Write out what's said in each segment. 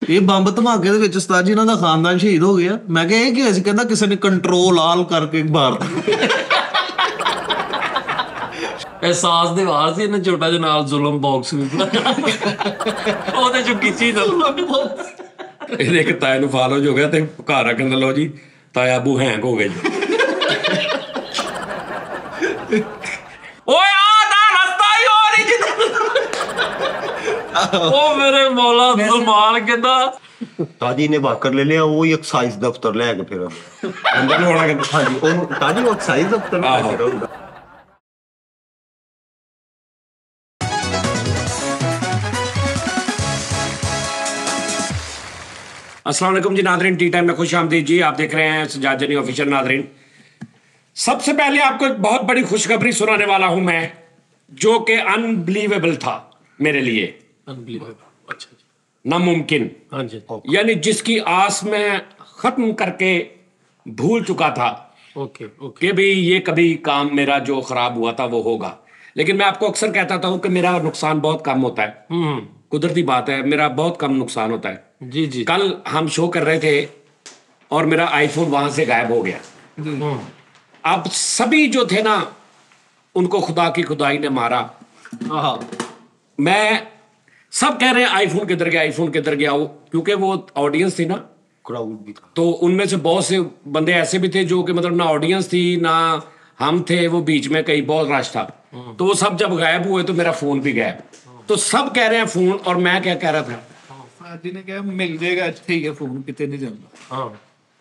ਇਹ ਬੰਬ ਧਮਾਕੇ ਦੇ ਵਿੱਚ ਉਸਤਾਦ ਜੀ ਇਹਨਾਂ ਦਾ ਖਾਨਦਾਨ ਸ਼ਹੀਦ ਹੋ ਗਿਆ। ਮੈਂ ਕਿਹਾ ਇਹ ਕੀ ਸੀ? ਕਹਿੰਦਾ ਕਿਸੇ ਨੇ ਕੰਟਰੋਲ ਆਲ ਕਰਕੇ ਮਾਰਤਾ। एहसास ਦੇ ਵਾਰ ਸੀ ਇਹਨੇ ਛੋਟਾ ਜਿਹਾ ਨਾਲ ਜ਼ੁਲਮ ਬਾਕਸ ਵੀ ਉਹਦੇ ਚੋਂ ਕੀਤੀ ਜ਼ੁਲਮ ਬਾਕਸ। ਇਹਦੇ ਇੱਕ ਤਾਏ ਨੂੰ ਫਾਲੋਜ ਹੋ ਗਿਆ ਤੇ ਘਰ ਆ ਕਹਿੰਦਾ ਲਓ ਜੀ ਤਾਇਆ ਬੂ ਹੈਂਗ ਹੋ ਗਏ ਜੀ। ਓਏ ਆ ਦਾ ਰਸਤਾ ਹੀ ਹੋ ਰਹੀ ਜੀ। ਉਹ ਮੇਰੇ ਮੌਲਾ ਜ਼ਮਾਨ ਕਹਿੰਦਾ ताजी ने वाकर ले लिया, वो एक्साइज दफ्तर ले गए फिर ਅੰਦਰ ਨੂੰ ਹੋਣਾ ਕਹਿੰਦਾ। हाँ जी वो ताजी वो एक्साइज दफ्तर में आहो। फिर होगा। अस्सलाम वालेकुम जी नादरीन, टी टाइम में खुश आमदीद जी। आप देख रहे हैं सज्जाद जनी ऑफिशियल। नादरीन, सबसे पहले आपको एक बहुत बड़ी खुशखबरी सुनाने वाला हूं मैं, जो कि अनबिलीवेबल था मेरे लिए, अनबिलीवेबल, अच्छा नामुमकिन, हाँ जी, यानी जिसकी आस में खत्म करके भूल चुका था ओके ओके कि भाई ये कभी काम मेरा जो खराब हुआ था वो होगा। लेकिन मैं आपको अक्सर कहता था कि मेरा नुकसान बहुत कम होता है, कुदरती बात है, मेरा बहुत कम नुकसान होता है। जी जी। कल हम शो कर रहे थे और मेरा आईफोन वहां से गायब हो गया। अब सभी जो थे ना उनको खुदा की खुदाई ने मारा। मैं सब कह रहे हैं आईफोन किधर गया, आईफोन किधर गया, वो क्योंकि वो ऑडियंस थी ना, क्राउड भी था तो उनमें से बहुत से बंदे ऐसे भी थे जो कि मतलब ना ऑडियंस थी ना हम थे, वो बीच में कहीं बहुत रश था। तो वो सब जब गायब हुए तो मेरा फोन भी गायब। तो सब कह रहे हैं फोन, और मैं क्या कह रहा था, जी ने कहा मिल जाएगा, ठीक है, फोन कितने नहीं जाता। हाँ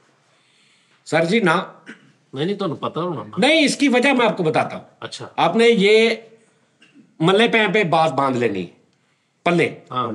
सर जी ना, नहीं तो पता होना ना। नहीं, इसकी वजह मैं आपको बताता हूँ। अच्छा आपने ये मल्ले पे बात बांध लेनी पल्ले। हाँ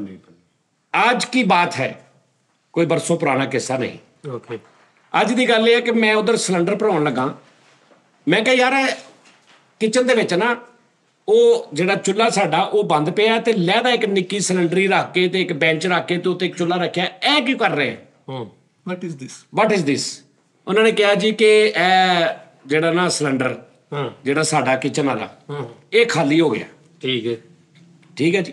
आज की बात है, कोई बरसों पुराना किस्सा नहीं। ओके ਅੱਜ ਦੀ ਗੱਲ ਇਹ ਹੈ ਕਿ ਮੈਂ ਉਧਰ ਸਿਲੰਡਰ ਭਰਾਉਣ ਲੱਗਾ। ਮੈਂ ਕਿਹਾ ਯਾਰ ਕਿਚਨ ਦੇ ਵਿੱਚ ਨਾ ਉਹ ਜਿਹੜਾ ਚੁੱਲ੍ਹਾ ਸਾਡਾ ਉਹ ਬੰਦ ਪਿਆ ਤੇ ਲਹਿਦਾ ਇੱਕ ਨਿੱਕੀ ਸਿਲੰਡਰੀ ਰੱਖ ਕੇ ਤੇ ਇੱਕ ਬੈਂਚ ਰੱਖ ਕੇ ਤੇ ਉੱਤੇ ਇੱਕ ਚੁੱਲ੍ਹਾ ਰੱਖਿਆ। ਇਹ ਕੀ ਕਰ ਰਹੇ? What is this? What is this? ਉਹਨਾਂ ਨੇ ਕਿਹਾ ਜੀ ਕਿ ਇਹ ਜਿਹੜਾ ਨਾ ਸਿਲੰਡਰ ਜਿਹੜਾ ਸਾਡਾ ਕਿਚਨ ਵਾਲਾ ਇਹ ਖਾਲੀ ਹੋ ਗਿਆ। ठीक है ਠੀਕ ਹੈ ਜੀ।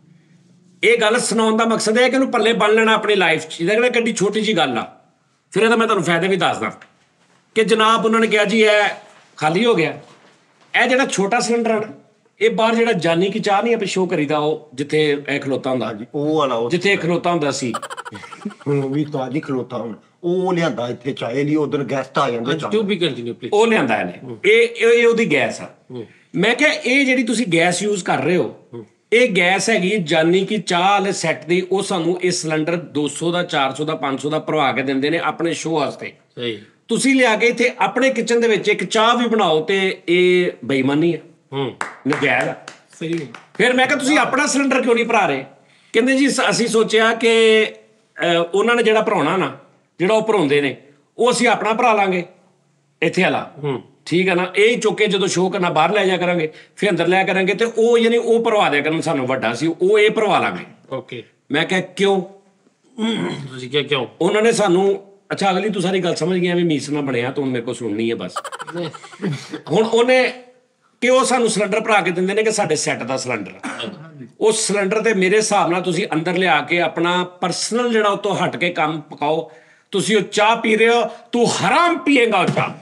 ਇਹ ਗੱਲ ਸੁਣਾਉਣ ਦਾ ਮਕਸਦ ਹੈ ਕਿ ਇਹਨੂੰ ਪੱਲੇ ਬੰਨ ਲੈਣਾ ਆਪਣੀ ਲਾਈਫ 'ਚ। ਇਹਦਾ ਕਿਹੜਾ ਕਿੱਡੀ ਛੋਟੀ ਜੀ ਗੱਲ ਆ। ਫਿਰ ਇਹਦਾ ਮੈਂ ਤੁਹਾਨੂੰ ਫਾਇਦੇ ਵੀ ਦੱਸਦਾ ਕਿ ਜਨਾਬ ਉਹਨਾਂ ਨੇ ਕਿਹਾ ਜੀ ਇਹ ਖਾਲੀ ਹੋ ਗਿਆ। ਇਹ ਜਿਹੜਾ ਛੋਟਾ ਸਿਲੰਡਰ ਹੈ ਨਾ, ਇਹ ਬਾਹਰ ਜਿਹੜਾ ਜਾਨੀ ਕੀ ਚਾਹ ਨਹੀਂ ਆਪੇ ਸ਼ੋਅ ਕਰੀਦਾ, ਉਹ ਜਿੱਥੇ ਇਹ ਖਲੋਤਾ ਹੁੰਦਾ ਜੀ, ਉਹ ਵਾਲਾ ਜਿੱਥੇ ਇਹ ਖਲੋਤਾ ਹੁੰਦਾ ਸੀ, ਹੁਣ ਵੀ ਤਾਜੀ ਖਲੋਤਾ ਹੁਣ ਉਹ ਲਿਆਂਦਾ ਇੱਥੇ ਚਾਹੇ ਲਈ ਉਧਰ ਗੈਸਟ ਆ ਜਾਂਦੇ टू बी कंटिन्यू प्लीज। ਉਹ ਲਿਆਂਦਾ ਇਹਨੇ। ਇਹ ਉਹਦੀ ਗੈਸ ਆ। ਮੈਂ ਕਿਹਾ ਇਹ ਜਿਹੜੀ ਤੁਸੀਂ ਗੈਸ ਯੂਜ਼ ਕਰ ਰਹੇ ਹੋ, ਇਹ ਗੈਸ ਹੈਗੀ ਜਾਨੀ ਕਿ ਚਾਹ ਵਾਲੇ ਸੈੱਟ ਦੀ। ਉਹ ਸਾਨੂੰ ਇਹ ਸਿਲੰਡਰ 200 ਦਾ 400 ਦਾ 500 ਦਾ ਭਰਵਾ ਕੇ ਦਿੰਦੇ ਨੇ ਆਪਣੇ ਸ਼ੋਅ ਵਾਸਤੇ। सही ਤੁਸੀਂ ਲਿਆ ਕੇ ਇੱਥੇ ਆਪਣੇ ਕਿਚਨ ਦੇ ਵਿੱਚ ਇੱਕ ਚਾਹ ਵੀ ਬਣਾਓ ਤੇ ਇਹ ਬੇਈਮਾਨੀ ਹੈ, ਨਜਾਇਜ਼ ਆ। सही है। ਫਿਰ ਮੈਂ ਕਿਹਾ ਤੁਸੀਂ ਆਪਣਾ ਸਿਲੰਡਰ ਕਿਉਂ ਨਹੀਂ ਭਰਾ ਰਹੇ? ਕਹਿੰਦੇ ਜੀ ਅਸੀਂ ਸੋਚਿਆ ਕਿ ਉਹਨਾਂ ਨੇ ਜਿਹੜਾ ਭਰਾਉਣਾ ਨਾ, ਜਿਹੜਾ ਉਹ ਭਰਾਉਂਦੇ ਨੇ, ਉਹ ਅਸੀਂ ਆਪਣਾ ਭਰਾ ਲਾਂਗੇ ਇੱਥੇ ਵਾਲਾ। ਠੀਕ ਹੈ ਨਾ, ਇਹ ਚੁੱਕ ਕੇ ਜਦੋਂ ਸ਼ੋਅ ਕਰਨਾ ਬਾਹਰ ਲੈ ਜਾ ਕਰਾਂਗੇ, ਫਿਰ ਅੰਦਰ ਲਿਆ ਕਰਾਂਗੇ ਤੇ ਉਹ ਯਾਨੀ ਉਹ ਭਰਵਾ ਦਿਆ ਕਰਨ ਸਾਨੂੰ ਵੱਡਾ ਸੀ, ਉਹ ਇਹ ਭਰਵਾ ਲਾਂਗੇ। ओके ਮੈਂ ਕਿਹਾ ਕਿਉਂ? ਤੁਸੀਂ क्या क्यों? ਉਹਨਾਂ ਨੇ ਸਾਨੂੰ, ਅੱਛਾ ਅਗਲੀ ਤੂੰ ਸਾਰੀ ਗੱਲ ਸਮਝ ਗਿਆ ਵੀ ਮੀਸ ਨਾ ਬਣਿਆ ਤੂੰ ਮੇਰੇ ਕੋਲ ਸੁਣਨੀ ਹੈ ਬਸ। ਹੁਣ ਉਹਨੇ ਕਿ ਉਹ ਸਾਨੂੰ ਸਿਲੰਡਰ ਭਰਾ ਕੇ ਦਿੰਦੇ ਨੇ ਕਿ ਸਾਡੇ ਸੈੱਟ ਦਾ ਸਿਲੰਡਰ। ਉਸ ਸਿਲੰਡਰ ਤੇ ਮੇਰੇ ਹਿਸਾਬ ਨਾਲ ਤੁਸੀਂ ਅੰਦਰ ਲਿਆ ਕੇ ਆਪਣਾ ਪਰਸਨਲ ਜਿਹੜਾ ਉਹ ਤੋਂ ਹਟ ਕੇ ਕੰਮ ਪਕਾਓ। ਤੁਸੀਂ ਉਹ ਚਾਹ ਪੀ ਰਹੇ ਹੋ, ਤੂੰ ਹਰਾਮ ਪੀਏਗਾ ਉਹ ਚਾਹ।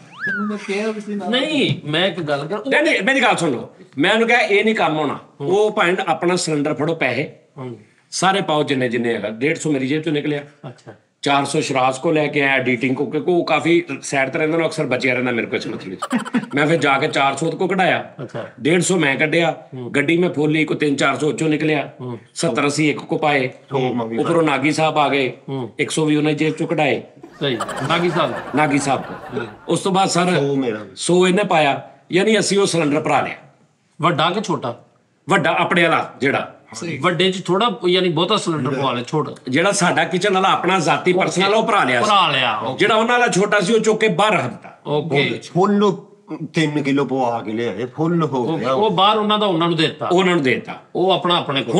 नहीं मैं एक गल कर ਨਹੀਂ ਮੇਰੀ ਗੱਲ ਸੁਣ ਲਓ। ਮੈਂ ਉਹਨੂੰ ਕਿਹਾ ਇਹ ਨਹੀਂ ਕੰਮ ਹੋਣਾ। ਉਹ ਭਾਵੇਂ ਆਪਣਾ ਸਿਲੰਡਰ ਫੜੋ, ਪੈਸੇ ਸਾਰੇ ਪਾਓ ਜਿੰਨੇ ਜਿੰਨੇ ਹੈਗਾ। 150 ਮੇਰੀ ਜੇਬ ਚੋਂ ਨਿਕਲਿਆ, अच्छा 400 ਸ਼ਰਾਜ਼ ਕੋ ਲੈ ਕੇ ਆਇਆ ਐਡੀਟਿੰਗ ਕੋ, ਕਿਉਂਕਿ ਉਹ ਕਾਫੀ ਸਾਈਡ ਤੇ ਰਹਿੰਦਾ ਨਾ, ਅਕਸਰ ਬਚਿਆ ਰਹਿੰਦਾ ਮੇਰੇ ਕੋਲ ਇਸ ਮਸਲੇ 'ਚ। ਮੈਂ ਫਿਰ ਜਾ ਕੇ 400 ਕੋ ਕਢਾਇਆ, अच्छा 150 ਮੈਂ ਕੱਢਿਆ, ਗੱਡੀ ਮੈਂ ਫੋਲੀ, ਕੋ 300-400 ਚੋਂ ਨਿਕਲਿਆ, 70-80 ਇੱਕ ਕੋ ਪਾਏ, ਉੱਪਰੋਂ ਨਾਗੀ ਸਾਹਿਬ ਆ ਗਏ, 100 ਵੀ ਉਹਨਾਂ ਜੇਬ ਚੋਂ ਕਢਾਏ, सही नागी साहब ਨਾਗੀ ਸਾਹਿਬ ਕੋ। ਉਸ ਤੋਂ ਬਾਅਦ ਸਰ ਉਹ ਮੇਰਾ 100 ਇਹਨੇ ਪਾਇਆ, ਯਾਨੀ ਅਸੀਂ ਉਹ ਸਿਲੰਡਰ ਭਰਾ ਲਿਆ। ਵੱਡਾ ਕਿ ਛੋਟਾ? ਵੱਡਾ ਆਪਣੇ ਵਾਲਾ ਜਿਹੜਾ ਵੱਡੇ ਚ ਥੋੜਾ ਯਾਨੀ ਬਹੁਤਾ ਸਿਲੰਡਰ ਪਵਾ ਲੈ। ਛੋਟਾ ਜਿਹੜਾ ਸਾਡਾ ਕਿਚਨ ਵਾਲਾ ਆਪਣਾ ਜ਼ਾਤੀ ਪਰਸਨਲ ਉਹ ਭਰਾ ਲਿਆ ਸੀ। ਭਰਾ ਲਿਆ ਜਿਹੜਾ ਉਹਨਾਂ ਦਾ ਛੋਟਾ ਸੀ ਉਹ ਚੁੱਕ ਕੇ ਬਾਹਰ ਰੱਖ ਦਿੱਤਾ। ਓਕੇ। ਫੁੱਲ 3 ਕਿਲੋ ਪਵਾ ਕੇ ਲਿਆਏ, ਫੁੱਲ ਹੋ ਗਿਆ ਉਹ ਬਾਹਰ ਉਹਨਾਂ ਦਾ ਉਹਨਾਂ ਨੂੰ ਦੇ ਦਿੱਤਾ, ਉਹਨਾਂ ਨੂੰ ਦੇ ਦਿੱਤਾ। ਉਹ ਆਪਣਾ ਆਪਣੇ ਕੋਲ।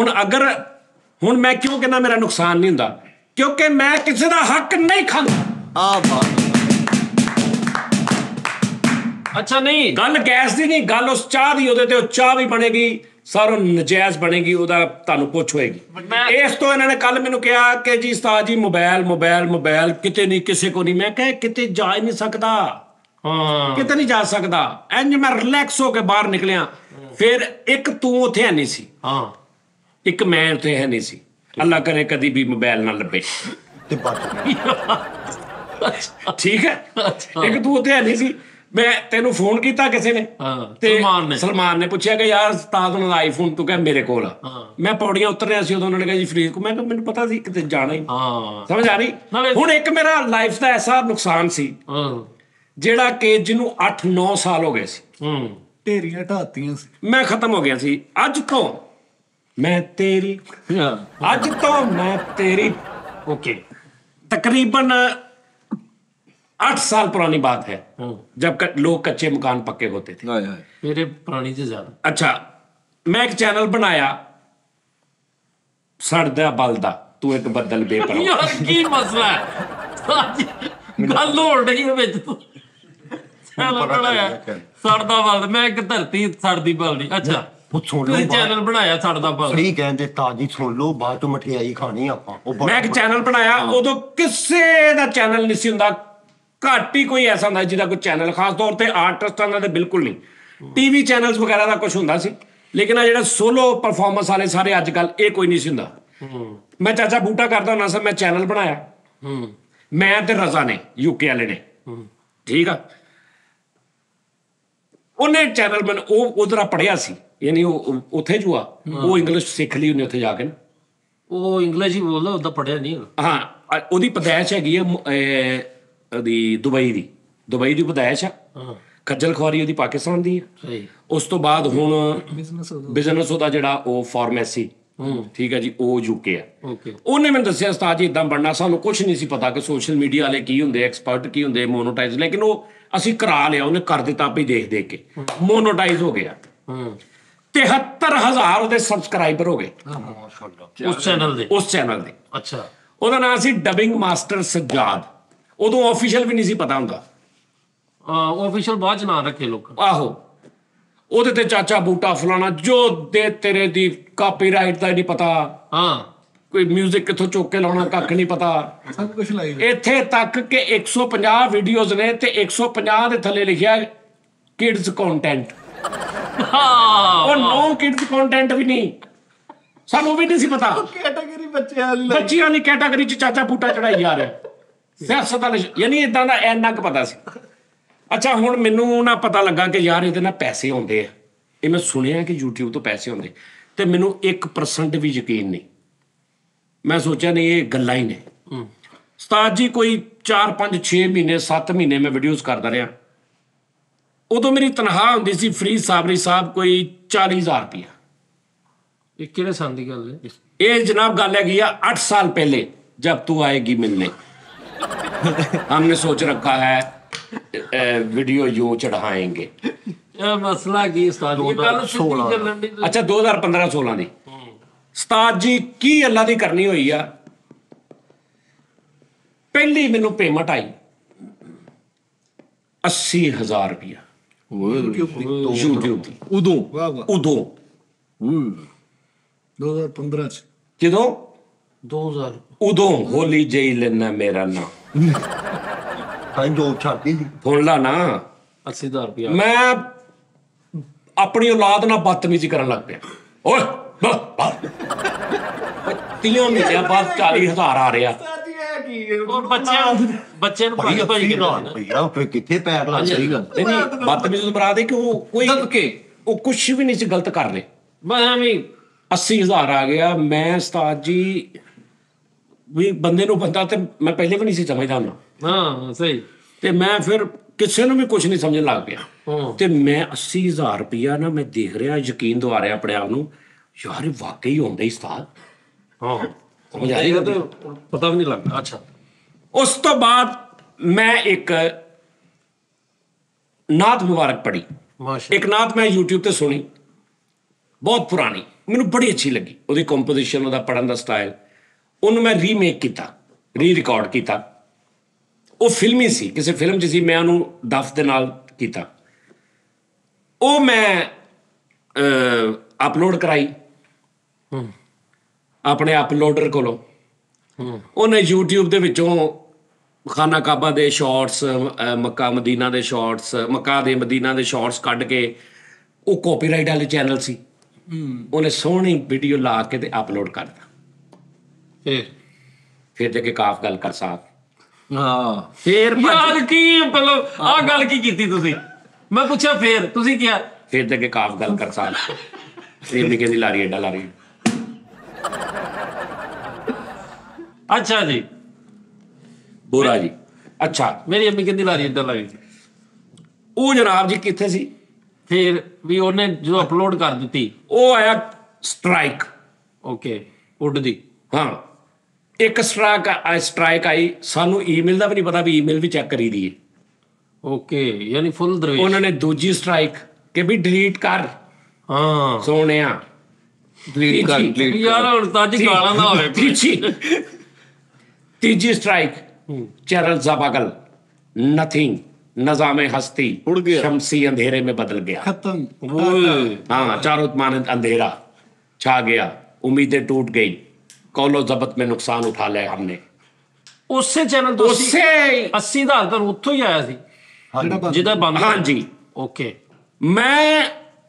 ਹੁਣ ਮੈਂ ਕਿਉਂ ਕਹਿੰਦਾ ਮੇਰਾ ਨੁਕਸਾਨ ਨਹੀਂ ਹੁੰਦਾ? ਕਿਉਂਕਿ ਮੈਂ ਕਿਸੇ ਦਾ ਹੱਕ ਨਹੀਂ ਖਾਂਦਾ। ਆ ਬਾਤ ਅੱਛਾ ਨਹੀਂ ਗੱਲ ਗੈਸ ਦੀ ਨਹੀਂ, ਗੱਲ ਉਸ ਚਾਹ ਦੀ। ਉਹਦੇ ਤੇ ਉਹ ਚਾਹ ਵੀ ਬਣੇਗੀ, ਸਰ ਉਹ ਨਜਾਇਜ਼ ਬਣੇਗੀ, ਉਹਦਾ ਤੁਹਾਨੂੰ ਪੁੱਛ ਹੋਏਗੀ। ਇਸ ਤੋਂ ਇਹਨਾਂ ਨੇ ਕੱਲ ਮੈਨੂੰ ਕਿਹਾ ਕਿ ਜੀ ਉਸਤਾਦ ਜੀ ਮੋਬਾਈਲ ਕਿਤੇ ਨਹੀਂ, ਕਿਸੇ ਕੋ ਨਹੀਂ। ਮੈਂ ਕਿਹਾ ਕਿਤੇ ਜਾ ਹੀ ਨਹੀਂ ਸਕਦਾ, ਹਾਂ ਕਿਤੇ ਨਹੀਂ ਜਾ ਸਕਦਾ। ਇੰਜ ਮੈਂ ਰਿਲੈਕਸ ਹੋ ਕੇ ਬਾਹਰ ਨਿਕਲਿਆ। ਫਿਰ ਇੱਕ ਤੂੰ ਉੱਥੇ ਹੈ ਨਹੀਂ ਸੀ, ਹਾਂ ਇੱਕ ਮੈਂ ਉੱਥੇ ਹੈ ਨਹੀਂ ਸੀ। ਅੱਲਾ ਕਰੇ ਕਦੀ ਵੀ ਮੋਬਾਈਲ ਨਾ ਲੱਭੇ, ਤੇ ਬਚ ਠੀਕ ਹੈ। ਇੱਕ ਤੂੰ ਉੱਥੇ ਹੈ ਨਹੀਂ ਸੀ। ਮੈਂ ਤੈਨੂੰ ਫੋਨ ਕੀਤਾ ਕਿਸੇ ਨੇ, ਹਾਂ, ਤੇ ਸਲਮਾਨ ਨੇ ਪੁੱਛਿਆ ਕਿ ਯਾਰ ਉਸਤਾਦ ਉਹਨਾਂ ਦਾ ਆਈਫੋਨ, ਤੂੰ ਕਹਿ ਮੇਰੇ ਕੋਲ ਆ। ਮੈਂ ਪੌੜੀਆਂ ਉਤਰ ਰਿਹਾ ਸੀ ਉਦੋਂ, ਉਹਨਾਂ ਨੇ ਕਿਹਾ ਜੀ ਫਰੀਦ ਕੋ। ਮੈਂ ਕਿਹਾ ਮੈਨੂੰ ਪਤਾ ਸੀ ਕਿਤੇ ਜਾਣਾ ਹੀ, ਹਾਂ ਸਮਝ ਆ ਰਹੀ। ਹੁਣ ਇੱਕ ਮੇਰਾ ਲਾਈਫ ਦਾ ਐਸਾ ਨੁਕਸਾਨ ਸੀ ਜਿਹੜਾ ਕਿ ਜਿਹਨੂੰ 8-9 ਸਾਲ ਹੋ ਗਏ ਸੀ, ਢੇਰੀਆਂ ਢਾਤੀਆਂ ਸੀ। ਮੈਂ ਖਤਮ ਹੋ ਗਿਆ ਸੀ। ਅੱਜ ਤੋਂ ਮੈਂ ਤੇਰੀ ओके तकरीबन 8 साल पुरानी बात है, जब लोग कच्चे मकान पक्के होते थे। मेरे पुरानी से ज्यादा। अच्छा, मैं एक चैनल बनाया सड़दा बलदा तू एक बदल बेपरवाह। यार की मसला है गल हो रही है विच तो चैनल बनाया सड़दा बलद, मैं एक धरती सड़दी बलदी। अच्छा ਸੁਣ ਲਓ, ਚੈਨਲ ਬਣਾਇਆ ਸੜਦਾ ਬਲਦ। ਸਹੀ ਕਹਿੰਦੇ ਤਾਜੀ, ਸੁਣ ਲਓ, ਬਾਅਦ ਤੋਂ ਮਠਿਆਈ ਖਾਣੀ ਆਪਾਂ। ਮੈਂ ਇੱਕ ਚੈਨਲ ਬਣਾਇਆ, ਉਦੋਂ ਕਿਸੇ ਦਾ ਚੈਨਲ ਨਹੀਂ ਸੀ ਹੁੰਦਾ, ਘੱਟ ਹੀ ਕੋਈ ਐਸਾ ਹੁੰਦਾ ਜਿਹਦਾ ਕੋਈ ਚੈਨਲ, ਖਾਸ ਤੌਰ ਤੇ ਆਰਟਿਸਟਾਂ ਦਾ ਤਾਂ ਬਿਲਕੁਲ ਨਹੀਂ। ਟੀਵੀ ਚੈਨਲਸ ਵਗੈਰਾ ਦਾ ਕੁਝ ਹੁੰਦਾ ਸੀ, ਲੇਕਿਨ ਆ ਜਿਹੜਾ ਸੋਲੋ ਪਰਫਾਰਮੈਂਸ ਵਾਲੇ ਸਾਰੇ ਅੱਜ ਕੱਲ, ਇਹ ਕੋਈ ਨਹੀਂ ਸੀ ਹੁੰਦਾ। ਮੈਂ ਚਾਚਾ ਬੂਟਾ ਕਰਦਾ ਹੁੰਦਾ ਸੀ, ਮੈਂ ਚੈਨਲ ਬਣਾਇਆ, ਮੈਂ ਤੇ ਰਜ਼ਾ ਨੇ, ਯੂਕੇ ਵਾਲੇ ਨੇ, ਠੀਕ ਆ। ਉਹਨੇ ਚੈਨਲ ਮੈਨੂੰ, ਉਹ ਉਧਰ ਪੜ੍ਹਿਆ ਸੀ, ਯਾਨੀ ਉਹ ਉੱਥੇ ਜੂਆ, ਉਹ ਇੰਗਲਿਸ਼ ਸਿੱਖ ਲਈ ਉਹਨੇ ਉੱਥੇ ਜਾ ਕੇ ਨਾ। ਉਹ ਇੰਗਲਿਸ਼ ਹੀ ਬੋਲਦਾ, ਉਹਦਾ ਪੜਿਆ ਨਹੀਂ। ਹਾਂ, ਉਹਦੀ ਪਦਾਇਸ਼ ਹੈਗੀ ਆ ਉਹਦੀ ਦੁਬਈ ਦੀ ਪਦਾਇਸ਼ ਆ। ਖੱਜਲ ਖੁਆਰੀ ਉਹਦੀ ਪਾਕਿਸਤਾਨ ਦੀ ਆ। ਸਹੀ। ਉਸ ਤੋਂ ਬਾਅਦ ਹੁਣ ਬਿਜ਼ਨਸ ਉਹਦਾ ਜਿਹੜਾ ਉਹ ਫਾਰਮੇਸੀ, ਠੀਕ ਹੈ ਜੀ, ਉਹ ਯੂਕੇ ਆ। ਉਹਨੇ ਮੈਨੂੰ ਦੱਸਿਆ ਉਸਤਾਦ ਜੀ ਇਦਾਂ ਬਣਨਾ। ਸਾਨੂੰ ਕੁਝ ਨਹੀਂ ਸੀ ਪਤਾ ਕਿ ਸੋਸ਼ਲ ਮੀਡੀਆ ਵਾਲੇ ਕੀ ਹੁੰਦੇ, ਐਕਸਪਰਟ ਕੀ ਹੁੰਦੇ, ਮੋਨੋਟਾਈਜ਼। ਲੇਕਿਨ ਉਹ ਅਸੀਂ ਕਰਾ ਲਿਆ, ਉਹਨੇ ਕਰ ਦਿੱਤਾ ਆਪੇ ਦੇਖ ਕੇ, ਮੋਨੋਟਾਈਜ਼ ਹੋ ਗਿਆ। 73,000 ਉਹਦੇ ਸਬਸਕ੍ਰਾਈਬਰ ਹੋ ਗਏ ਉਸ ਚੈਨਲ ਦੇ। ਅੱਛਾ। ਉਹਦਾ ਨਾਮ ਸੀ ਡਬਿੰਗ ਮਾਸਟਰ ਸੱਜਾਦ। ਉਦੋਂ ਆਫੀਸ਼ੀਅਲ ਵੀ ਨਹੀਂ ਸੀ ਪਤਾ ਹੁੰਦਾ, ਆਫੀਸ਼ੀਅਲ ਬਾਅਦ ਚ ਨਾਂ ਰੱਖੇ ਲੋਕਾਂ। ਆਹੋ, ਉਹਦੇ ਤੇ ਚਾਚਾ ਬੂਟਾ ਫਲਾਣਾ, ਜੋ ਦੇ ਤੇਰੇ ਦੀ ਕਾਪੀਰਾਈਟ ਦਾ ਨਹੀਂ ਪਤਾ, ਹਾਂ, ਕੋਈ ਮਿਊਜ਼ਿਕ ਕਿੱਥੋਂ ਚੁੱਕ ਕੇ ਲਾਉਣਾ ਕੱਖ ਨਹੀਂ ਪਤਾ, ਸਭ ਕੁਝ ਲਾਈ। ਇੱਥੇ ਤੱਕ ਕਿ 150 ਵੀਡੀਓਜ਼ ਨੇ ਤੇ 150 ਦੇ ਥੱਲੇ ਲਿਖਿਆ ਕਿਡਸ ਕੰਟੈਂਟ। ਉਹ ਨੋ ਕਿਡਸ ਕੰਟੈਂਟ ਵੀ ਨਹੀਂ, ਸਾਨੂੰ ਵੀ ਨਹੀਂ ਸੀ ਪਤਾ। ਕੈਟਾਗਰੀ ਬੱਚਿਆਂ ਵਾਲੀ ਕੈਟਾਗਰੀ ਚ ਚਾਚਾ ਬੂਟਾ ਚੜਾਈ ਜਾ ਰਿਹਾ ਸਿਆਸਤ ਵਾਲੇ, ਯਾਨੀ ਇਦਾਂ ਦਾ ਇੰਨਾ ਕੁ ਪਤਾ ਸੀ। ਅੱਛਾ, ਹੁਣ ਮੈਨੂੰ ਨਾ ਪਤਾ ਲੱਗਾ ਕਿ ਯਾਰ ਇਹਦੇ ਨਾਲ ਪੈਸੇ ਆਉਂਦੇ ਆ। ਇਹ ਮੈਂ ਸੁਣਿਆ ਕਿ YouTube ਤੋਂ ਪੈਸੇ ਆਉਂਦੇ, ਤੇ ਮੈਨੂੰ 1% ਵੀ ਯਕੀਨ ਨਹੀਂ। ਮੈਂ ਸੋਚਿਆ ਨਹੀਂ, ਇਹ ਗੱਲਾਂ ਹੀ ਨੇ। ਉਸਤਾਦ ਜੀ ਕੋਈ 4-5-6 ਮਹੀਨੇ 7 ਮਹੀਨੇ ਮੈਂ ਵੀਡੀਓਜ਼ ਕਰਦਾ ਰਿਹਾ। ਉਦੋਂ ਮੇਰੀ ਤਨਖਾਹ ਹੁੰਦੀ ਸੀ ਫਰੀਦ ਸਾਬਰੀ ਸਾਹਿਬ ਕੋਈ 40,000 ਰੁਪਇਆ। ਇਹ ਕਿਹੜੇ ਸਾਲ ਦੀ ਗੱਲ ਹੈ? ਇਹ ਜਨਾਬ ਗੱਲ ਹੈਗੀ ਆ 8 ਸਾਲ ਪਹਿਲੇ, जब तू आएगी मिलने हमने सोच रखा है वीडियो यूं चढ़ाएंगे। मसला की उस्ताद जी गल सिੱਧੀ ਚੱਲਣ ਦੀ। अच्छा 2015-16 ਦੀ ਉਸਤਾਦ ਜੀ ਕੀ ਅੱਲਾ ਦੀ ਕਰਨੀ ਹੋਈ ਆ। ਪਹਿਲੀ ਮੈਨੂੰ ਪੇਮੈਂਟ ਆਈ 80,000 ਰੁਪਇਆ YouTube ਦੀ। ਉਦੋਂ 2015 ਚ ਜਦੋਂ 2000 ਉਦੋਂ ਹੋਲੀ ਜਈ ਲੈਣਾ ਮੇਰਾ ਨਾਂ ਹਾਂ ਜੋ ਛਾਤੀ ਸੀ ਸੁਣ ਲਾ ਨਾ। 80,000 ਰੁਪਇਆ ਮੈਂ ਆਪਣੀ ਔਲਾਦ ਨਾਲ ਬਦਤਮੀਜ਼ੀ ਕਰਨ ਲੱਗ ਪਿਆ। ਓਏ 3 ਮਹੀਨਿਆਂ ਬਾਅਦ 40,000 ਆ ਰਿਹਾ। ਬੱਚੇ ਨੂੰ ਭਾਈ ਭਈਆ ਫਿਰ ਕਿੱਥੇ ਪੈਰ ਲਾ ਸਹੀ ਗੱਲ ਨਹੀਂ ਬਦਤਮੀਜ਼ੀ ਤੋਂ ਬਰਾ ਦੇ ਕਿ ਉਹ ਕੋਈ ਉਹ ਕੁਛ ਵੀ ਨਹੀਂ ਸੀ ਗਲਤ ਕਰ ਰਹੇ। ਮੈਂ ਵੀ 80,000 ਆ ਗਿਆ। ਮੈਂ ਉਸਤਾਦ ਜੀ ਵੀ ਬੰਦੇ ਨੂੰ ਬੰਦਾ ਤੇ ਮੈਂ ਪਹਿਲੇ ਵੀ ਨਹੀਂ ਸੀ ਸਮਝਦਾ ਹੁੰਦਾ। ਹਾਂ ਸਹੀ। ਤੇ ਮੈਂ ਫਿਰ ਕਿਸੇ ਨੂੰ ਵੀ ਕੁਛ ਨਹੀਂ ਸਮਝਣ ਲੱਗ ਪਿਆ। ਤੇ ਮੈਂ 80,000 ਰੁਪਇਆ ਨਾ ਮੈਂ ਦੇਖ ਰਿਹਾ, ਯਕੀਨ ਦਵਾ ਰਿਹਾ ਆਪਣੇ ਆਪ ਨੂੰ, ਯਾਰ ਵਾਕਈ ਹੁੰਦਾ ਹੀ ਉਸਤਾਦ। ਹਾਂ ਸਮਝ ਆ ਰਹੀ ਪਤਾ ਵੀ ਨਹੀਂ ਲੱਗਦਾ। ਅੱਛਾ, ਉਸ ਤੋਂ ਬਾਅਦ ਮੈਂ ਇੱਕ ਨਾਤ ਮੁਬਾਰਕ ਪੜ੍ਹੀ। ਇੱਕ ਨਾਤ ਮੈਂ YouTube ਤੇ ਸੁਣੀ, ਬਹੁਤ ਪੁਰਾਣੀ, ਮੈਨੂੰ ਬੜੀ ਅੱਛੀ ਲੱਗੀ। ਉਹਦੀ ਕੰਪੋਜੀਸ਼ਨ, ਉਹਦਾ ਪੜ੍ਹਨ ਦਾ ਸਟਾਈਲ। ਉਹਨੂੰ ਮੈਂ ਰੀਮੇਕ ਕੀਤਾ, ਰੀ-ਰਿਕਾਰਡ ਕੀਤਾ। ਉਹ ਫਿਲਮੀ ਸੀ, ਕਿਸੇ ਫਿਲਮ 'ਚ ਸੀ, ਮੈਂ ਉਹਨੂੰ ਦਫ ਦੇ ਨਾਲ ਕੀਤਾ। ਉਹ ਮੈਂ ਅਪਲੋਡ ਕਰਾਈ ਆਪਣੇ ਅਪਲੋਡਰ ਕੋਲੋਂ। ਉਹਨੇ YouTube ਦੇ ਵਿੱਚੋਂ ਖਾਨਾ ਕਾਬਾ ਦੇ ਸ਼ਾਰਟਸ, ਮੱਕਾ ਮਦੀਨਾ ਦੇ ਸ਼ਾਰਟਸ, ਮੱਕਾ ਦੇ ਮਦੀਨਾ ਦੇ ਸ਼ਾਰਟਸ ਕੱਢ ਕੇ, ਉਹ ਕਾਪੀਰਾਈਟ ਵਾਲੇ ਚੈਨਲ ਸੀ, ਉਹਨੇ ਸੋਹਣੀ ਵੀਡੀਓ ਲਾ ਕੇ ਤੇ ਅਪਲੋਡ ਕਰਤਾ। ਫਿਰ ਜੇ ਕਿ ਕਾਫ ਗੱਲ ਕਰ ਸਾਹ ਹਾਂ ਫਿਰ ਯਾਰ ਕੀ ਮਤਲਬ ਆਹ ਗੱਲ ਕੀ ਕੀਤੀ ਤੁਸੀਂ? ਮੈਂ ਪੁੱਛਿਆ ਫੇਰ ਤੁਸੀਂ ਕਿਹਾ ਫਿਰ ਜੇ ਕਿ ਕਾਫ ਗੱਲ ਕਰ ਸਾਹ ਇਹ ਵੀ ਕਹਿੰਦੀ ਲਾਰੀ ਏਡਾ ਲਾਰੀ। ਅੱਛਾ ਜੀ, ਬੋਰਾ ਜੀ। ਅੱਛਾ, ਮੇਰੀ ਅੰਮੀ ਕਹਿੰਦੀ ਲਾਰੀ ਏਦਾਂ ਲੱਗੀ। ਉਹ ਜਨਾਬ ਜੀ ਕਿੱਥੇ ਸੀ? ਫਿਰ ਵੀ ਉਹਨੇ ਜਦੋਂ ਅਪਲੋਡ ਕਰ ਦਿੱਤੀ, ਉਹ ਆਇਆ ਸਟ੍ਰਾਈਕ। ਓਕੇ, ਉੱਡਦੀ। ਹਾਂ, ਇੱਕ ਸਟ੍ਰਾਈਕ ਆਈ, ਸਾਨੂੰ ਈਮੇਲ ਦਾ ਵੀ ਨਹੀਂ ਪਤਾ ਵੀ ਈਮੇਲ ਵੀ ਚੈੱਕ ਕਰੀ ਦੀ ਹੈ। ਓਕੇ, ਯਾਨੀ ਫੁੱਲ ਦਰਵੇਸ਼। ਉਹਨਾਂ ਨੇ ਦੂਜੀ ਸਟ੍ਰਾਈਕ ਕਿ ਵੀ ਡਿਲੀਟ ਕਰ ਹਾਂ ਸੋਹਣਿਆ। ਡਿਲੀਟ ਕਰ delete ਯਾਰ ਹੁਣ ਤਾਂ ਅੱਜ ਗਾਲਾਂ ਨਾ ਹੋਵੇ। ਤੀਜੀ ਸਟ੍ਰਾਈਕ चरल ज़बागल नथिंग नज़ामे हस्ती उड़ गया। शमसी अंधेरे में बदल गया। खत्म। हाँ, चारों मानंद अंधेरा छा गया, उम्मीदें टूट गई, कौलो जबत में नुकसान उठा लिया हमने। ਉਸੇ ਚੈਨਲ ਤੋਂ उससे 80,000 ਤਾਂ ਉੱਥੋਂ ਹੀ ਆਇਆ ਸੀ ਜਿਹਦਾ ਬੰਦ। हाँ जी, ਓਕੇ। मैं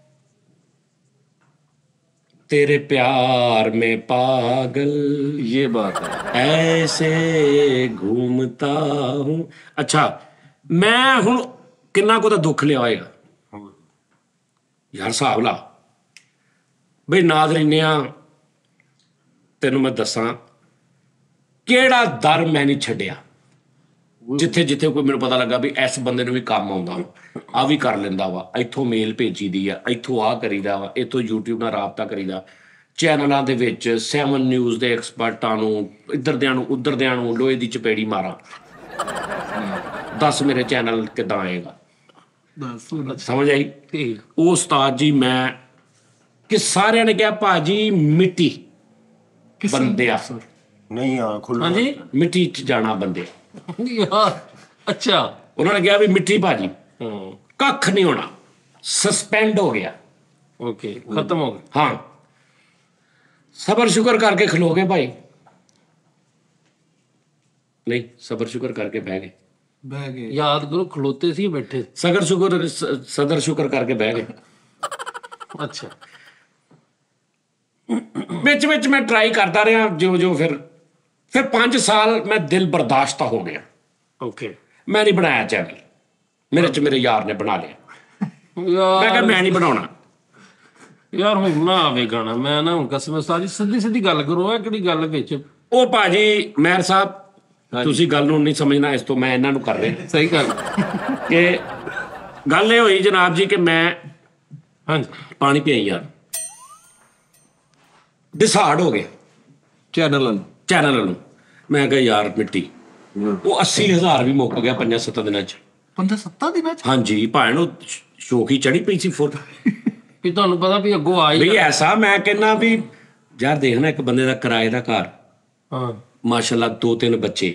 तेरे प्यार में पागल ये बात है। ऐसे घूमता हूं। अच्छा, मैं हुण किन्ना को दुख लिया होएगा यार, हिसाब ला बई। नाज़रीनिया तेनों मैं दसां किहड़ा दर मैं नहीं छड्डिया, जिथे जिथे कोई मैनूं पता लगा भी इस बंदे नूं भी काम आउंदा, आ भी कर लैंदा वा, इत्थों मेल भेजी दी आ, इत्थों आ करीदा वा, इत्थों यूट्यूब नाल राबता करीदा, चैनलों दे विच 7 न्यूज़ दे एक्सपर्टां नूं इधर दियां नूं उधर दियां नूं लोहे दी चपेड़ी मारां। दस मेरे चैनल किदां आएगा? समझ आई? वो उस्ताद जी मैं कि सारियां ने कहा भाजी मिट्टी बंदिया नहीं हाँ खुला। हाँ जी, मिट्टी च जाना बंदे। ਯਾਰ ਅੱਛਾ। उन्होंने कहा भी मिट्टी भाजी कख नहीं होना, सस्पेंड हो गया। ਓਕੇ, ਖਤਮ ਹੋ ਗਿਆ। हाँ, सबर शुक्र करके खलो गए भाई, नहीं सबर शुक्र करके बह गए, बह गए। ਯਾਦ ਕਰੋ ਖਲੋਤੇ ਸੀ ਬੈਠੇ। सदर शुक्र करके बह गए। ਅੱਛਾ। विच विच मैं ट्राई करता रहा, जो जो फिर 5 साल मैं दिल बर्दाश्त हो गया। ਓਕੇ मैं नहीं बनाया चैनल, मेरे च मेरे यार ने बना लिया। मैं ਯਾਰ कहा मैं नहीं बनाना। ਯਾਰ ਹੁਣ ਨਾ ਆਵੇ ਗਾਣਾ। ਮੈਂ ਨਾ ਹੁਣ ਕਸਮ ਸਾਰੀ ਸਿੱਧੀ ਸਿੱਧੀ ਗੱਲ ਕਰੋ। ਇਹ ਕਿਹੜੀ ਗੱਲ ਵਿੱਚ? ਉਹ ਭਾਜੀ ਮਹਿਰ ਸਾਹਿਬ, ਤੁਸੀਂ ਗੱਲ ਨੂੰ ਨਹੀਂ ਸਮਝਣਾ, ਇਸ ਤੋਂ ਮੈਂ ਇਹਨਾਂ ਨੂੰ ਕਰ ਰਿਹਾ ਸਹੀ ਗੱਲ। ਕਿ ਗੱਲ ਇਹ ਹੋਈ ਜਨਾਬ ਜੀ ਕਿ ਮੈਂ ਹਾਂਜੀ, ਪਾਣੀ ਪੀਆ ਯਾਰ, ਡਿਸਾਈਡ ਹੋ ਗਿਆ ਚੈਨਲ ਨੂੰ। ਮੈਂ ਕਿਹਾ ਯਾਰ ਮਿੱਟੀ, ਉਹ 80,000 ਵੀ ਮੁੱਕ ਗਿਆ 5-7 ਦਿਨਾਂ ਚ। 5-7 ਦਿਨਾਂ ਚ? ਹਾਂਜੀ, ਭਾਣ ਉਹ ਸ਼ੋਖੀ ਚੜੀ ਪਈ ਸੀ ਫੁੱਟ ਵੀ ਤੁਹਾਨੂੰ ਪਤਾ ਵੀ ਅੱਗੋਂ ਆ ਵੀ ਹੀ। ਐਸਾ। ਮੈਂ ਕਹਿੰਦਾ ਵੀ ਯਾਰ ਦੇਖਣਾ, ਇੱਕ ਬੰਦੇ ਦਾ ਕਿਰਾਏ ਦਾ ਘਰ, ਹਾਂ ਮਾਸ਼ਾਅੱਲਾ 2-3 ਬੱਚੇ,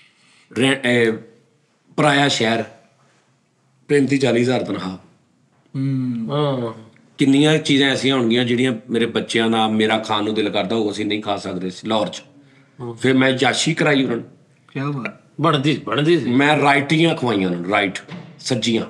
ਪਰਾਇਆ ਸ਼ਹਿਰ, 35-40,000 ਤਨਖਾਹ। ਹਾਂ। ਕਿੰਨੀਆਂ ਚੀਜ਼ਾਂ ਐਸੀਆਂ ਹੋਣਗੀਆਂ ਜਿਹੜੀਆਂ ਮੇਰੇ ਬੱਚਿਆਂ ਦਾ, ਮੇਰਾ ਖਾਣ ਨੂੰ ਦਿਲ ਕਰਦਾ ਹੋਊ, ਅਸੀਂ ਨਹੀਂ ਖਾ ਸਕਦੇ ਸੀ ਲਾਹੌਰ 'ਚ। ਫਿਰ ਮੈਂ ਯਾਸ਼ੀ ਕਰਾਈ ਉਹਨਾਂ ਨੂੰ। ਕੀ ਬਾਤ। ਬਣਦੀ ਸੀ। ਮੈਂ ਰਾਈਟੀਆਂ ਖਵਾਈਆਂ ਉਹਨਾਂ ਨੂੰ, ਰਾਈਟ ਸੱਜੀਆਂ।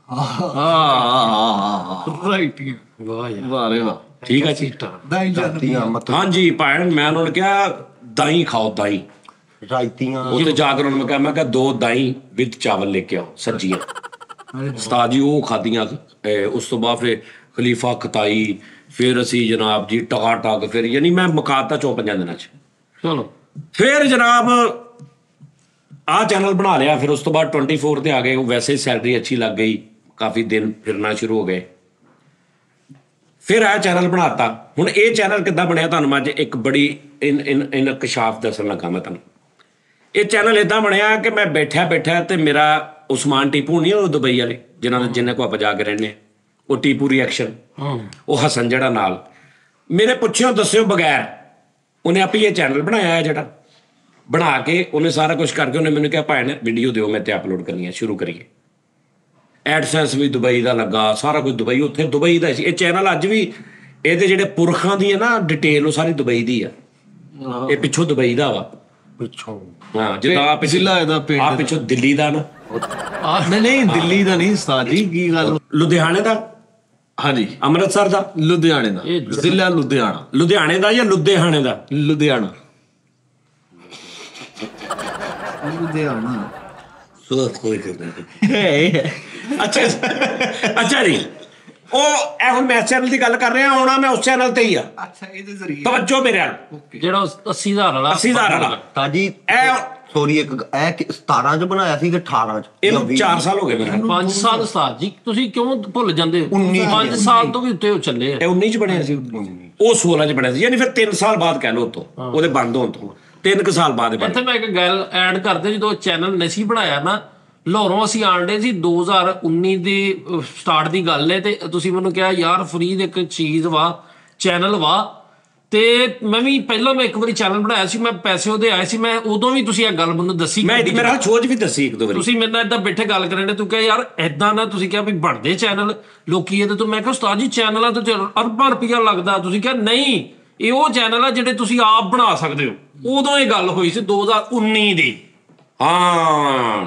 ਰਾਈਟ। ਵਾਹ ਯਾਰ, ਵਾਹ ਰੇ ਵਾਹ। ਠੀਕ ਹੈ ਜੀ। ਦਾਈ ਜਾਨ। मतलब ਹਾਂਜੀ ਭੈਣ, ਮੈਂ ਉਹਨਾਂ ਨੂੰ ਕਿਹਾ ਦਾਈ ਖਾਓ, ਦਾਈ। रायतियां ਉੱਥੇ ਜਾ ਕੇ ਉਹਨਾਂ ਨੂੰ ਮੈਂ ਕਿਹਾ 2 ਦਾਈ ਵਿਦ ਚਾਵਲ ਲੈ ਕੇ ਆਓ, ਸੱਜੀਆਂ। ਉਸਤਾਦ ਜੀ ਉਹ ਖਾਧੀਆਂ। ਉਸ ਤੋਂ ਬਾਅਦ ਫਿਰ ਖਲੀਫਾ ਖਤਾਈ, ਫਿਰ ਅਸੀਂ ਜਨਾਬ ਜੀ ਟਕ, ਫਿਰ ਯਾਨੀ ਮੈਂ ਮੁਕਾਤਾ 54 ਦਿਨਾਂ 'ਚ। ਚਲੋ ਫਿਰ ਜਨਾਬ ਆਹ ਚੈਨਲ ਬਣਾ ਲਿਆ। ਫਿਰ ਉਸ ਤੋਂ ਬਾਅਦ 24 ਤੇ ਆ ਗਏ। ਉਹ ਵੈਸੇ ਹੀ ਸੈਲਰੀ ਅੱਛੀ ਲੱਗ ਗਈ, ਕਾਫੀ ਦਿਨ ਫਿਰਨਾ ਸ਼ੁਰੂ ਹੋ ਗਏ। ਫਿਰ ਆਹ ਚੈਨਲ ਬਣਾਤਾ। ਹੁਣ ਇਹ ਚੈਨਲ ਕਿੱਦਾਂ ਬਣਿਆ, ਤੁਹਾਨੂੰ ਮੈਂ ਅੱਜ ਇੱਕ ਬੜੀ ਇਨਕਸ਼ਾਫ ਦੱਸਣ ਲੱਗਾ ਮੈਂ ਤੁਹਾਨੂੰ। ਇਹ ਚੈਨਲ ਇੱਦਾਂ ਬਣਿਆ ਕਿ ਮੈਂ ਬੈਠਿਆ ਤੇ ਮੇਰਾ ਉਸਮਾਨ ਟੀਪੂ ਨਹੀਂ, ਉਹ ਦੁਬਈ ਵਾਲੇ ਜਿਨ੍ਹਾਂ ਕੋਲ ਆਪਾਂ ਜਾ ਕੇ ਰਹਿੰਦੇ, ਉਹ ਟੀਪੂ ਰਿਐਕਸ਼ਨ, ਉਹ ਹਸਨ ਜਿਹੜਾ ਨਾਲ, ਮੇਰੇ ਪੁੱਛਿਓ ਦੱਸਿਓ ਬਗੈਰ ਉਹਨੇ ਆਪੇ ਇਹ ਚੈਨਲ ਬਣਾਇਆ। ਜਿਹੜਾ ਬਣਾ ਕੇ ਉਹਨੇ ਸਾਰਾ ਕੁਝ ਕਰਕੇ ਉਹਨੇ ਮੈਨੂੰ ਕਿਹਾ ਭੈਣ ਵੀਡੀਓ ਦਿਓ, ਮੈਂ ਤੇ ਅਪਲੋਡ ਕਰਨੀ ਹੈ, ਸ਼ੁਰੂ ਕਰੀਏ। ਐਡਸੈਂਸ ਵੀ ਦੁਬਈ ਦਾ ਲੱਗਾ, ਸਾਰਾ ਕੁਝ ਦੁਬਈ, ਉੱਥੇ ਦੁਬਈ ਦਾ ਸੀ। ਇਹ ਚੈਨਲ ਅੱਜ ਵੀ ਇਹਦੇ ਜਿਹੜੇ ਪੁਰਖਾਂ ਦੀ ਹੈ ਨਾ ਡਿਟੇਲ ਉਹ ਸਾਰੀ ਦੁਬਈ ਦੀ ਆ। ਇਹ ਪਿੱਛੋਂ ਦੁਬਈ ਦਾ ਵਾ ਪਿੱਛੋਂ ਹਾਂ, ਜਿੱਦਾਂ ਆਹ ਜ਼ਿਲ੍ਹਾ ਇਹਦਾ ਪਿੰਡ ਆਹ ਪਿੱਛੋਂ ਦਿੱਲੀ ਦਾ ਨਾ, ਨਹੀਂ ਦਿੱਲੀ ਦਾ ਨਹੀਂ ਉਸਤਾਦ ਜੀ, ਕੀ ਗੱਲ? ਲੁਧਿਆਣੇ ਦਾ, ਹਾਂਜੀ ਅੰਮ੍ਰਿਤਸਰ ਦਾ, ਲੁਧਿਆਣੇ ਦਾ, ਜ਼ਿਲ੍ਹਾ ਲੁਧਿਆਣਾ। ਲੁਧਿਆਣੇ ਦਾ ਜਾਂ ਲੁਧਿਆਣੇ ਦਾ? ਲੁਧਿਆਣਾ। ਲੁਧਿਆਣਾ। ਸੋ ਕੋਈ ਅੱਛਾ ਅੱਛਾ ਜੀ, ਉਹ ਇਹ ਹੁਣ ਮੈਂ ਚੈਨਲ ਦੀ ਗੱਲ ਕਰ ਰਿਹਾ, ਆਉਣਾ ਮੈਂ ਉਸ ਚੈਨਲ ਤੇ ਹੀ ਆ। ਅੱਛਾ, ਇਹਦੇ ਜ਼ਰੀਏ ਤਵੱਜੋ ਮੇਰੇ ਨਾਲ, ਜਿਹੜਾ 80,000 ਵਾਲਾ 80,000 ਵਾਲਾ ਤਾਜੀ ਇਹ ਸੋਰੀ ਇੱਕ ਇਹ 17 ਚ ਬਣਾਇਆ ਸੀ ਕਿ 18 ਚ? ਇਹਨੂੰ 4 ਸਾਲ ਹੋ ਗਏ ਮੇਰੇ 5 ਸਾਲ ਉਸਤਾਦ ਜੀ, ਤੁਸੀਂ ਕਿਉਂ ਭੁੱਲ ਜਾਂਦੇ ਹੋ? 19 5 ਸਾਲ ਤੋਂ ਵੀ ਉੱਤੇ ਹੋ ਚੱਲੇ ਆ। ਇਹ 19 ਚ ਬਣਿਆ ਸੀ, ਉਹ 16 ਚ ਬਣਿਆ ਸੀ, ਯਾਨੀ ਫਿਰ 3 ਸਾਲ ਬਾਅਦ ਕਹਿ ਲਓ ਤੋਂ ਉਹਦੇ ਬੰਦ ਹੋਣ ਤੋਂ 3 ਸਾਲ ਬਾਅਦ ਇੱਥੇ ਮੈਂ ਇੱਕ ਗੱਲ ਐਡ ਕਰਦੇ, ਜਦੋਂ ਚੈਨਲ ਨਹੀਂ ਬਣਾਇਆ ਨਾ, ਲਾਹੌਰੋਂ ਅਸੀਂ ਆਂਡੇ ਸੀ 2019 ਦੀ ਸਟਾਰਟ ਦੀ ਗੱਲ ਹੈ, ਤੇ ਤੁਸੀਂ ਮੈਨੂੰ ਕਿਹਾ ਯਾਰ ਫਰੀਦ ਇੱਕ ਚੀਜ਼ ਵਾ, ਚੈਨਲ ਵਾ, ਤੇ ਮੈਂ ਵੀ ਪਹਿਲਾਂ ਮੈਂ ਇੱਕ ਵਾਰੀ ਚੈਨਲ ਬਣਾਇਆ ਸੀ, ਮੈਂ ਪੈਸੇ ਉਹਦੇ ਆਏ ਸੀ, ਮੈਂ ਉਦੋਂ ਵੀ ਤੁਸੀਂ ਇਹ ਗੱਲ ਮੈਨੂੰ ਦੱਸੀ, ਮੈਂ ਮੇਰਾ ਛੋਜ ਵੀ ਦੱਸੀ ਇੱਕ ਦੋ ਵਾਰੀ, ਤੁਸੀਂ ਮੇਰੇ ਨਾਲ ਏਦਾਂ ਬੈਠੇ ਗੱਲ ਕਰਨ ਦੇ, ਤੂੰ ਕਿਹਾ ਯਾਰ ਏਦਾਂ ਨਾ, ਤੁਸੀਂ ਕਿਹਾ ਵੀ ਬਣਦੇ ਚੈਨਲ ਲੋਕੀ ਇਹਦੇ ਤੋਂ, ਮੈਂ ਕਿਹਾ ਉਸਤਾਦ ਜੀ ਚੈਨਲਾਂ ਤੇ ਅਰਬਾਂ ਰੁਪਈਆ ਲੱਗਦਾ, ਤੁਸੀਂ ਕਿਹਾ ਨਹੀਂ ਇਹ ਉਹ ਚੈਨਲ ਆ ਜਿਹੜੇ ਤੁਸੀਂ ਆਪ ਬਣਾ ਸਕਦੇ ਹੋ। ਉਦੋਂ ਇਹ ਗੱਲ ਹੋਈ ਸੀ 2019 ਦੀ, ਹਾਂ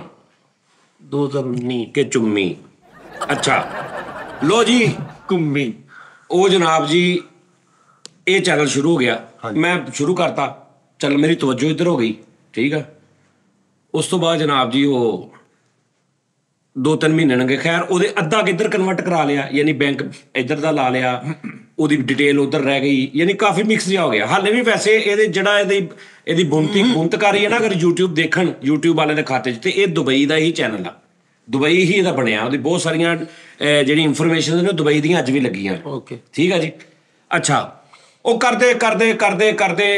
2019 ਕਿ ਚੁੰਮੀ। ਅੱਛਾ ਲੋ ਜੀ ਕੁੰਮੀ। ਉਹ ਜਨਾਬ ਜੀ ਇਹ ਚੈਨਲ ਸ਼ੁਰੂ ਹੋ ਗਿਆ, ਮੈਂ ਸ਼ੁਰੂ ਕਰਤਾ, ਚੱਲ ਮੇਰੀ ਤਵੱਜੋ ਇੱਧਰ ਹੋ ਗਈ, ਠੀਕ ਆ। ਉਸ ਤੋਂ ਬਾਅਦ ਜਨਾਬ ਜੀ ਉਹ 2-3 ਮਹੀਨੇ ਲੰਘੇ, ਖੈਰ ਉਹਦੇ ਅੱਧਾ ਕਿੱਧਰ ਕਨਵਰਟ ਕਰਾ ਲਿਆ, ਯਾਨੀ ਬੈਂਕ ਇੱਧਰ ਦਾ ਲਾ ਲਿਆ, ਉਹਦੀ ਡਿਟੇਲ ਉੱਧਰ ਰਹਿ ਗਈ, ਯਾਨੀ ਕਾਫੀ ਮਿਕਸ ਜਿਹਾ ਹੋ ਗਿਆ। ਹਾਲੇ ਵੀ ਵੈਸੇ ਇਹਦੇ ਜਿਹੜਾ ਇਹਦੀ ਬੁਣਤਕਾਰੀ ਹੈ ਨਾ, ਅਗਰ YouTube ਦੇਖਣ, YouTube ਵਾਲੇ ਦੇ ਖਾਤੇ 'ਚ, ਤੇ ਇਹ ਦੁਬਈ ਦਾ ਹੀ ਚੈਨਲ ਆ, ਦੁਬਈ ਹੀ ਇਹਦਾ ਬਣਿਆ, ਉਹਦੀ ਬਹੁਤ ਸਾਰੀਆਂ ਜਿਹੜੀ ਇਨਫੋਰਮੇਸ਼ਨ ਨੇ ਦੁਬਈ ਦੀਆਂ ਅੱਜ ਵੀ ਲੱਗੀਆਂ। ਓਕੇ ਠੀਕ ਆ ਜੀ। ਅੱਛਾ ਉਹ ਕਰਦੇ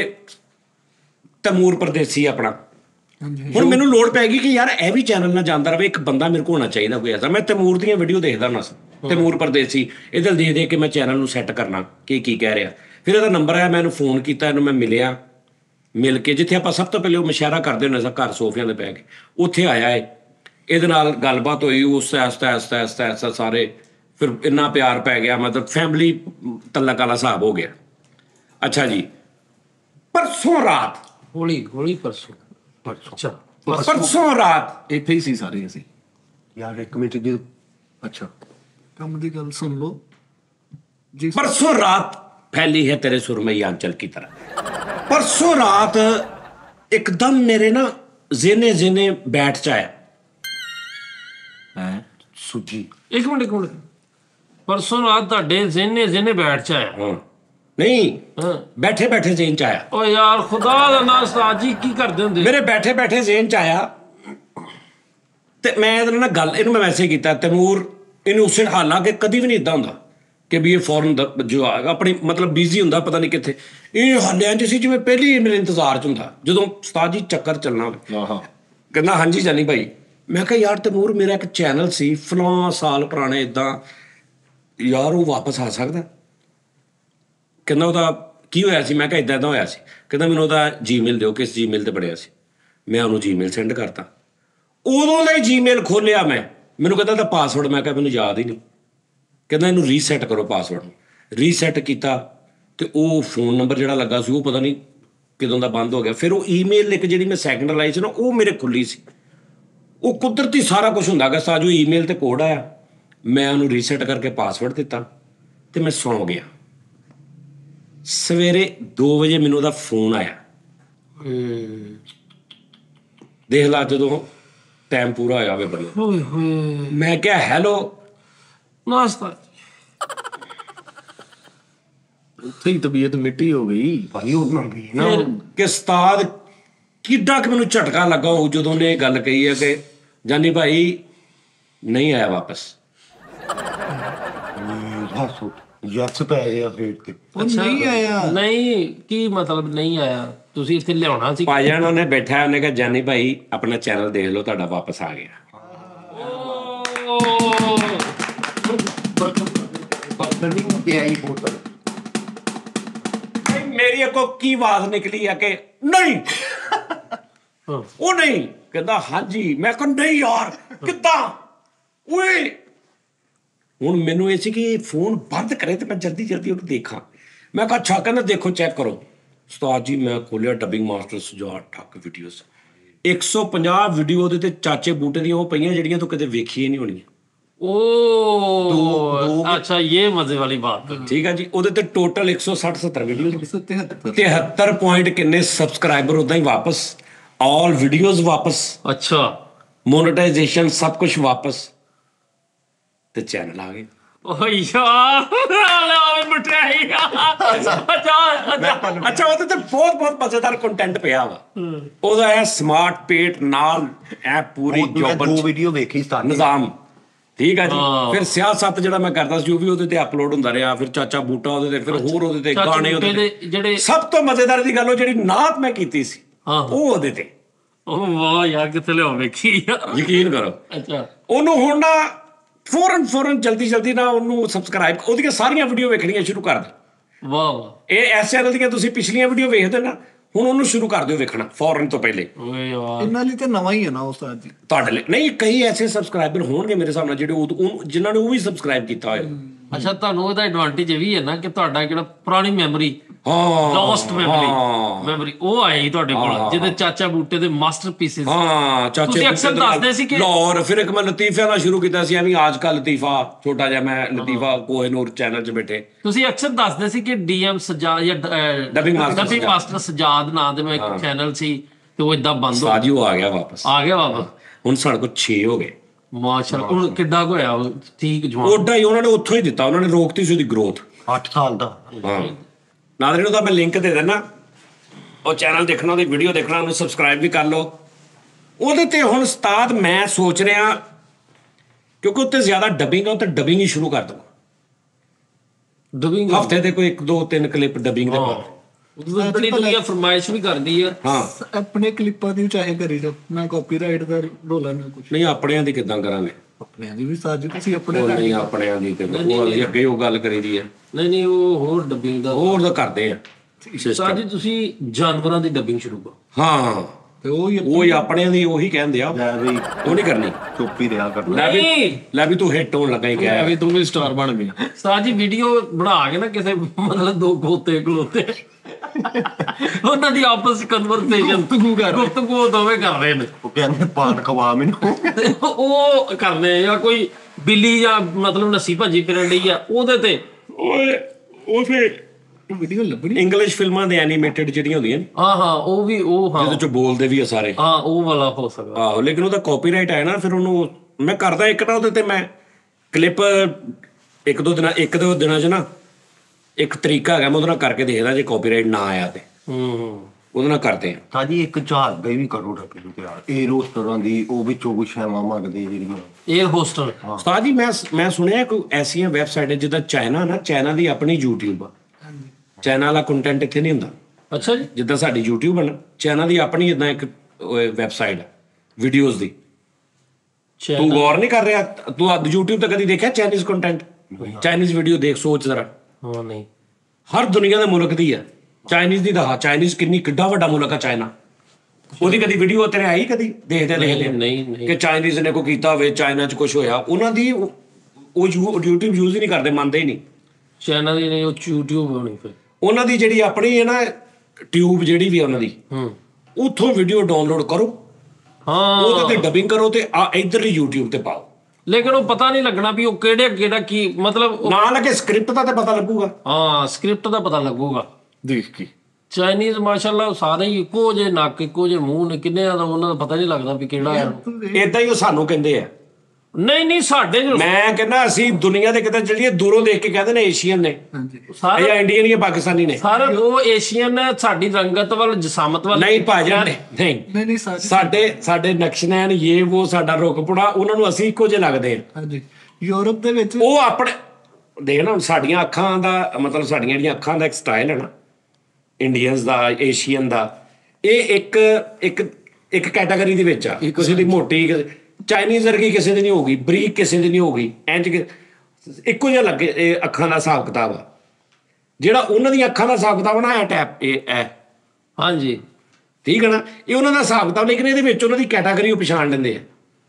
ਤੈਮੂਰ ਪਰਦੇਸੀ ਆਪਣਾ, ਹੁਣ ਮੈਨੂੰ ਲੋੜ ਪੈ ਗਈ ਕਿ ਯਾਰ ਇਹ ਵੀ ਚੈਨਲ ਨਾ ਜਾਂਦਾ ਰਹੇ, ਇੱਕ ਬੰਦਾ ਮੇਰੇ ਕੋਲ ਹੋਣਾ ਚਾਹੀਦਾ ਕੋਈ ਐਸਾ। ਮੈਂ ਤੈਮੂਰ ਦੀਆਂ ਵੀਡੀਓ ਦੇਖਦਾ ਹੁੰਦਾ ਸੀ, ਤੈਮੂਰ ਪਰਦੇਸੀ, ਇਹਦੇ ਦੇ ਕੇ ਮੈਂ ਚੈਨਲ ਨੂੰ ਸੈੱਟ ਕਰਨਾ ਕਿ ਕੀ ਕਹਿ ਰਿਹਾ। ਫਿਰ ਇਹਦਾ ਨੰਬਰ ਆਇਆ, ਮੈਂ ਇਹਨੂੰ ਫੋਨ ਕੀਤਾ, ਇਹਨੂੰ ਮੈਂ ਮਿਲਿਆ, ਮਿਲ ਕੇ ਜਿੱਥੇ ਆਪਾਂ ਸਭ ਤੋਂ ਪਹਿਲੇ ਉਹ ਮੁਸ਼ਾਇਰਾ ਕਰਦੇ ਹੁੰਦੇ ਸਾਂ ਘਰ ਸੋਫਿਆਂ 'ਤੇ ਬਹਿ ਕੇ, ਉੱਥੇ ਆਇਆ ਇਹਦੇ ਨਾਲ ਗੱਲਬਾਤ ਹੋਈ, ਉਸ ਆਸਤਾ ਸਾਰੇ ਫਿਰ ਇੰਨਾ ਪਿਆਰ ਪੈ ਗਿਆ, ਮਤਲਬ ਫੈਮਿਲੀ ਤਲਕ ਵਾਲਾ ਹਿਸਾਬ ਹੋ ਗਿਆ। ਅੱਛਾ ਜੀ, ਪਰਸੋਂ ਰਾਤ ਹੌਲੀ ਪਰਸੋਂ ਅੱਛਾ ਪਰਸੋਂ ਰਾਤ ਇੱਥੇ ਹੀ ਸੀ ਸਾਰੇ ਅਸੀਂ। ਯਾਰ ਇੱਕ ਮਿੰਟ ਜੀ, ਅੱਛਾ ਕੰਮ ਦੀ ਗੱਲ ਸੁਣ ਲਓ ਜੀ। परसों रात फैली है तेरे सुरमई आंचल की तरह। परसों रात एकदम मेरे ना जेने जेने बैठ च आया। ਸੁਜੀ ਇੱਕ ਮਿੰਟ ਪਰਸੋਂ ਰਾਤ ਤੁਹਾਡੇ ਜ਼ਿਹਨੇ ਬੈਠ ਚ ਆਇਆ? हाँ नहीं, ਹਾਂ बैठे बैठे जेन च आया, ਓ ਯਾਰ ਖੁਦਾ ਦਾ ਨਾਮ ਉਸਤਾਦ ਜੀ ਕੀ ਕਰਦੇ ਹੁੰਦੇ? मेरे बैठे बैठे जेन च आया। ਤੇ ਮੈਂ ਇਹਦੇ ਨਾਲ ਗੱਲ, ਇਹਨੂੰ ਮੈਂ ਮੈਸੇਜ ਕੀਤਾ, ਤੈਮੂਰ ਇਹਨੂੰ ਉਸੇ ਹਾਲਾਂਕਿ ਕਦੀ ਵੀ ਨਹੀਂ ਇਦਾਂ ਹੁੰਦਾ ਕਿ ਵੀ ਇਹ ਫੌਰਨ ਜੋ ਆਪਣੀ ਮਤਲਬ ਬਿਜ਼ੀ ਹੁੰਦਾ, ਪਤਾ ਨਹੀਂ ਕਿੱਥੇ, ਇਹ ਹਾਲਿਆਂ 'ਚ ਸੀ ਜਿਵੇਂ ਪਹਿਲੀ ਮੇਰੇ ਇੰਤਜ਼ਾਰ 'ਚ ਹੁੰਦਾ ਜਦੋਂ ਉਸਤਾਦ ਜੀ ਚੱਕਰ ਚੱਲਣਾ ਹੋਵੇ। ਆਹਾ ਕਹਿੰਦਾ ਹਾਂਜੀ ਜਾਨੀ ਭਾਈ। ਮੈਂ ਕਿਹਾ ਯਾਰ ਤੈਮੂਰ ਮੇਰਾ ਇੱਕ ਚੈਨਲ ਸੀ ਫਲਾਂ ਸਾਲ ਪੁਰਾਣੇ, ਇੱਦਾਂ ਯਾਰ ਉਹ ਵਾਪਸ ਆ ਸਕਦਾ? ਕਹਿੰਦਾ ਉਹਦਾ ਕੀ ਹੋਇਆ ਸੀ? ਮੈਂ ਕਿਹਾ ਇੱਦਾਂ ਹੋਇਆ ਸੀ। ਕਹਿੰਦਾ ਮੈਨੂੰ ਉਹਦਾ ਜੀਮੇਲ ਦਿਓ, ਕਿਸ ਜੀਮੇਲ ਤੇ ਬਣਿਆ ਸੀ। ਮੈਂ ਉਹਨੂੰ ਜੀਮੇਲ ਸੈਂਡ ਕਰਤਾ, ਉਦੋਂ ਦਾ ਹੀ ਜੀਮੇਲ ਖੋਲਿਆ ਮੈਂ, ਮੈਨੂੰ ਕਹਿੰਦਾ ਤਾਂ ਪਾਸਵਰਡ, ਮੈਂ ਕਿਹਾ ਮੈਨੂੰ ਯਾਦ ਹੀ ਨਹੀਂ। ਕਹਿੰਦਾ ਇਹਨੂੰ ਰੀਸੈਟ ਕਰੋ ਪਾਸਵਰਡ ਨੂੰ। ਰੀਸੈਟ ਕੀਤਾ ਤੇ ਉਹ ਫੋਨ ਨੰਬਰ ਜਿਹੜਾ ਲੱਗਾ ਸੀ ਉਹ ਪਤਾ ਨਹੀਂ ਕਦੋਂ ਦਾ ਬੰਦ ਹੋ ਗਿਆ। ਫਿਰ ਉਹ ਈਮੇਲ ਇੱਕ ਜਿਹੜੀ ਮੈਂ ਸੈਕਿੰਡ ਲਾਈ ਸੀ ਨਾ, ਉਹ ਮੇਰੇ ਖੁੱਲੀ ਸੀ। ਉਹ ਕੁਦਰਤੀ ਸਾਰਾ ਕੁਝ ਹੁੰਦਾ ਗਾ, ਸਾਜੋ ਈਮੇਲ ਤੇ ਕੋਡ ਆਇਆ, ਮੈਂ ਉਹਨੂੰ ਰੀਸੈਟ ਕਰਕੇ ਪਾਸਵਰਡ ਦਿੱਤਾ ਤੇ ਮੈਂ ਸੌਂ ਗਿਆ। ਸਵੇਰੇ 2 ਵਜੇ ਮੈਨੂੰ ਉਹਦਾ ਫੋਨ ਆਇਆ। ਦੇਖ ਲਾ ਜਦੋਂ ਟਾਈਮ ਪੂਰਾ ਹੋਇਆ ਹੋਵੇ ਬੰਦੇ। ਓਏ ਹੋਏ ਮੈਂ ਕਿਹਾ ਹੈਲੋ, ਨਾਸਤਾ ਉੱਥੇ ਹੀ ਤਬੀਅਤ ਮਿੱਟੀ ਹੋ ਗਈ ਭਾਈ ਉਹਨਾਂ ਵੀ ਨਾ ਕਿ ਉਸਤਾਦ ਕਿੱਡਾ ਕਿ ਮੈਨੂੰ ਝਟਕਾ ਲੱਗਾ ਉਹ ਜਦੋਂ ਨੇ ਇਹ ਗੱਲ ਕਹੀ ਹੈ ਕਿ ਜਾਨੀ ਭਾਈ ਨਹੀਂ ਆਇਆ ਵਾਪਸ। ਹੱਸੋ ਯਸ ਪੈ ਗਿਆ ਫੇਰ ਤੇ ਨਹੀਂ ਆਇਆ। ਨਹੀਂ ਕੀ ਮਤਲਬ ਨਹੀਂ ਆਇਆ? ਤੁਸੀਂ ਇੱਥੇ ਲਿਆਉਣਾ ਸੀ? ਭਾਜਣ ਉਹਨੇ ਬੈਠਾ, ਉਹਨੇ ਕਿਹਾ ਜਾਨੀ ਭਾਈ ਆਪਣਾ ਚੈਨਲ ਦੇਖ ਲਓ, ਤੁਹਾਡਾ ਵਾਪਸ ਆ ਗਿਆ। ਮੇਰੀ ਅੱਗੋਂ ਕੀ ਆਵਾਜ਼ ਨਿਕਲੀ ਆ ਕਿ ਨਹੀਂ ਉਹ ਨਹੀਂ। ਕਹਿੰਦਾ ਹਾਂਜੀ। ਮੈਂ ਕਿਹਾ ਨਹੀਂ ਯਾਰ ਕਿੱਦਾਂ? ਓਏ ਹੁਣ ਮੈਨੂੰ ਇਹ ਸੀ ਕਿ ਫੋਨ ਬੰਦ ਕਰੇ ਤੇ ਮੈਂ ਜਲਦੀ ਜਲਦੀ ਉਹਨੂੰ ਦੇਖਾਂ। ਮੈਂ ਕਿਹਾ ਅੱਛਾ, ਕਹਿੰਦਾ ਦੇਖੋ ਚੈੱਕ ਕਰੋ। ਉਸਤਾਦ ਜੀ ਮੈਂ ਖੋਲਿਆ ਡਬਿੰਗ ਮਾਸਟਰ ਸੁਜਾਤ ਠੱਕ ਵੀਡੀਓਜ਼, 150 ਵੀਡੀਓ ਉਹਦੇ ਤੇ ਚਾਚੇ ਬੂਟੇ ਦੀਆਂ ਉਹ ਪਈਆਂ ਜਿਹੜੀਆਂ ਤੂੰ ਕਦੇ ਵੇਖੀਆਂ ਨਹੀਂ ਹੋਣੀਆਂ। अच्छा ये मजे वाली बात है। ਠੀਕ ਹੈ ਜੀ, ਉਹਦੇ ਤੇ ਟੋਟਲ 160-70 ਵੀਡੀਓ, 73 ਪੁਆਇੰਟ ਕਿੰਨੇ ਸਬਸਕ੍ਰਾਈਬਰ ਉਦਾਂ ਹੀ ਵਾਪਸ, ਆਲ ਵੀਡੀਓਜ਼ ਵਾਪਸ, अच्छा ਮੋਨੇਟਾਈਜੇਸ਼ਨ ਸਭ ਕੁਝ ਵਾਪਸ, ਤੇ ਚੈਨਲ ਆ ਗਏ। ओ यार मिठाई ਅੱਛਾ, ਉਹਦੇ ਤੇ ਬਹੁਤ ਬਹੁਤ ਮਜ਼ੇਦਾਰ ਕੰਟੈਂਟ ਪਿਆ ਵਾ। ਉਹਦਾ ਇਹ ਸਮਾਰਟ ਪੇਟ ਨਾਲ ਇਹ ਪੂਰੀ ਮੈਂ ਜੋਬਰ 2 ਵੀਡੀਓ ਵੇਖੀ ਸਟਾਰਟ ਨਿਜ਼ਾਮ, ਠੀਕ ਹੈ ਜੀ। ਫਿਰ ਸਿਆਸਤ ਜਿਹੜਾ ਮੈਂ ਕਰਦਾ ਸੀ ਉਹ ਵੀ ਉਹਦੇ ਤੇ ਅਪਲੋਡ ਹੁੰਦਾ ਰਿਹਾ, ਫਿਰ ਚਾਚਾ ਬੂਟਾ ਉਹਦੇ ਤੇ, ਫਿਰ ਹੋਰ ਉਹਦੇ ਤੇ ਗਾਣੇ ਉਹਦੇ ਤੇ। ਜਿਹੜੇ ਸਭ ਤੋਂ ਮਜ਼ੇਦਾਰ ਦੀ ਗੱਲ ਉਹ ਜਿਹੜੀ ਨਾਤ ਮੈਂ ਕੀਤੀ ਸੀ ਉਹ ਉਹਦੇ ਤੇ। ओ वाह यार कितने ले वेखी ਯਕੀਨ ਕਰੋ। अच्छा ਉਹਨੂੰ ਹੁਣ ਨਾ ਫੌਰਨ ਜਲਦੀ ਨਾ ਉਹਨੂੰ ਸਬਸਕ੍ਰਾਈਬ, ਉਹਦੀਆਂ ਸਾਰੀਆਂ ਵੀਡੀਓ ਵੇਖਣੀਆਂ ਸ਼ੁਰੂ ਕਰ ਦੇ। वाह वाह ਇਹ ਐਸ ਚੈਨਲ ਦੀਆਂ ਤੁਸੀਂ ਪਿਛਲੀਆਂ ਵੀਡੀਓ ਵੇਖਦੇ ਨਾ, ਹੁਣ ਉਹਨੂੰ ਸ਼ੁਰੂ ਕਰ ਦਿਓ ਵੇਖਣਾ ਫੌਰਨ ਤੋਂ ਪਹਿਲੇ। ओए यार ਇਹਨਾਂ ਲਈ ਤੇ ਨਵਾਂ ਹੀ ਹੈ ਨਾ ਉਸਤਾਦ ਜੀ। ਤੁਹਾਡੇ ਲਈ ਨਹੀਂ, ਕਈ ਐਸੇ ਸਬਸਕ੍ਰਾਈਬਰ ਹੋਣਗੇ ਮੇਰੇ ਹਿਸਾਬ ਨਾਲ ਜਿਹੜੇ ਜਿਨ੍ਹਾਂ ਨੇ ਉਹ ਵੀ ਸਬਸਕ੍ਰਾਈਬ ਕੀਤਾ ਹੋਇਆ। ਅੱਛਾ, ਤੁਹਾਨੂੰ ਉਹਦਾ ਐਡਵਾਂਟੇਜ ਇਹ ਵੀ ਹੈ ਨਾ ਕਿ ਤੁਹਾਡਾ ਜਿਹੜਾ ਪੁਰਾਣੀ ਮੈਮਰੀ, ਹਾਂ ਲੋਸਟ ਮੈਮਰੀ ਉਹ ਆਏਗੀ ਤੁਹਾਡੇ ਕੋਲ, ਜਿਹਦੇ ਚਾਚਾ ਬੂਟੇ ਦੇ ਮਾਸਟਰਪੀਸਿਸ। ਹਾਂ ਚਾਚੇ ਤੁਸੀਂ ਅਕਸਰ ਦੱਸਦੇ ਸੀ ਕਿ ਲਾਹੌਰ, ਫਿਰ ਇੱਕ ਮੈਂ ਲਤੀਫਿਆਂ ਨਾਲ ਸ਼ੁਰੂ ਕੀਤਾ ਸੀ, ਐਵੇਂ ਆਜ ਕੱਲ ਲਤੀਫਾ, ਛੋਟਾ ਜਿਹਾ ਮੈਂ ਲਤੀਫਾ ਕੋਹਨੂਰ ਚੈਨਲ 'ਚ ਬੈਠੇ। ਤੁਸੀਂ ਅਕਸਰ ਦੱਸਦੇ ਸੀ ਕਿ ਡੀਐਮ ਸਜਾਦ ਜਾਂ ਡਬਿੰਗ ਮਾਸਟਰ ਸਜਾਦ ਨਾਂ ਦੇ ਮੈਂ ਇੱਕ ਚੈਨਲ ਸੀ ਤੇ ਉਹ ਇਦਾਂ ਬੰਦ ਹੋ ਸਾਜੀ ਉਹ ਆ ਗਿਆ ਵਾਪਸ। ਗਿਆ ਵਾਪਸ। ਹੁਣ ਸਾਡੇ ਕੋਲ 6 ਹੋ ਗਏ। ਮਾਸ਼ਾਅੱਲਾ, ਹੁਣ ਕਿੱਡਾ ਕੁ ਹੋਇਆ ਉਹ? ਠੀਕ ਜਵਾਨ। ਓਡਾ ਹੀ ਉਹਨਾਂ ਨੇ ਉੱਥੋਂ ਹੀ ਦਿੱਤਾ, ਉਹਨਾਂ ਨੇ ਰੋਕਤੀ ਸੀ ਉਹਦੀ ਗਰੋਥ। 8 ਸਾਲ ਦਾ। ਹਾਂ, ਨਾਲੇ ਨੂੰ ਤਾਂ ਮੈਂ ਲਿੰਕ ਦੇ ਦੇਣਾ, ਉਹ ਚੈਨਲ ਦੇਖਣਾ, ਉਹਦੀ ਵੀਡੀਓ ਦੇਖਣਾ, ਉਹਨੂੰ ਸਬਸਕ੍ਰਾਈਬ ਵੀ ਕਰ ਲਓ। ਉਹਦੇ ਤੇ ਹੁਣ ਉਸਤਾਦ ਮੈਂ ਸੋਚ ਰਿਹਾ, ਕਿਉਂਕਿ ਉੱਤੇ ਜ਼ਿਆਦਾ ਡਬਿੰਗ ਆ, ਉੱਤੇ ਡਬਿੰਗ ਹੀ ਸ਼ੁਰੂ ਕਰ ਦਵਾਂ। ਡਬਿੰਗ ਹਫਤੇ ਦੇ ਕੋਈ 1 2 3 ਕਲਿੱਪ ਡਬਿੰਗ ਦੇ ਪਾ। ਬੜੀ ਦੁਨੀਆ ਫਰਮਾਇਸ਼ ਵੀ ਕਰਦੀ ਹੈ। ਹਾਂ, ਆਪਣੇ ਕਲਿੱਪਾਂ ਦੀ ਚਾਹੇ ਕਰੀ ਜਾਓ, ਨਾ ਕਾਪੀਰਾਈਟ ਦਾ ਰੋਲਾ ਨਾ ਕੁਝ। ਨਹੀਂ ਆਪਣਿਆਂ ਦੀ ਕਿੱਦਾਂ ਕਰਾਂਗੇ? ਆਪਣਿਆਂ ਦੀ ਵੀ ਸਾਜ ਤੁਸੀਂ ਆਪਣੇ ਉਹ ਨਹੀਂ ਆਪਣਿਆਂ ਦੀ ਤੇ ਉਹ ਅਸੀਂ ਅੱਗੇ ਉਹ ਗੱਲ ਕਰੀ ਦੀ ਹੈ। ਨਹੀਂ ਉਹ ਹੋਰ ਡਬਿੰਗ ਦਾ ਹੋਰ ਤਾਂ ਕਰਦੇ ਆ ਸਰ ਜੀ। ਤੁਸੀਂ ਜਾਨਵਰਾਂ ਦੀ ਡਬਿੰਗ ਸ਼ੁਰੂ ਕਰੋ। ਹਾਂ, ਤੇ ਉਹ ਹੀ ਉਹ ਹੀ ਆਪਣਿਆਂ ਦੀ ਉਹੀ ਕਹਿੰਦੇ ਆ, ਲੈ ਵੀ ਉਹ ਨਹੀਂ ਕਰਨੀ। ਚੁੱਪ ਹੀ ਰਿਹਾ ਕਰਨਾ। ਲੈ ਵੀ ਤੂੰ ਹਿੱਟ ਹੋਣ ਲੱਗਾ ਹੀ ਕਿਹਾ। ਵੀ ਤੂੰ ਵੀ ਸਟਾਰ ਬਣ ਗਿਆ। ਸਰ ਜੀ ਵੀਡੀਓ ਬਣਾ ਕੇ ਨਾ ਕਿਸੇ ਮਤਲਬ ਦੋ ਖਲੋਤੇ ਉਹਨਾਂ ਦੀ ਆਪਸ ਕਨਵਰਸੇਸ਼ਨ ਗੁਫ਼ਤਗੂ ਦੋਵੇਂ ਕਰ ਰਹੇ ਨੇ। ਉਹ ਕਹਿੰਦੇ ਪਾਨ ਖਵਾ ਮੈਨੂੰ। ਤੇ ਉਹ ਕਰਨੇ ਜਾਂ ਕੋਈ ਬਿੱਲੀ ਜਾਂ ਮਤਲਬ ਨੱਸੀ ਭੱਜੀ ਫਿਰਨ ਡਈ ਆ ਉਹਦੇ ਤੇ ਉਹ ਫਿਰ ਵੀਡੀਓ ਲੱਭਣੀ। ਇੰਗਲਿਸ਼ ਫਿਲਮਾਂ ਦੇ ਐਨੀਮੇਟਡ ਜਿਹੜੀਆਂ ਹੁੰਦੀਆਂ ਨੇ, ਹਾਂ ਉਹ ਵੀ ਉਹ ਹਾਂ ਜਿਹਦੇ ਚ ਬੋਲਦੇ ਵੀ ਆ ਸਾਰੇ। ਹਾਂ ਉਹ ਵਾਲਾ ਹੋ ਸਕਦਾ। ਆਹੋ, ਲੇਕਿਨ ਉਹਦਾ ਕਾਪੀਰਾਈਟ ਆਇਆ ਨਾ, ਫਿਰ ਉਹਨੂੰ ਮੈਂ ਕਰਦਾ ਇੱਕ ਨਾ ਉਹਦੇ ਤੇ ਮੈਂ ਕਲਿੱਪ 1 2 ਦਿਨਾਂ ਚ ਨਾ ਇੱਕ ਤਰੀਕਾ ਹੈਗਾ, ਮੈਂ ਉਹਦੇ ਨਾਲ ਕਰਕੇ ਦੇਖਦਾ, ਜੇ ਕਾਪੀਰਾਈਟ ਨਾ ਆਇਆ ਤੇ ਉਹਦੇ ਨਾਲ ਕਰਦੇ ਆ। ਸਾਜੀ ਇੱਕ ਜਹਾਜ਼ ਦਾ ਵੀ ਕਰੋ ਡਬਿੰਗ ਤੇ ਯਾਰ, ਏਅਰਹੋਸਟਰਾਂ ਦੀ ਉਹ ਵਿੱਚੋਂ ਕੁਛ ਸ਼ੈਵਾਂ ਮੰਗਦੇ ਜਿਹੜੀਆਂ। 에ਅਰ ਹੋਸਟਰ। ਉਸਤਾਦ ਜੀ ਮੈਂ ਸੁਣਿਆ ਕੋਈ ਐਸੀਆਂ ਵੈਬਸਾਈਟ ਜਿੱਦਾਂ ਚਾਈਨਾ ਨਾ, ਚਾਈਨਾ ਦੀ ਆਪਣੀ YouTube ਆ। ਚਾਈਨਾ ਵਾਲਾ ਕੰਟੈਂਟ ਇੱਥੇ ਨਹੀਂ ਹੁੰਦਾ। ਅੱਛਾ ਜੀ। ਜਿੱਦਾਂ ਸਾਡੀ YouTube ਆ ਨਾ, ਚਾਈਨਾ ਦੀ ਆਪਣੀ ਇਦਾਂ ਇੱਕ ਵੈਬਸਾਈਟ ਆ ਵੀਡੀਓਜ਼ ਦੀ। ਤੂੰ ਗੌਰ ਨਹੀਂ ਕਰ ਰਿਹਾ? ਤੂੰ YouTube ਤੇ ਕਦੀ ਦੇਖਿਆ ਚਾਈਨੀਜ਼ ਕੰਟੈਂਟ? ਚਾਈਨੀਜ਼ ਵੀਡੀਓ ਦੇਖ, ਸੋਚ ਜ਼ਰਾ। ਹਾਂ ਨਹੀਂ, ਹਰ ਦੁਨੀਆ ਦੇ ਮੁਲਕ ਦੀ ਆ ਚਾਈਨੀਜ਼ ਦੀ। ਤਾਂ ਚਾਈਨੀਜ਼ ਕਿੱਡਾ ਵੱਡਾ ਮੁਲਕ ਆ ਚਾਈਨਾ। ਉਹਦੀ ਕਦੀ ਵੀਡੀਓ ਤੇਰੇ ਆਈ ਕਦੀ ਦੇਖਦੇ ਨਹੀਂ ਕਿ ਚਾਈਨੀਜ਼ ਨੇ ਕੋਈ ਕੀਤਾ ਹੋਵੇ, ਚਾਈਨਾ 'ਚ ਕੁਝ ਹੋਇਆ? ਉਹਨਾਂ ਦੀ ਉਹ YouTube ਯੂਜ਼ ਹੀ ਨਹੀਂ ਕਰਦੇ, ਮੰਨਦੇ ਹੀ ਨਹੀਂ। ਚਾਈਨਾ ਦੀ ਨਹੀਂ, ਉਹ YouTube ਹੋਣੀ ਫਿਰ। ਉਹਨਾਂ ਦੀ ਜਿਹੜੀ ਆਪਣੀ ਹੈ ਨਾ ਟਿਊਬ, ਜਿਹੜੀ ਵੀ ਉਹਨਾਂ ਦੀ, ਉੱਥੋਂ ਵੀਡੀਓ ਡਾਊਨਲੋਡ ਕਰੋ, ਹਾਂ ਉਹਦੇ ਤੇ ਡਬਿੰਗ ਕਰੋ ਤੇ ਇੱਧਰਲੀ YouTube ਤੇ ਪਾਓ। ਲੇਕਿਨ ਉਹ ਪਤਾ ਨਹੀਂ ਲੱਗਣਾ ਵੀ ਉਹ ਕਿਹੜਾ ਕੀ ਮਤਲਬ ਨਾ ਲੱਗੇ ਸਕ੍ਰਿਪਟ ਦਾ ਤੇ ਪਤਾ ਲੱਗੂਗਾ। ਹਾਂ ਸਕ੍ਰਿਪਟ ਦਾ ਪਤਾ ਲੱਗੂਗਾ ਦੇਖ ਕੇ। ਚਾਈਨੀਜ਼ ਮਾਸ਼ਾਅੱਲਾ ਸਾਰੇ ਹੀ ਇੱਕੋ ਜਿਹੇ ਨੱਕ, ਇੱਕੋ ਜਿਹੇ ਮੂੰਹ ਨੇ, ਕਿੰਨਿਆਂ ਦਾ ਉਹਨਾਂ ਦਾ ਪਤਾ ਨਹੀਂ ਲੱਗਦਾ ਵੀ ਕਿਹੜਾ ਆ। ਏਦਾਂ ਹੀ ਉਹ ਸਾਨੂੰ ਕਹਿੰਦੇ ਆ। ਨਹੀਂ ਸਾਡੇ ਮੈਂ ਕਹਿੰਦਾ ਅਸੀਂ ਦੁਨੀਆ ਦੇ ਕਿਤੇ ਚੱਲੀਏ, ਦੂਰੋਂ ਦੇਖ ਕੇ ਕਹਿੰਦੇ ਨੇ ਏਸ਼ੀਅਨ ਨੇ, ਸਾਰੇ ਜਾਂ ਇੰਡੀਅਨ ਜਾਂ ਪਾਕਿਸਤਾਨੀ ਨੇ। ਸਾਰੇ ਉਹ ਏਸ਼ੀਅਨ ਨੇ, ਸਾਡੀ ਰੰਗਤ ਵੱਲ, ਜਸਾਮਤ ਵੱਲ ਨਹੀਂ ਭਾਜਨ ਨਹੀਂ, ਨਹੀਂ ਸਾਡੇ ਨਕਸ਼ਨੈਨ ਇਹ ਉਹ ਸਾਡਾ ਰੁਕਪੜਾ, ਉਹਨਾਂ ਨੂੰ ਅਸੀਂ ਇੱਕੋ ਜਿਹੇ ਲੱਗਦੇ ਆ। ਹਾਂਜੀ, ਯੂਰਪ ਦੇ ਵਿੱਚ ਉਹ ਆਪਣੇ ਦੇਖ ਨਾ, ਸਾਡੀਆਂ ਅੱਖਾਂ ਦਾ ਮਤਲਬ, ਸਾਡੀਆਂ ਜਿਹੜੀਆਂ ਅੱਖਾਂ ਦਾ ਇੱਕ ਸਟਾਈਲ ਹੈ ਨਾ, ਇੰਡੀਅਨਸ ਦਾ, ਏਸ਼ੀਅਨ ਦਾ, ਇਹ ਇੱਕ ਕੈਟਾਗਰੀ ਦੇ ਵਿੱਚ ਆ। ਕਿਸੇ ਦੀ ਮੋਟੀ, ਚਾਈਨੀਜ਼ ਵਰਗੀ ਕਿਸੇ ਦੀ ਨਹੀਂ ਹੋਊਗੀ, ਬਰੀਕ ਕਿਸੇ ਦੀ ਨਹੀਂ ਹੋਊਗੀ, ਇੰਜ ਇੱਕੋ ਜਿਹਾ ਲੱਗੇ। ਇਹ ਅੱਖਾਂ ਦਾ ਹਿਸਾਬ ਕਿਤਾਬ ਆ ਜਿਹੜਾ ਉਹਨਾਂ ਦੀਆਂ ਅੱਖਾਂ ਦਾ ਹਿਸਾਬ ਕਿਤਾਬ ਨਾ, ਇਹ ਹਾਂਜੀ ਠੀਕ ਹੈ ਨਾ, ਇਹ ਉਹਨਾਂ ਦਾ ਹਿਸਾਬ ਕਿਤਾਬ। ਲੇਕਿਨ ਇਹਦੇ ਵਿੱਚ ਉਹਨਾਂ ਦੀ ਕੈਟਾਗਰੀ ਉਹ ਪਛਾਣ ਲੈਂਦੇ ਆ।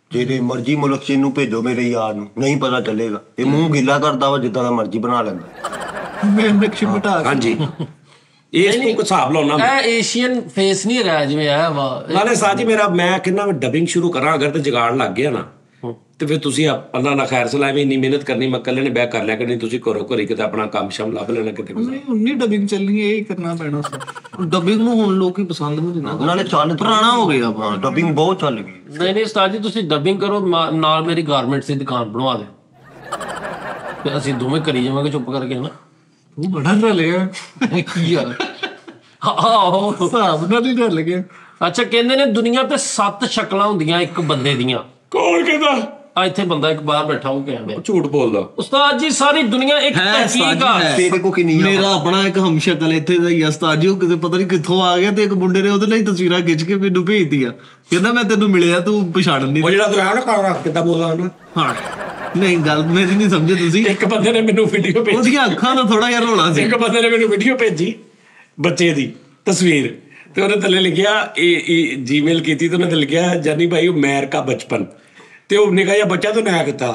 ਜਿਹੜੇ ਮਰਜ਼ੀ ਮੁਲਕ 'ਚ ਇਹਨੂੰ ਭੇਜੋ ਮੇਰੇ ਯਾਰ ਨੂੰ, ਨਹੀਂ ਪਤਾ ਚੱਲੇਗਾ। ਇਹ ਮੂੰਹ ਗਿੱਲਾ ਕਰਦਾ ਵਾ ਜਿੱਦਾਂ ਦਾ ਮਰਜ਼ੀ ਬਣਾ ਲੈਂਦਾ। ਮੈਂਬਰਸ਼ਿਪ ਹਟਾ ਹਾਂਜੀ ਇਸ ਤੋਂ ਹਿਸਾਬ ਲਾਉਣਾ ਇਹ ਏਸ਼ੀਅਨ ਫੇਸ ਨਹੀਂ ਹੈਗਾ ਜਿਵੇਂ ਆ ਵਾ। ਨਾਲੇ ਸਾਜੀ ਮੇਰਾ ਮੈਂ ਕਿੰਨਾ ਡਬਿੰਗ ਸ਼ੁਰੂ ਕਰਾਂ ਅਗਰ ਤੇ ਜਗਾੜ ਲੱਗ ਗਿਆ ਨਾ ਤੇ ਫਿਰ ਤੁਸੀਂ ਅੱਲਾ ਨਾ ਖੈਰ ਸਲਾਹ ਵੀ ਇੰਨੀ ਮਿਹਨਤ ਕਰਨੀ ਮੈਂ ਇਕੱਲੇ ਨੇ ਬੈਕ ਕਰ ਲਿਆ ਕਰਨੀ, ਤੁਸੀਂ ਘਰੋਂ ਘਰੀ ਕਿਤੇ ਆਪਣਾ ਕੰਮ ਸ਼ਮ ਲੱਭ ਲੈਣਾ ਕਿਤੇ। ਉਨੀ ਡਬਿੰਗ ਚੱਲਣੀ ਇਹ ਕਰਨਾ ਪੈਣਾ ਸੀ। ਡਬਿੰਗ ਨੂੰ ਹੁਣ ਲੋਕੀ ਪਸੰਦ ਨਹੀਂ ਨਾ, ਨਾਲੇ ਚੱਲ ਪੁਰਾਣਾ ਹੋ ਗਿਆ। ਹਾਂ ਡਬਿੰਗ ਬਹੁਤ ਚੱਲ ਗਈ। ਨਹੀਂ ਉਸਤਾਦ ਜੀ ਤੁਸੀਂ ਡਬਿੰਗ ਕਰੋ ਨਾਲ ਮੇਰੀ ਗਾਰਮੈਂਟਸ ਦੀ ਦੁਕਾਨ ਬਣਵਾ ਦਿਓ ਤੇ ਅਸੀਂ ਦੋਵੇਂ ਕਰੀ ਜਾਵਾਂਗੇ ਚੁੱਪ ਕਰਕੇ ਨਾ। ਤੂੰ ਬੜਾ ਰਲਿਆ ਯਾਰ ਆਹੋ ਹਿਸਾਬ ਨਾਲ ਹੀ ਰਲ ਗਿਆ। ਅੱਛਾ ਕਹਿੰਦੇ ਨੇ ਦੁਨੀਆ ਤੇ 7 ਸ਼ਕਲਾਂ ਹੁੰਦੀਆਂ ਇੱਕ ਬੰਦੇ ਦੀਆਂ। ਕੌਣ ਕਹਿੰਦਾ? ਆ ਇੱਥੇ ਬੰਦਾ ਇੱਕ ਬਾਹਰ ਬੈਠਾ ਉਹ ਕਹਿੰਦਾ ਝੂਠ ਬੋਲਦਾ। ਉਸਤਾਦ ਜੀ ਸਾਰੀ ਦੁਨੀਆ ਇੱਕ ਹੈ ਤਹਿਕੀਕ ਆ। ਤੇਰੇ ਕੋ ਕਿੰਨੀ ਆ? ਮੇਰਾ ਆਪਣਾ ਇੱਕ ਹਮਸ਼ਕਲ ਇੱਥੇ ਦਾ ਹੀ ਆ ਉਸਤਾਦ ਜੀ, ਉਹ ਕਿਤੇ ਪਤਾ ਨਹੀਂ ਕਿੱਥੋਂ ਆ ਗਿਆ ਤੇ ਇੱਕ ਮੁੰਡੇ ਨੇ ਉਹਦੇ ਲਈ ਤਸਵੀਰਾਂ ਖਿੱਚ ਕੇ ਮੈਨੂੰ ਭੇਜਤੀਆਂ। ਕਹਿੰਦਾ ਮੈਂ ਤੈਨੂੰ ਮਿਲਿਆ ਤੂੰ ਪਛਾਣ ਨਹੀਂ। ਉਹ ਜਿਹੜਾ ਤੂੰ ਆ ਨਾ ਕਾਲਾ ਕਿੱਦਾਂ ਬੋਲਦਾ ਉਹਨੂੰ? ਹਾਂ ਨਹੀਂ ਗੱਲ ਮੇਰੀ ਨਹੀਂ ਸਮਝੇ ਤੁਸੀਂ। ਇੱਕ ਬੰਦੇ ਨੇ ਮੈਨੂੰ ਵੀਡੀਓ ਭੇਜੀ, ਉਹਦੀਆਂ ਅੱਖਾਂ ਦਾ ਥੋੜਾ ਜਿਹਾ ਰੋਲਾ ਸੀ। ਇੱਕ ਬੰਦੇ ਨੇ ਮੈਨੂੰ ਵੀਡੀਓ ਭੇਜੀ ਬੱਚੇ ਦੀ ਤਸਵੀਰ ਤੇ ਉਹਨੇ ਥੱਲੇ ਲਿਖਿਆ ਇਹ ਜੀਮੇਲ ਕੀਤੀ ਤੇ ਉਹਨੇ ਲਿਖਿਆ ਜਾਨੀ ਭਾਈ ਉਮਰ ਕਾ ਬਚਪਨ ਤੇ ਉਹ ਨਿਕਾ ਜਿਹਾ ਬੱਚਾ ਤੋਂ ਨਾ ਕੀਤਾ।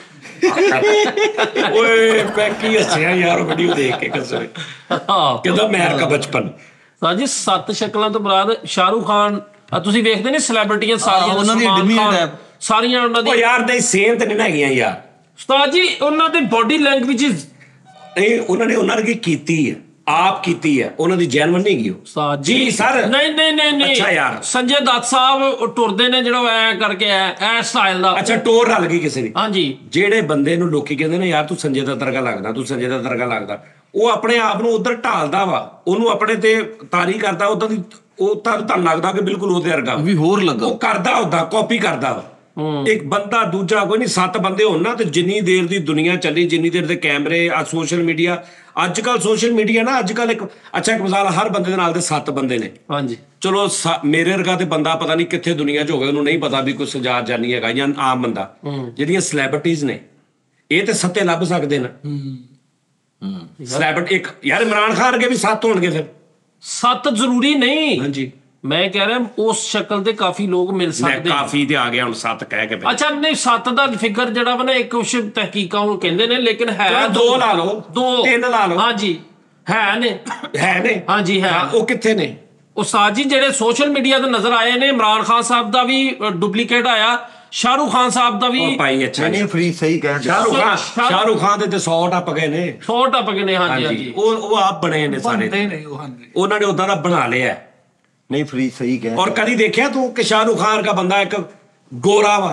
ਓਏ ਪੈਕੀ ਹੱਸਿਆ ਯਾਰ ਵੀਡੀਓ ਦੇਖ ਕੇ ਕਸਰੇ ਕਹਿੰਦਾ ਉਮਰ ਕਾ ਬਚਪਨ। ਉਸਤਾਦ ਜੀ 7 ਸ਼ਕਲਾਂ ਤੋਂ ਬਾਅਦ ਸ਼ਾਹਰੁਖ ਖਾਨ ਤੁਸੀਂ ਵੇਖਦੇ ਨੇ ਸੈਲੀਬ੍ਰਿਟੀਆਂ ਸਾਰੀਆਂ ਉਹਨਾਂ ਦੀ ਸਲਮਾਨ ਡਿਮੀ ਖਾਨ, ਟੈਪ ਸਾਰੀਆਂ ਉਹਨਾਂ ਉਹ ਦੀ। ਯਾਰ ਨਹੀਂ ਸੇਮ ਤੇ ਨਹੀਂ ਨਾ ਹੈਗੀਆਂ ਯਾਰ। ਉਸਤਾਦ ਜੀ ਉਹਨਾਂ ਦੀ ਬੋਡੀ ਲੈਂਗੁਏਜ ਇਹ ਉਹਨਾਂ ਨੇ ਉਹਨਾਂ ਨੇ ਕੀਤੀ ਹੈ ਆਪ ਕੀਤੀ ਹੈ, ਉਹਨਾਂ ਦੀ ਜੈਨੂਇਨ ਨਹੀਂ ਗਈ ਉਹ। ਉਸਤਾਦ ਜੀ ਸਰ ਨਹੀਂ ਨਹੀਂ ਨਹੀਂ ਨਹੀਂ ਅੱਛਾ ਯਾਰ। ਸੰਜੇ ਦੱਤ ਸਾਹਿਬ ਉਹ ਟੁਰਦੇ ਨੇ ਜਿਹੜਾ ਐ ਕਰਕੇ ਐ ਸਟਾਈਲ ਦਾ। ਅੱਛਾ ਟੋਰ ਰਲ ਗਈ ਕਿਸੇ ਦੀ। ਹਾਂਜੀ ਜਿਹੜੇ ਬੰਦੇ ਨੂੰ ਲੋਕੀ ਕਹਿੰਦੇ ਨੇ ਯਾਰ ਤੂੰ ਸੰਜੇ ਦਾ ਤਰਗਾ ਲੱਗਦਾ, ਤੂੰ ਸੰਜੇ ਦਾ ਤਰਗਾ ਲੱਗਦਾ, ਉਹ ਆਪਣੇ ਆਪ ਨੂੰ ਉਧਰ ਢਾਲਦਾ ਵਾ, ਉਹਨੂੰ ਆਪਣੇ ਤੇ ਤਾਰੀ ਕਰਦਾ ਉਦਾਂ ਦੀ। ਉਹ ਤੁਹਾਨੂੰ ਲੱਗਦਾ ਕਿ ਬਿਲਕੁਲ ਉਹਦੇ ਵਰਗਾ ਵੀ ਹੋਰ ਲੱਗਾ ਉਹ ਕਰਦਾ ਉਦਾਂ ਕਾਪੀ ਕਰਦਾ ਵਾ। ਇੱਕ ਬੰਦਾ ਦੂਜਾ ਕੋਈ ਨਹੀਂ, 7 ਬੰਦੇ ਹੋਣ ਨਾ ਤੇ ਜਿੰਨੀ ਦੇਰ ਦੀ ਦੁਨੀਆ ਚੱਲੀ, ਜਿੰਨੀ ਦੇਰ ਦੇ ਕੈਮਰੇ ਆ ਸੋਸ਼ਲ ਮੀਡੀਆ ਅੱਜ ਕੱਲ ਸੋਸ਼ਲ ਮੀਡੀਆ ਨਾ ਅੱਜ ਕੱਲ ਇੱਕ ਅੱਛਾ ਇੱਕ ਮਿਸਾਲ ਹਰ ਬੰਦੇ ਦੇ ਨਾਲ ਤੇ 7 ਬੰਦੇ ਨੇ। ਹਾਂਜੀ ਚਲੋ ਮੇਰੇ ਵਰਗਾ ਤੇ ਬੰਦਾ ਪਤਾ ਨਹੀਂ ਕਿੱਥੇ ਦੁਨੀਆ 'ਚ ਹੋ ਗਿਆ, ਉਹਨੂੰ ਨਹੀਂ ਪਤਾ ਵੀ ਕੋਈ ਸਜਾਦ ਜਾਨੀ ਹੈਗਾ ਜਾਂ ਆਮ ਬੰਦਾ। ਜਿਹੜੀਆਂ ਸੈਲੀਬ੍ਰਿਟੀਜ਼ ਨੇ ਇਹ ਤੇ ਸੱਤੇ ਲੱਭ ਸਕਦੇ ਨੇ। ਸੈਲੀਬ੍ਰਿਟੀ ਇੱਕ ਯਾਰ ਇਮਰਾਨ ਖਾਨ ਵਰਗੇ ਵੀ 7 ਹੋਣਗੇ ਫਿਰ। 7 ਜ਼ਰੂਰੀ ਨਹੀਂ। ਹਾਂਜੀ ਮੈਂ ਕਹਿ ਰਿਹਾ ਉਸ ਸ਼ਕਲ ਦੇ ਕਾਫੀ ਲੋਕ ਮਿਲ ਮੈਂ ਸਕਦੇ ਨੇ। ਕਾਫੀ ਤੇ ਆ ਗਿਆ ਹੁਣ 7 ਕਹਿ ਕੇ। ਅੱਛਾ ਨਹੀਂ 7 ਦਾ ਫਿਗਰ ਜਿਹੜਾ ਵਾ ਨਾ ਇੱਕ ਕੁਛ ਤਹਿਕੀਕਾਂ ਉਹ ਕਹਿੰਦੇ ਨੇ ਲੇਕਿਨ ਹੈ 2 ਲਾ ਲਓ 2 3 ਲਾ ਲਓ। ਹਾਂਜੀ ਹੈ ਨੇ ਹਾਂਜੀ ਹੈ। ਉਹ ਕਿੱਥੇ ਨੇ? ਉਸਤਾਦ ਜੀ ਜਿਹੜੇ ਸੋਸ਼ਲ ਮੀਡੀਆ ਤੇ ਨਜ਼ਰ ਆਏ ਨੇ ਇਮਰਾਨ ਖਾਨ ਸਾਹਿਬ ਦਾ ਵੀ ਡੁਪਲੀਕੇਟ ਆਇਆ, ਸ਼ਾਹਰੁਖ ਖਾਨ ਸਾਹਿਬ ਦਾ ਵੀ। ਉਹ ਭਾਈ ਅੱਛਾ ਨਹੀਂ ਫਰੀ ਸਹੀ ਕਹਿ ਸ਼ਾਹਰੁਖ ਖਾਨ ਦੇ ਤੇ 100 ਟੱਪ ਗਏ ਨੇ। 100 ਟੱਪ ਗਏ ਨੇ। ਹਾਂਜੀ ਹਾਂਜੀ ਉਹ ਆਪ ਬਣੇ ਨੇ ਸਾਰੇ, ਨਹੀਂ ਉਹ ਹਾਂਜੀ ਉਹਨਾਂ ਨੇ ਉਦਾਂ ਦਾ ਬਣਾ ਲਿਆ। ਨਹੀਂ ਫਰੀ ਸਹੀ ਕਹਿ। ਔਰ ਕਦੀ ਦੇਖਿਆ ਤੂੰ ਕਿ ਸ਼ਾਹਰੁਖ ਖਾਨ ਦਾ ਬੰਦਾ ਇੱਕ ਗੋਰਾ ਵਾ?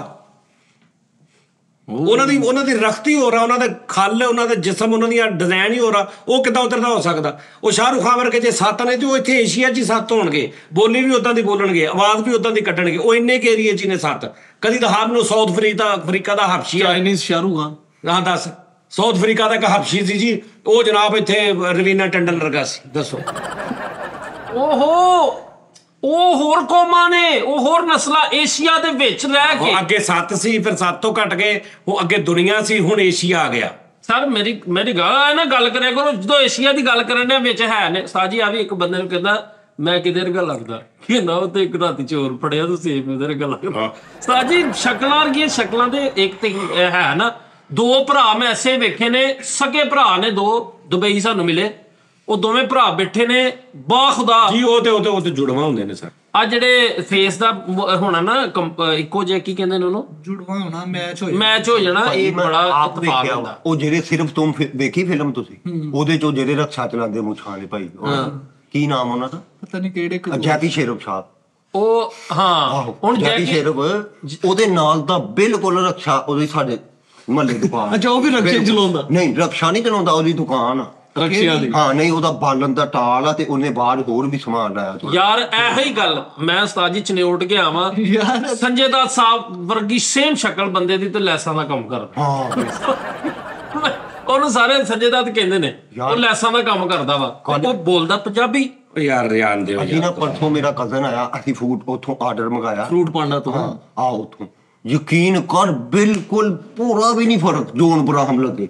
ਉਹਨਾਂ ਦੀ ਰਖਤੀ ਹੋ ਰਹਾ, ਉਹਨਾਂ ਦੇ ਖੱਲ, ਉਹਨਾਂ ਦੇ ਜਿਸਮ, ਉਹਨਾਂ ਦੀਆਂ ਡਿਜ਼ਾਈਨ ਹੀ ਹੋ ਰਹਾ। ਉਹ ਕਿੱਦਾਂ ਉਤਰਦਾ ਹੋ ਸਕਦਾ? ਉਹ ਸ਼ਾਹਰੁਖ ਖਾਨ ਵਰਗੇ ਜੇ 7 ਨੇ ਤੇ ਉਹ ਇੱਥੇ ਏਸ਼ੀਆ 'ਚ ਹੀ 7 ਹੋਣਗੇ, ਬੋਲੀ ਵੀ ਉਦਾਂ ਦੀ ਬੋਲਣਗੇ, ਆਵਾਜ਼ ਵੀ ਉਦਾਂ ਦੀ ਕੱਢਣਗੇ। ਉਹ ਇੰਨੇ ਕੇ ਏਰੀਏ 'ਚ ਹੀ ਨੇ 7। ਕਦੀ ਤਾਂ ਹਾਬ ਨੂੰ ਸਾਊਥ ਅਫਰੀਕਾ ਦਾ ਹਬਸ਼ੀ ਆ। ਚਾਈਨੀਜ਼ ਸ਼ਾਹਰੁਖ ਖਾਨ। ਹਾਂ ਦੱਸ, ਸਾਊਥ ਅਫਰੀਕਾ ਦਾ ਇੱਕ ਹਬਸ਼ੀ ਸੀ ਜੀ, ਉਹ ਜਨਾਬ ਇੱਥੇ ਰਵੀਨਾ ਟੰਡਨ ਵਰਗਾ ਸੀ। ਦੱਸੋ ਓਹੋ ਉਹ ਹੋਰ ਕੌਮਾਂ ਨੇ, ਉਹ ਹੋਰ ਨਸਲਾਂ ਏਸ਼ੀਆ ਦੇ ਵਿੱਚ ਰਹਿ ਕੇ। ਅੱਗੇ 7 ਸੀ, ਫਿਰ 7 ਤੋਂ ਘਟ ਗਏ, ਉਹ ਅੱਗੇ ਦੁਨੀਆ ਸੀ, ਹੁਣ ਏਸ਼ੀਆ ਆ ਗਿਆ। ਸਰ ਮੇਰੀ ਗੱਲ ਕਰਿਆ ਕਰੋ ਜਦੋਂ ਏਸ਼ੀਆ ਦੀ ਗੱਲ ਕਰਨ ਦੇ ਵਿੱਚ ਹੈ ਨੇ। ਸਾਜੀ ਆ ਵੀ ਇੱਕ ਬੰਦੇ ਨੂੰ ਕਹਿੰਦਾ ਮੈਂ ਕਿਧਰ ਰਗਾ ਲੱਗਦਾ ਕਿ ਨਾ ਉਹ ਤੇ ਇੱਕ ਰਾਤੀ ਚੋਰ ਫੜਿਆ ਤੁਸੀਂ ਕਿਧਰ ਰਗਾ ਲੱਗਦਾ। ਸਾਜੀ ਸ਼ਕਲਾਂ ਵਰਗੀਆਂ ਸ਼ਕਲਾਂ ਦੇ ਇੱਕ ਤੇ ਹੈ ਨਾ। 2 ਭਰਾ ਮੈਂ ਐਸੇ ਵੇਖੇ ਨੇ, ਸਕੇ ਭਰਾ ਨੇ 2 ਦੁਬਈ ਸਾਨੂੰ ਮਿਲੇ। ਉਹ ਦੋਵੇਂ ਭਰਾ ਬੈਠੇ ਨੇ ਬਾ ਖੁਦਾ ਜੀ। ਉਹ ਤੇ ਜੁੜਵਾ ਹੁੰਦੇ ਨੇ ਸਰ। ਆ ਜਿਹੜੇ ਫੇਸ ਦਾ ਹੋਣਾ ਨਾ ਇੱਕੋ ਜਿਹਾ ਕੀ ਕਹਿੰਦੇ ਨੇ ਉਹਨੂੰ, ਜੁੜਵਾ ਹੋਣਾ ਮੈਚ ਹੋ ਜਾਣਾ। ਇਹ ਬੜਾ ਆਪ ਇਤਫਾਕ ਹੁੰਦਾ। ਉਹ ਜਿਹੜੇ ਸਿਰਫ ਤੁਮ ਵੇਖੀ ਫਿਲਮ ਤੁਸੀਂ, ਉਹਦੇ ਚੋਂ ਜਿਹੜੇ ਰਕਸ਼ਾ ਚਲਾਉਂਦੇ ਮੁੱਛਾਂ ਵਾਲੇ ਭਾਈ, ਕੀ ਨਾਮ ਉਹਨਾਂ ਦਾ? ਪਤਾ ਨਹੀਂ ਕਿਹੜੇ ਜੈਕੀ ਸ਼ੇਰਫ ਸਾਹਿਬ। ਉਹ ਹਾਂ ਹੁਣ ਜੈਕੀ ਸ਼ੇਰਫ ਉਹਦੇ ਨਾਲ ਦਾ ਬਿਲਕੁਲ ਰਕਸ਼ਾ ਉਹਦੀ ਸਾਡੇ ਮਹੱਲੇ ਦੁਕਾਨ। ਅੱਛਾ ਉਹ ਵੀ ਰਕਸ਼ਾ ਚਲਾਉਂਦਾ? ਨਹੀਂ ਰਕਸ਼ਾ ਨਹੀਂ ਚਲਾਉਂਦਾ, ਉਹਦੀ ਦੁਕਾਨ ਆ ਰਕਸ਼ਿਆਂ ਦੀ। ਹਾਂ ਨਹੀਂ ਉਹਦਾ ਬਾਲਣ ਦਾ ਟਾਲ ਆ ਤੇ ਉਹਨੇ ਬਾਹਰ ਹੋਰ ਵੀ ਸਮਾਨ ਲਾਇਆ। ਯਾਰ ਇਹੋ ਹੀ ਗੱਲ ਮੈਂ ਉਸਤਾਦ ਜੀ ਚਨਿਓਟ ਗਿਆ ਵਾਂ ਯਾਰ ਸੰਜੇ ਦੱਤ ਸਾਹਿਬ ਵਰਗੀ ਸੇਮ ਸ਼ਕਲ ਬੰਦੇ ਦੀ ਤੇ ਲੈਸਾਂ ਦਾ ਕੰਮ ਕਰਦਾ। ਹਾਂ ਉਹਨੂੰ ਸਾਰੇ ਸੰਜੇ ਦੱਤ ਕਹਿੰਦੇ ਨੇ, ਉਹ ਲੈਸਾਂ ਦਾ ਕੰਮ ਕਰਦਾ ਵਾ। ਉਹ ਬੋਲਦਾ ਪੰਜਾਬੀ। ਯਾਰ ਰਿਆਨ ਦਿਓ ਅਸੀਂ ਨਾ ਪਰਸੋਂ ਮੇਰਾ ਕਜ਼ਨ ਆਇਆ, ਅਸੀਂ ਫੂਡ ਉੱਥੋਂ ਆਰਡਰ ਮੰਗਾਇਆ ਫਰੂਟ ਪਾਂਡਾ ਤੋਂ। ਆ ਉੱਥੋਂ ਯਕੀਨ ਕਰ ਬਿਲਕੁਲ ਪੂਰਾ ਵੀ ਨਹੀਂ ਫਰਕ ਜੋਨ ਬਰਾਹਮ ਲੱਗੇ।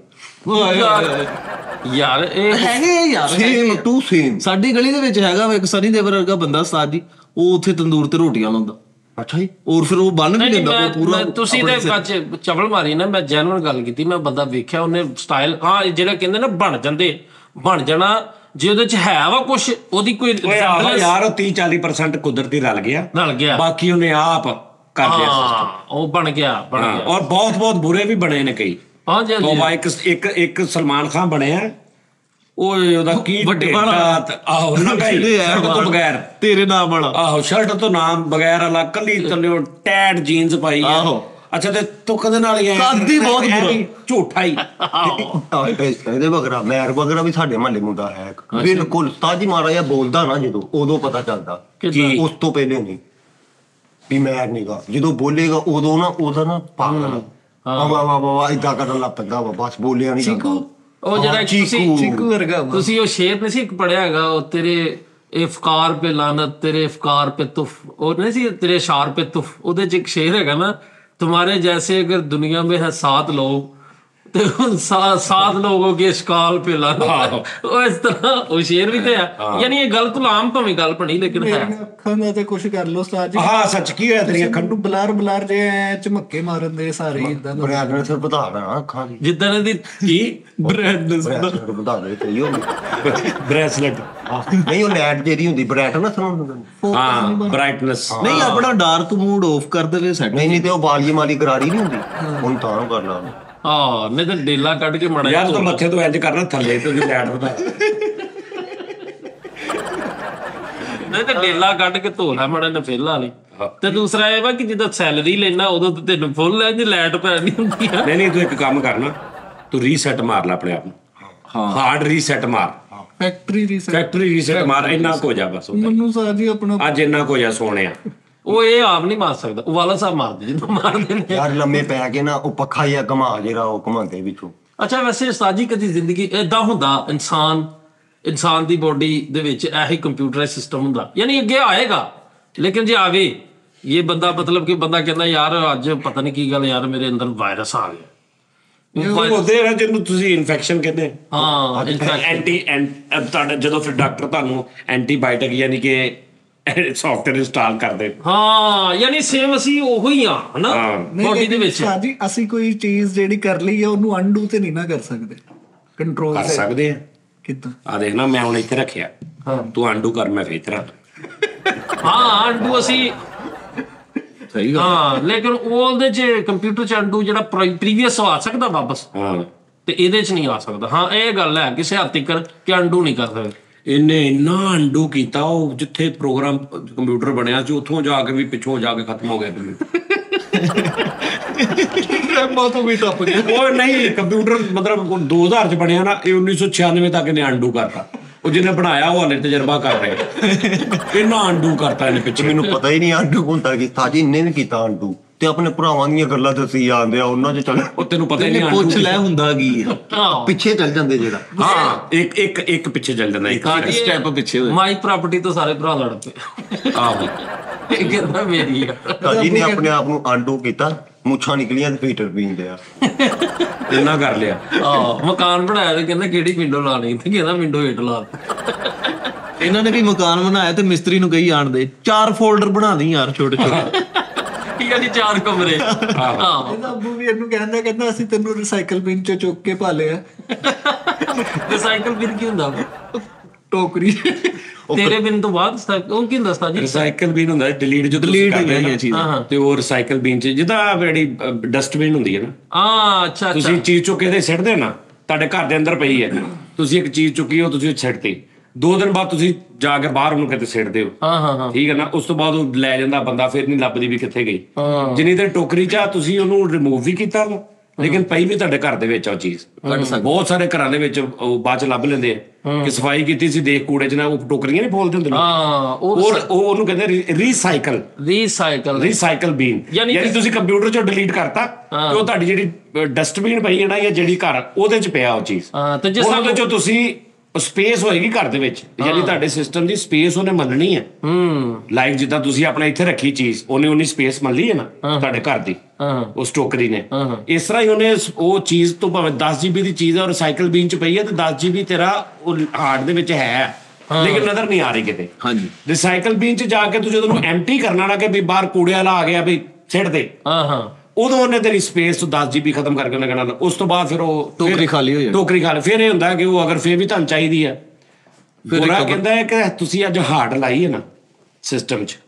ਯਾਰ ਇਹ ਹੈਗੇ ਯਾਰ ਸੇਮ ਟੂ ਸੇਮ। ਸਾਡੀ ਗਲੀ ਦੇ ਵਿੱਚ ਹੈਗਾ ਇੱਕ ਸਨੀ ਦੇਵਲ ਵਰਗਾ ਬੰਦਾ ਉਸਤਾਦ ਜੀ, ਉਹ ਉੱਥੇ ਤੰਦੂਰ ਤੇ ਰੋਟੀਆਂ ਲਾਉਂਦਾ। ਅੱਛਾ ਜੀ। ਔਰ ਫਿਰ ਉਹ ਬੰਨ ਵੀ ਨਹੀਂ ਦਿੰਦਾ ਉਹ ਪੂਰਾ ਤੁਸੀਂ ਤੇ ਅੱਜ ਚਵਲ ਮਾਰੀ ਨਾ, ਮੈਂ ਜੈਨੂਅਨ ਗੱਲ ਕੀਤੀ, ਮੈਂ ਬੰਦਾ ਵੇਖਿਆ ਉਹਨੇ ਸਟਾਈਲ, ਹਾਂ ਜਿਹੜਾ ਕਹਿੰਦੇ ਨਾ ਬਣ ਜਾਣਾ, ਜੇ ਉਹਦੇ ਚ ਹੈ ਵਾ ਕੁਛ ਉਹਦੀ ਕੋਈ ਓਏ ਆਹੋ ਯਾਰ, ਉਹ 30-40% ਕੁਦਰਤੀ ਰਲ ਗਿਆ, ਬਾਕੀ ਉਹਨੇ ਆਪ ਕਰ ਲਿਆ ਸਿਸਟਮ। ਉਹ ਬਣ ਗਿਆ ਔਰ ਬਹੁਤ ਬਹੁਤ ਬੁਰੇ ਵੀ ਬਣੇ ਨੇ ਕਈ। ਹਾਂਜੀ ਤੋਬਾ, ਇੱਕ ਸਲਮਾਨ ਖਾਨ ਬਣਿਆ, ਓਏ ਉਹਦਾ ਕੀ ਵੱਡੇ ਵਾਲਾ। ਆਹੋ ਸ਼ਰਟ ਤੋਂ ਬਗੈਰ, ਤੇਰੇ ਨਾਮ ਵਾਲਾ। ਆਹੋ ਸ਼ਰਟ ਤੋਂ ਨਾਮ ਬਗੈਰ ਵਾਲਾ, ਕੱਲੀ ਥੱਲੇ ਟੈਟ ਜੀਨਸ ਪਾਈ ਆ। ਆਹੋ। ਅੱਛਾ, ਤੇ ਤੂੰ ਕਦੇ ਨਾਲ ਹੀ ਕੱਦ ਹੀ ਬਹੁਤ ਬੁਰਾ। ਝੂਠਾ ਹੀ। ਇਹਦੇ ਵਗਰਾ ਮੈਰ ਵਗਰਾ ਵੀ ਸਾਡੇ ਮਹੱਲੇ ਮੁੰਡਾ ਹੈ ਇੱਕ। ਬਿਲਕੁਲ ਤਾਜੀ ਮਾਰਾ ਜਾਂ ਬੋਲਦਾ ਨਾ ਜਦੋਂ, ਉਦੋਂ ਪਤਾ ਚੱਲਦਾ ਕਿ ਉਸ ਤੋਂ ਪਹਿਲੇ ਨਹੀਂ ਵੀ ਮੈਰ ਨੀਗਾ। ਜਦੋਂ ਬੋਲੇਗਾ ਉਦੋਂ ਨਾ ਉਹਦਾ ਨਾ ਪਾਗਲ ਵਾਹ ਇਦਾਂ ਕਰਨ ਲੱਗ ਪੈਂਦਾ ਵਾ, ਬਸ ਬੋਲਿਆ ਨਹੀਂ ਜਾਂਦਾ। ਉਹ ਜਿਹੜਾ ਚੀਕੂ ਵਰਗਾ ਤੁਸੀਂ ਉਹ ਸ਼ੇਰ ਨਹੀਂ ਸੀ ਇੱਕ ਪੜਿਆ ਹੈਗਾ, ਉਹ ਤੇਰੇ ਇਫਕਾਰ ਪੇ ਲਾਨਤ, ਤੇਰੇ ਇਫਕਾਰ ਪੇ ਤੁਫ, ਉਹ ਨਹੀਂ ਸੀ ਤੇਰੇ ਸ਼ਾਰ ਪੇ ਤੁਫ, ਉਹਦੇ ਚ ਇੱਕ ਸ਼ੇਰ ਹੈਗਾ ਨਾ, तुम्हारे जैसे अगर दुनिया में है 7 लोग तो उन 7 लोगों के शिकाल पे लाना, इस तरह वो शेर भी तो है। यानी ये गल तो आम भावें गल बनी, लेकिन है ਅੱਖਾਂ ਦਾ ਤੇ ਕੁਝ ਕਰ ਲੋ ਉਸਤਾਦ ਜੀ। ਹਾਂ ਸੱਚ, ਕੀ ਹੋਇਆ ਤੇਰੀਆਂ ਅੱਖਾਂ ਨੂੰ? ਬਲਰ ਜੇ ਝਮੱਕੇ ਮਾਰਨ ਦੇ ਸਾਰੇ ਇਦਾਂ ਦਾ। ਬਰੈਡਨ ਸਿਰ ਵਧਾ ਦੇਣਾ ਅੱਖਾਂ ਦੀ, ਜਿੱਦਾਂ ਦੀ ਕੀ ਬ੍ਰੈਂਡਨੈਸ ਬਰੈਡਨ ਵਧਾ ਦੇ ਤੇ ਉਹ ਬ੍ਰੈਸਲੇਟ, ਨਹੀਂ ਉਹ ਲੈਟ ਜਿਹੜੀ ਹੁੰਦੀ ਬਰੈਡਨੈਸ ਨੂੰ। ਹਾਂ ਬ੍ਰਾਈਟਨੈਸ। ਨਹੀਂ ਆਪਣਾ ਡਾਰਕ ਮੂਡ ਆਫ ਕਰ ਦੇਵੇ ਸੈਟ। ਨਹੀਂ ਤੇ ਉਹ ਬਾਲੀ ਮਾਲੀ ਗਰਾਰੀ ਨਹੀਂ ਹੁੰਦੀ, ਹੁਣ ਤਾਂ ਕਰ ਲਾ। ਹਾਂ, ਨਹੀਂ ਤਾਂ ਡੇਲਾ ਕੱਢ ਕੇ ਮਾੜਾ ਯਾਰ ਤੂੰ ਮੱਥੇ ਤੋਂ ਇੰਜ ਕਰਨਾ, ਥੱਲੇ ਤੇ ਲੈਟ ਵਧਾ, ਨਹੀਂ ਤਾਂ ਡੇਲਾ ਕੱਢ ਕੇ ਧੋ ਲੈ ਮਾੜਾ ਨਫੇਲਾ ਵਾਲੀ। ਤੇ ਦੂਸਰਾ ਇਹ ਵਾ ਕਿ ਜਦੋਂ ਸੈਲਰੀ ਲੈਣਾ ਉਦੋਂ ਤੇ ਤੈਨੂੰ ਫੁੱਲ ਇੰਜ ਲੈਟ ਪੈਣੀ ਹੁੰਦੀ ਆ। ਨਹੀਂ ਤੂੰ ਇੱਕ ਕੰਮ ਕਰਨਾ, ਤੂੰ ਰੀਸੈਟ ਮਾਰ ਲੈ ਆਪਣੇ ਆਪ ਨੂੰ। ਹਾਂ, ਹਾਰਡ ਰੀਸੈਟ ਮਾਰ, ਫੈਕਟਰੀ ਰੀਸੈਟ ਮਾਰ, ਇੰਨਾ ਕੁ ਹੋ ਜਾ ਬਸ। ਮੈਨੂੰ ਸਾਹ ਜੀ ਆਪਣਾ ਅੱਜ ਇੰਨਾ ਕੁ ਹੋ ਜਾ ਸੋਹਣਿਆ। ਉਹ ਇਹ ਆਪ ਨਹੀਂ ਮਾਰ ਸਕਦਾ, ਉਹ ਵਾਲਾ ਸਾਹਿਬ ਮਾਰਦੇ ਜਦੋਂ ਮਾਰਦੇ ਨੇ। ਯਾਰ ਲੰਮੇ ਪੈ ਕੇ ਨਾ ਉਹ ਪੱਖਾ ਹੀ ਘੁਮਾ ਜਿਹੜਾ ਉਹ ਘੁਮਾਉਂਦੇ ਵਿੱਚੋਂ। ਅੱਛਾ, ਵੈਸੇ ਉਸਤਾਦ ਜੀ ਕਦੀ ਜ਼ਿੰਦਗੀ ਏਦਾਂ ਹੁੰਦਾ, ਇਨਸਾਨ ਦੀ ਬੋਡੀ ਦੇ ਵਿੱਚ ਇਹੀ ਕੰਪਿਊਟਰਾਈਜ਼ ਸਿਸਟਮ ਹੁੰਦਾ, ਯਾਨੀ ਅੱਗੇ ਆਏਗਾ, ਲੇਕਿਨ ਜੇ ਆਵੇ ਇਹ ਬੰਦਾ, ਮਤਲਬ ਕਿ ਬੰਦਾ ਕਹਿੰਦਾ ਯਾਰ ਅੱਜ ਪਤਾ ਨਹੀਂ ਕੀ ਗੱਲ, ਯਾਰ ਮੇਰੇ ਅੰਦਰ ਵਾਇਰਸ ਆ ਗਿਆ, ਉਹਦੇ ਨਾਲ ਜਿਹਨੂੰ ਤੁਸੀਂ ਇਨਫੈਕਸ਼ਨ ਕਹਿੰਦੇ, ਹਾਂ ਤੁਹਾਡਾ ਜਦੋਂ ਫਿਰ ਡਾਕਟਰ ਤੁਹਾਨੂੰ ਐਂਟੀਬਾਇਓਟਿਕ ਯਾਨੀ ਕਿ ਸੌਫਟਵੇਅਰ ਇੰਸਟਾਲ ਕਰਦੇ। ਹਾਂ, ਯਾਨੀ ਸੇਮ ਅਸੀਂ ਉਹੋ ਹੀ ਆ ਹਨਾ ਬੋਡੀ ਦੇ ਵਿੱਚ। ਸਾਹ ਜੀ ਅਸੀਂ ਕੋਈ ਚੀਜ਼ ਜਿਹੜੀ ਕਰ ਲਈ ਆ ਉਹਨੂੰ ਅਨਡੂ ਤੇ ਨਹੀਂ ਨਾ ਕਰ ਸਕਦੇ, ਕੰਟਰੋਲ ਕਰ ਸਕਦੇ ਆ। ਕਿੱਦਾਂ? ਆ ਦੇਖ ਨਾ, ਮੈਂ ਹੁਣ ਇੱਥੇ ਰੱਖਿਆ, ਤੂੰ ਅਨਡੂ ਕਰ, ਮੈਂ ਫੇਰ ਰੱਖ। ਹਾਂ, ਅਨਡੂ ਅਸੀਂ ਸਹੀ ਗੱਲ। ਹਾਂ, ਲੇਕਿਨ ਉਹਦੇ ਚ ਕੰਪਿਊਟਰ ਚ ਅਨਡੂ ਜਿਹੜਾ ਪ੍ਰੀਵੀਅਸ ਆ ਸਕਦਾ ਵਾਪਸ, ਹਾਂ, ਤੇ ਇਹਦੇ ਚ ਨਹੀਂ ਆ ਸਕਦਾ। ਹਾਂ, ਇਹ ਗੱਲ ਹੈ ਕਿਸੇ ਹੱਦ ਤੱਕ ਕਿ ਅਨਡੂ ਨਹੀਂ ਕਰ ਸਕਦੇ। ਇਹਨੇ ਇੰਨਾ ਅਨਡੂ ਕੀਤਾ, ਉਹ ਜਿੱਥੇ ਪ੍ਰੋਗਰਾਮ ਕੰਪਿਊਟਰ ਬਣਿਆ ਸੀ ਉੱਥੋਂ ਜਾ ਕੇ ਵੀ ਪਿੱਛੋਂ ਜਾ ਕੇ ਖਤਮ ਹੋ ਗਿਆ ਰੈਮਾਂ ਤੋਂ ਵੀ ਟੱਪ ਗਿਆ। ਉਹ ਨਹੀਂ, ਕੰਪਿਊਟਰ ਮਤਲਬ 2000 ਚ ਬਣਿਆ ਨਾ, ਇਹ 1996 ਤੱਕ ਇਹਨੇ ਅਨਡੂ ਕਰਤਾ। ਉਹ ਜਿਹਨੇ ਬਣਾਇਆ ਉਹ ਹਲੇ ਤਜਰਬਾ ਕਰ ਰਿਹਾ, ਇੰਨਾ ਅਨਡੂ ਕਰਤਾ ਇਹਨੇ ਪਿੱਛੇ। ਮੈਨੂੰ ਪਤਾ ਹੀ ਨਹੀਂ ਆਂਡੂ ਹੁੰਦਾ ਕਿ ਸਾਜੀ ਇੰਨੇ ਵੀ ਕੀਤਾ ਆਂਡੂ, ਤੇ ਆਪਣੇ ਭਰਾਵਾਂ ਦੀਆਂ ਗੱਲਾਂ ਦੱਸੀ ਜਾਂਦੇ ਆ, ਉਹਨਾਂ ਚ ਚੱਲ ਉਹ ਤੈਨੂੰ ਪਤਾ ਹੀ ਨਹੀਂ ਪੁੱਛ ਲੈ ਹੁੰਦਾ ਕੀ ਆ। ਪਿੱਛੇ ਚੱਲ ਜਾਂਦੇ ਜਿਹੜਾ। ਹਾਂ, ਇੱਕ ਪਿੱਛੇ ਚੱਲ ਜਾਂਦਾ, ਇੱਕ ਸਟੈਪ ਪਿੱਛੇ ਹੋਏ। ਮਾਈ ਪ੍ਰਾਪਰਟੀ ਤੋਂ ਸਾਰੇ ਭਰਾ ਲੜ ਪਏ। ਆਹੋ, ਇਹ ਕਹਿੰਦਾ ਮੇਰੀ ਆ। ਸਾਜੀ ਨੇ ਆਪਣੇ ਆਪ ਨੂੰ ਆਂਡੂ ਕੀਤਾ, ਮੁੱਛਾਂ ਨਿਕਲੀਆਂ ਤੇ ਫੀਟਰ ਪੀਂਦੇ ਆ। ਇੰਨਾ ਕਰ ਲਿਆ। ਮਕਾਨ ਬਣਾਇਆ ਤੇ ਕਹਿੰਦਾ ਕਿਹੜੀ ਵਿੰਡੋ ਲਾਣੀ, ਤੇ ਕਹਿੰਦਾ ਵਿੰਡੋ ਹੇਠ ਲਾ। ਇਹਨਾਂ ਨੇ ਵੀ ਮਕਾਨ ਬਣਾਇਆ ਤੇ ਮਿਸਤਰੀ ਨੂੰ ਕਹੀ ਜਾਣ ਦੇ 4 ਫੋਲਡਰ ਬਣਾ ਦੀ ਯਾਰ, ਛੋਟੇ ਛੋਟੇ। ਯਾਨੀ 4 ਕਮਰੇ। ਹਾਂ, ਇਹਦਾ ਅੱਬੂ ਵੀ ਇਹਨੂੰ ਕਹਿੰਦਾ ਅਸੀਂ ਤੈਨੂੰ ਰਿਸਾਈਕਲ ਬਿਨ ਚੋਂ ਚੁੱਕ ਕੇ ਪਾ ਲਿਆ। ਰਿਸਾਈਕਲ ਬਿਨ ਕੀ ਹੁੰਦਾ? ਟੋਕਰੀ। ਤੇਰੇ ਬਿਨ ਤੋਂ ਬਾਅਦ ਉਹ ਕੀ ਹੁੰਦਾ ਉਸਤਾਦ ਜੀ? ਰਿਸਾਈਕਲ ਬੀਨ ਹੁੰਦਾ, ਡਿਲੀਟ ਜੋ ਤੁਸੀਂ ਕਰਦੇ ਆ ਚੀਜ਼ਾਂ, ਤੇ ਉਹ ਰਿਸਾਈਕਲ ਬੀਨ ਚ ਜਿੱਦਾਂ ਜਿਹੜੀ ਡਸਟਬਿਨ ਹੁੰਦੀ ਹੈ ਨਾ, ਹਾਂ ਅੱਛਾ, ਤੁਸੀਂ ਚੀਜ਼ ਚੁੱਕ ਕੇ ਤੇ ਸਿੱਟਦੇ ਨਾ, ਤੁਹਾਡੇ ਘਰ ਦੇ ਅੰਦਰ ਪਈ ਹੈ, ਤੁਸੀਂ ਇੱਕ ਚੀਜ਼ ਚੁੱਕੀ ਉਹ ਤੁਸੀਂ ਸਿੱਟਤੀ, 2 ਦਿਨ ਬਾਅਦ ਤੁਸੀਂ ਜਾ ਕੇ ਬਾਹਰ ਉਹਨੂੰ ਕਿਤੇ ਸਿੱਟਦੇ ਹੋ। ਹਾਂ, ਠੀਕ ਹੈ ਨਾ, ਉਸ ਤੋਂ ਬਾਅਦ ਉਹ ਲੈ ਜਾਂਦਾ ਬੰਦਾ, ਫਿਰ ਨਹੀਂ ਲੱਭਦੀ ਵੀ ਕਿੱਥੇ ਗਈ। ਜਿੰਨੀ ਦੇਰ ਟੋਕਰੀ ਚ ਤੁਸੀਂ ਉਹਨੂੰ ਰਿਮੂਵ ਵੀ ਕੀਤਾ, ਲੇਕਿਨ ਪਈ ਵੀ ਤੁਹਾਡੇ ਘਰ ਦੇ ਵਿੱਚ ਉਹ ਚੀਜ਼। ਬਹੁਤ ਸਾਰੇ ਘਰਾਂ ਦੇ ਵਿੱਚ ਉਹ ਬਾਅਦ ਚ ਲੱਭ ਲੈਂਦੇ ਆ ਕਿ ਸਫਾਈ ਕੀਤੀ ਸੀ, ਦੇਖ ਕੂੜੇ ਚ ਨਾ ਉਹ ਟੋਕਰੀਆਂ ਨਹੀਂ ਫੋਲਦੇ ਹੁੰਦੇ। ਹਾਂ, ਉਹਨੂੰ ਕਹਿੰਦੇ ਰੀਸਾਈਕਲ ਬੀਨ। ਯਾਨੀ ਤੁਸੀਂ ਕੰਪਿਊਟਰ ਚੋਂ ਡਿਲੀਟ ਕਰਤਾ ਤੇ ਉਹ ਤੁਹਾਡੀ ਜਿਹੜੀ ਡਸਟਬਿਨ ਪਈ ਹੈ ਨਾ, ਜਾਂ ਜਿਹੜੀ ਘਰ ਉਹਦੇ ਚ ਪਿਆ ਉਹ ਚੀਜ਼, ਉਹਦੇ ਚੋਂ ਤੁਸੀਂ ਸਪੇਸ ਹੋਏਗੀ ਘਰ ਦੇ ਵਿੱਚ, ਯਾਨੀ ਤੁਹਾਡੇ ਸਿਸਟਮ ਦੀ ਸਪੇਸ ਉਹਨੇ ਮੰਨਣੀ ਹੈ। ਲਾਈਕ ਜਿੱਦਾਂ ਤੁਸੀਂ ਆਪਣਾ ਇੱਥੇ ਰੱਖੀ ਚੀਜ਼, ਉਹਨੇ ਉਨੀ ਸਪੇਸ ਮੰਨ ਲਈ ਹੈ ਨਾ ਤੁਹਾਡੇ ਘਰ ਦੀ, ਉਸ ਟੋਕਰੀ ਨੇ। ਇਸ ਤਰ੍ਹਾਂ ਹੀ ਉਹਨੇ ਉਹ ਚੀਜ਼ ਤੋਂ, ਭਾਵੇਂ 10 GB ਦੀ ਚੀਜ਼ ਹੈ, ਉਹ ਰਿਸਾਈਕਲ ਬੀਨ ਚ ਪਈ ਹੈ, ਤੇ 10 GB ਤੇਰਾ ਉਹ ਹਾਰਡ ਦੇ ਵਿੱਚ ਹੈ, ਲੇਕਿਨ ਨਜ਼ਰ ਨਹੀਂ ਆ ਰਹੀ ਕਿਤੇ। ਹਾਂਜੀ ਰਿਸਾਈਕਲ ਬੀਨ 'ਚ ਜਾ ਕੇ ਤੂੰ ਜਦੋਂ ਉਹਨੂੰ ਐਮਪਟੀ ਕਰਨਾ ਨਾ ਕਿ ਵੀ ਬਾਹਰ ਕੂੜੇ ਵਾਲਾ ਆ ਗਿਆ ਵੀ ਸਿੱਟ ਦੇ, ਉਦੋਂ ਉਹਨੇ ਤੇਰੀ ਸਪੇਸ ਤੋਂ 10 GB ਖਤਮ ਕਰਕੇ ਉਹਨੇ ਕਹਿਣਾ। ਉਸ ਤੋਂ ਬਾਅਦ ਫਿਰ ਉਹ ਟੋਕਰੀ ਖਾਲੀ ਹੋ ਜਾਣੀ। ਟੋਕਰੀ ਖਾਲੀ। ਫਿਰ ਇਹ ਹੁੰਦਾ ਕਿ ਉਹ ਅਗਰ ਫਿਰ ਵੀ ਤੁਹਾਨੂੰ ਚਾਹੀਦੀ ਹੈ, ਗੋਰਾ ਕਹਿੰਦਾ ਹੈ ਕਿ ਤੁਸੀਂ ਅੱਜ ਹਾਰਡ ਲਾਈ ਹੈ ਨਾ ਸਿਸਟਮ 'ਚ।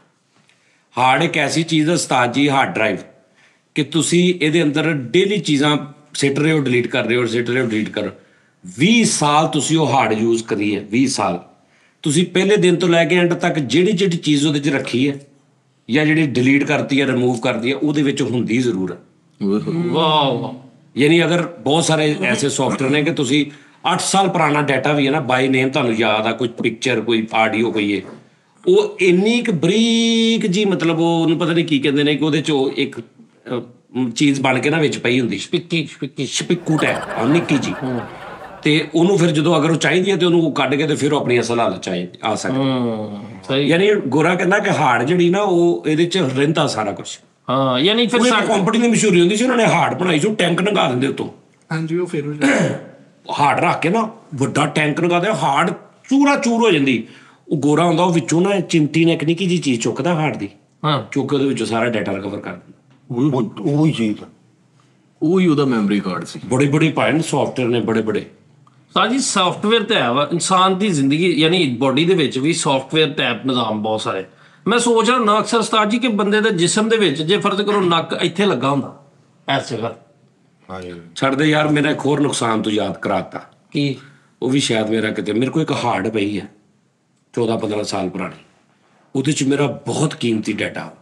ਹਾਰਡ ਇੱਕ ਐਸੀ ਚੀਜ਼ ਹੈ ਉਸਤਾਦ ਜੀ, ਹਾਰਡ ਡਰਾਈਵ, ਕਿ ਤੁਸੀਂ ਇਹਦੇ ਅੰਦਰ ਡੇਲੀ ਚੀਜ਼ਾਂ ਸਿੱਟ ਰਹੇ ਹੋ, ਡਿਲੀਟ ਕਰ ਰਹੇ ਹੋ, ਸਿੱਟ ਰਹੇ ਹੋ, ਡਿਲੀਟ ਕਰ। 20 ਸਾਲ ਤੁਸੀਂ ਉਹ ਹਾਰਡ ਯੂਜ਼ ਕਰੀ ਹੈ। 20 ਸਾਲ ਤੁਸੀਂ ਪਹਿਲੇ ਦਿਨ ਤੋਂ ਲੈ ਕੇ ਐਂਡ ਤੱਕ ਜਿਹੜੀ ਜਿਹੜੀ ਚੀਜ਼ ਉਹਦੇ 'ਚ ਰੱਖੀ ਹੈ ਜਾਂ ਜਿਹੜੀ ਡਿਲੀਟ ਕਰਤੀ ਹੈ, ਰਿਮੂਵ ਕਰਤੀ ਹੈ, ਉਹਦੇ ਵਿੱਚ ਹੁੰਦੀ ਜ਼ਰੂਰ ਹੈ। ਵਾਹ। ਯਾਨੀ ਅਗਰ ਬਹੁਤ ਸਾਰੇ ਐਸੇ ਸੌਫਟਵੇਅਰ ਨੇ ਕਿ ਤੁਸੀਂ 8 ਸਾਲ ਪੁਰਾਣਾ ਡਾਟਾ ਵੀ ਹੈ ਨਾ, ਬਾਈ ਨੇਮ ਤੁਹਾਨੂੰ ਯਾਦ ਆ, ਕੋਈ ਪਿਕਚਰ, ਕੋਈ ਆਡੀਓ, ਕੋਈ ਇਹ, ਉਹ ਇੰਨੀ ਇੱਕ ਬਰੀਕ ਜੀ, ਮਤਲਬ ਉਹ ਉਹਨੂੰ ਪਤਾ ਨਹੀਂ ਕੀ ਕਹਿੰਦੇ ਨੇ, ਕਿ ਉਹਦੇ 'ਚ ਉਹ ਇੱਕ ਚੀਜ਼ ਬਣ ਕੇ ਨਾ ਵਿੱਚ ਪਈ ਹੁੰਦੀ, ਸ਼ਪਿੱਕੂ ਟੈਪ ਆ, ਨਿੱਕੀ ਜੀ। ਤੇ ਉਹਨੂੰ ਫਿਰ ਜਦੋਂ ਅਗਰ ਉਹ ਚਾਹੀਦੀ ਹੈ ਤੇ ਉਹਨੂੰ ਕੱਢ ਕੇ ਤੇ ਫਿਰ ਉਹ ਆਪਣੀ ਅਸਲ ਹਾਲਤ 'ਚ ਆ ਸਕਦੀ। ਯਾਨੀ ਗੋਰਾ ਕਹਿੰਦਾ ਕਿ ਹਾਰਡ ਜਿਹੜੀ ਨਾ ਉਹ ਇਹਦੇ 'ਚ ਰਹਿੰਦਾ ਸਾਰਾ ਕੁਝ। ਯਾਨੀ ਫਿਰ ਕੰਪਨੀ ਦੀ ਮਸ਼ਹੂਰੀ ਹੁੰਦੀ ਸੀ, ਉਹਨਾਂ ਨੇ ਹਾਰਡ ਬਣਾਈ ਸੀ, ਉਹ ਟੈਂਕ ਲੰਘਾ ਦਿੰਦੇ ਉੱਤੋਂ। ਹਾਂਜੀ ਉਹ ਫਿਰ ਹਾਰਡ ਰੱਖ ਕੇ ਨਾ ਵੱਡਾ ਟੈਂਕ ਲੰਘਾ ਦੇ, ਹਾਰਡ ਚੂਰਾ ਚੂਰ ਹੋ ਜਾਂਦੀ। ਉਹ ਗੋਰਾ ਹੁੰਦਾ, ਉਹ ਵਿੱਚੋਂ ਨਾ ਚਿਮਟੀ ਨੇ ਇੱਕ ਨਿੱਕੀ ਜਿਹੀ ਚੀਜ਼ ਚੁੱਕਦਾ ਹਾਰਡ ਦੀ, ਚੁੱਕ ਕੇ ਉਹਦੇ ਵਿੱਚੋਂ ਸਾਰਾ ਡਾਟਾ ਰਿਕਵਰ ਕਰ ਦਿੰਦਾ। ਉਹੀ ਚੀਜ਼, ਉਹੀ ਉਹਦਾ ਮੈਮਰੀ ਕਾਰਡ ਸੀ। ਬੜੇ ਪਾਏ ਨੇ ਸੌਫਟਵੇਅਰ ਨੇ, ਬੜੇ। ਸਾਜੀ ਸੌਫਟਵੇਅਰ ਤੇ ਹੈ ਵਾ ਇਨਸਾਨ ਦੀ ਜ਼ਿੰਦਗੀ, ਯਾਨੀ ਬੋਡੀ ਦੇ ਵਿੱਚ ਵੀ ਸੌਫਟਵੇਅਰ ਟੈਪ ਨਿਜ਼ਾਮ ਬਹੁਤ ਸਾਰੇ। ਮੈਂ ਸੋਚ ਰਿਹਾ ਅਕਸਰ ਉਸਤਾਦ ਜੀ ਕਿ ਬੰਦੇ ਦੇ ਜਿਸਮ ਦੇ ਵਿੱਚ ਜੇ ਫਰਜ਼ ਕਰੋ ਨੱਕ ਇੱਥੇ ਲੱਗਾ ਹੁੰਦਾ ਇਸ ਜਗ੍ਹਾ। ਛੱਡਦੇ ਯਾਰ, ਮੇਰਾ ਇੱਕ ਹੋਰ ਨੁਕਸਾਨ ਤੋਂ ਯਾਦ ਕਰਾਤਾ। ਕੀ? ਉਹ ਵੀ ਸ਼ਾਇਦ ਮੇਰਾ ਕਿਤੇ, ਮੇਰੇ ਕੋਲ ਇੱਕ ਹਾਰਡ ਪਈ ਹੈ 14-15 ਸਾਲ ਪੁਰਾਣੀ। ਉਹਦੇ 'ਚ ਮੇਰਾ ਬਹੁਤ ਕੀਮਤੀ ਡਾਟਾ,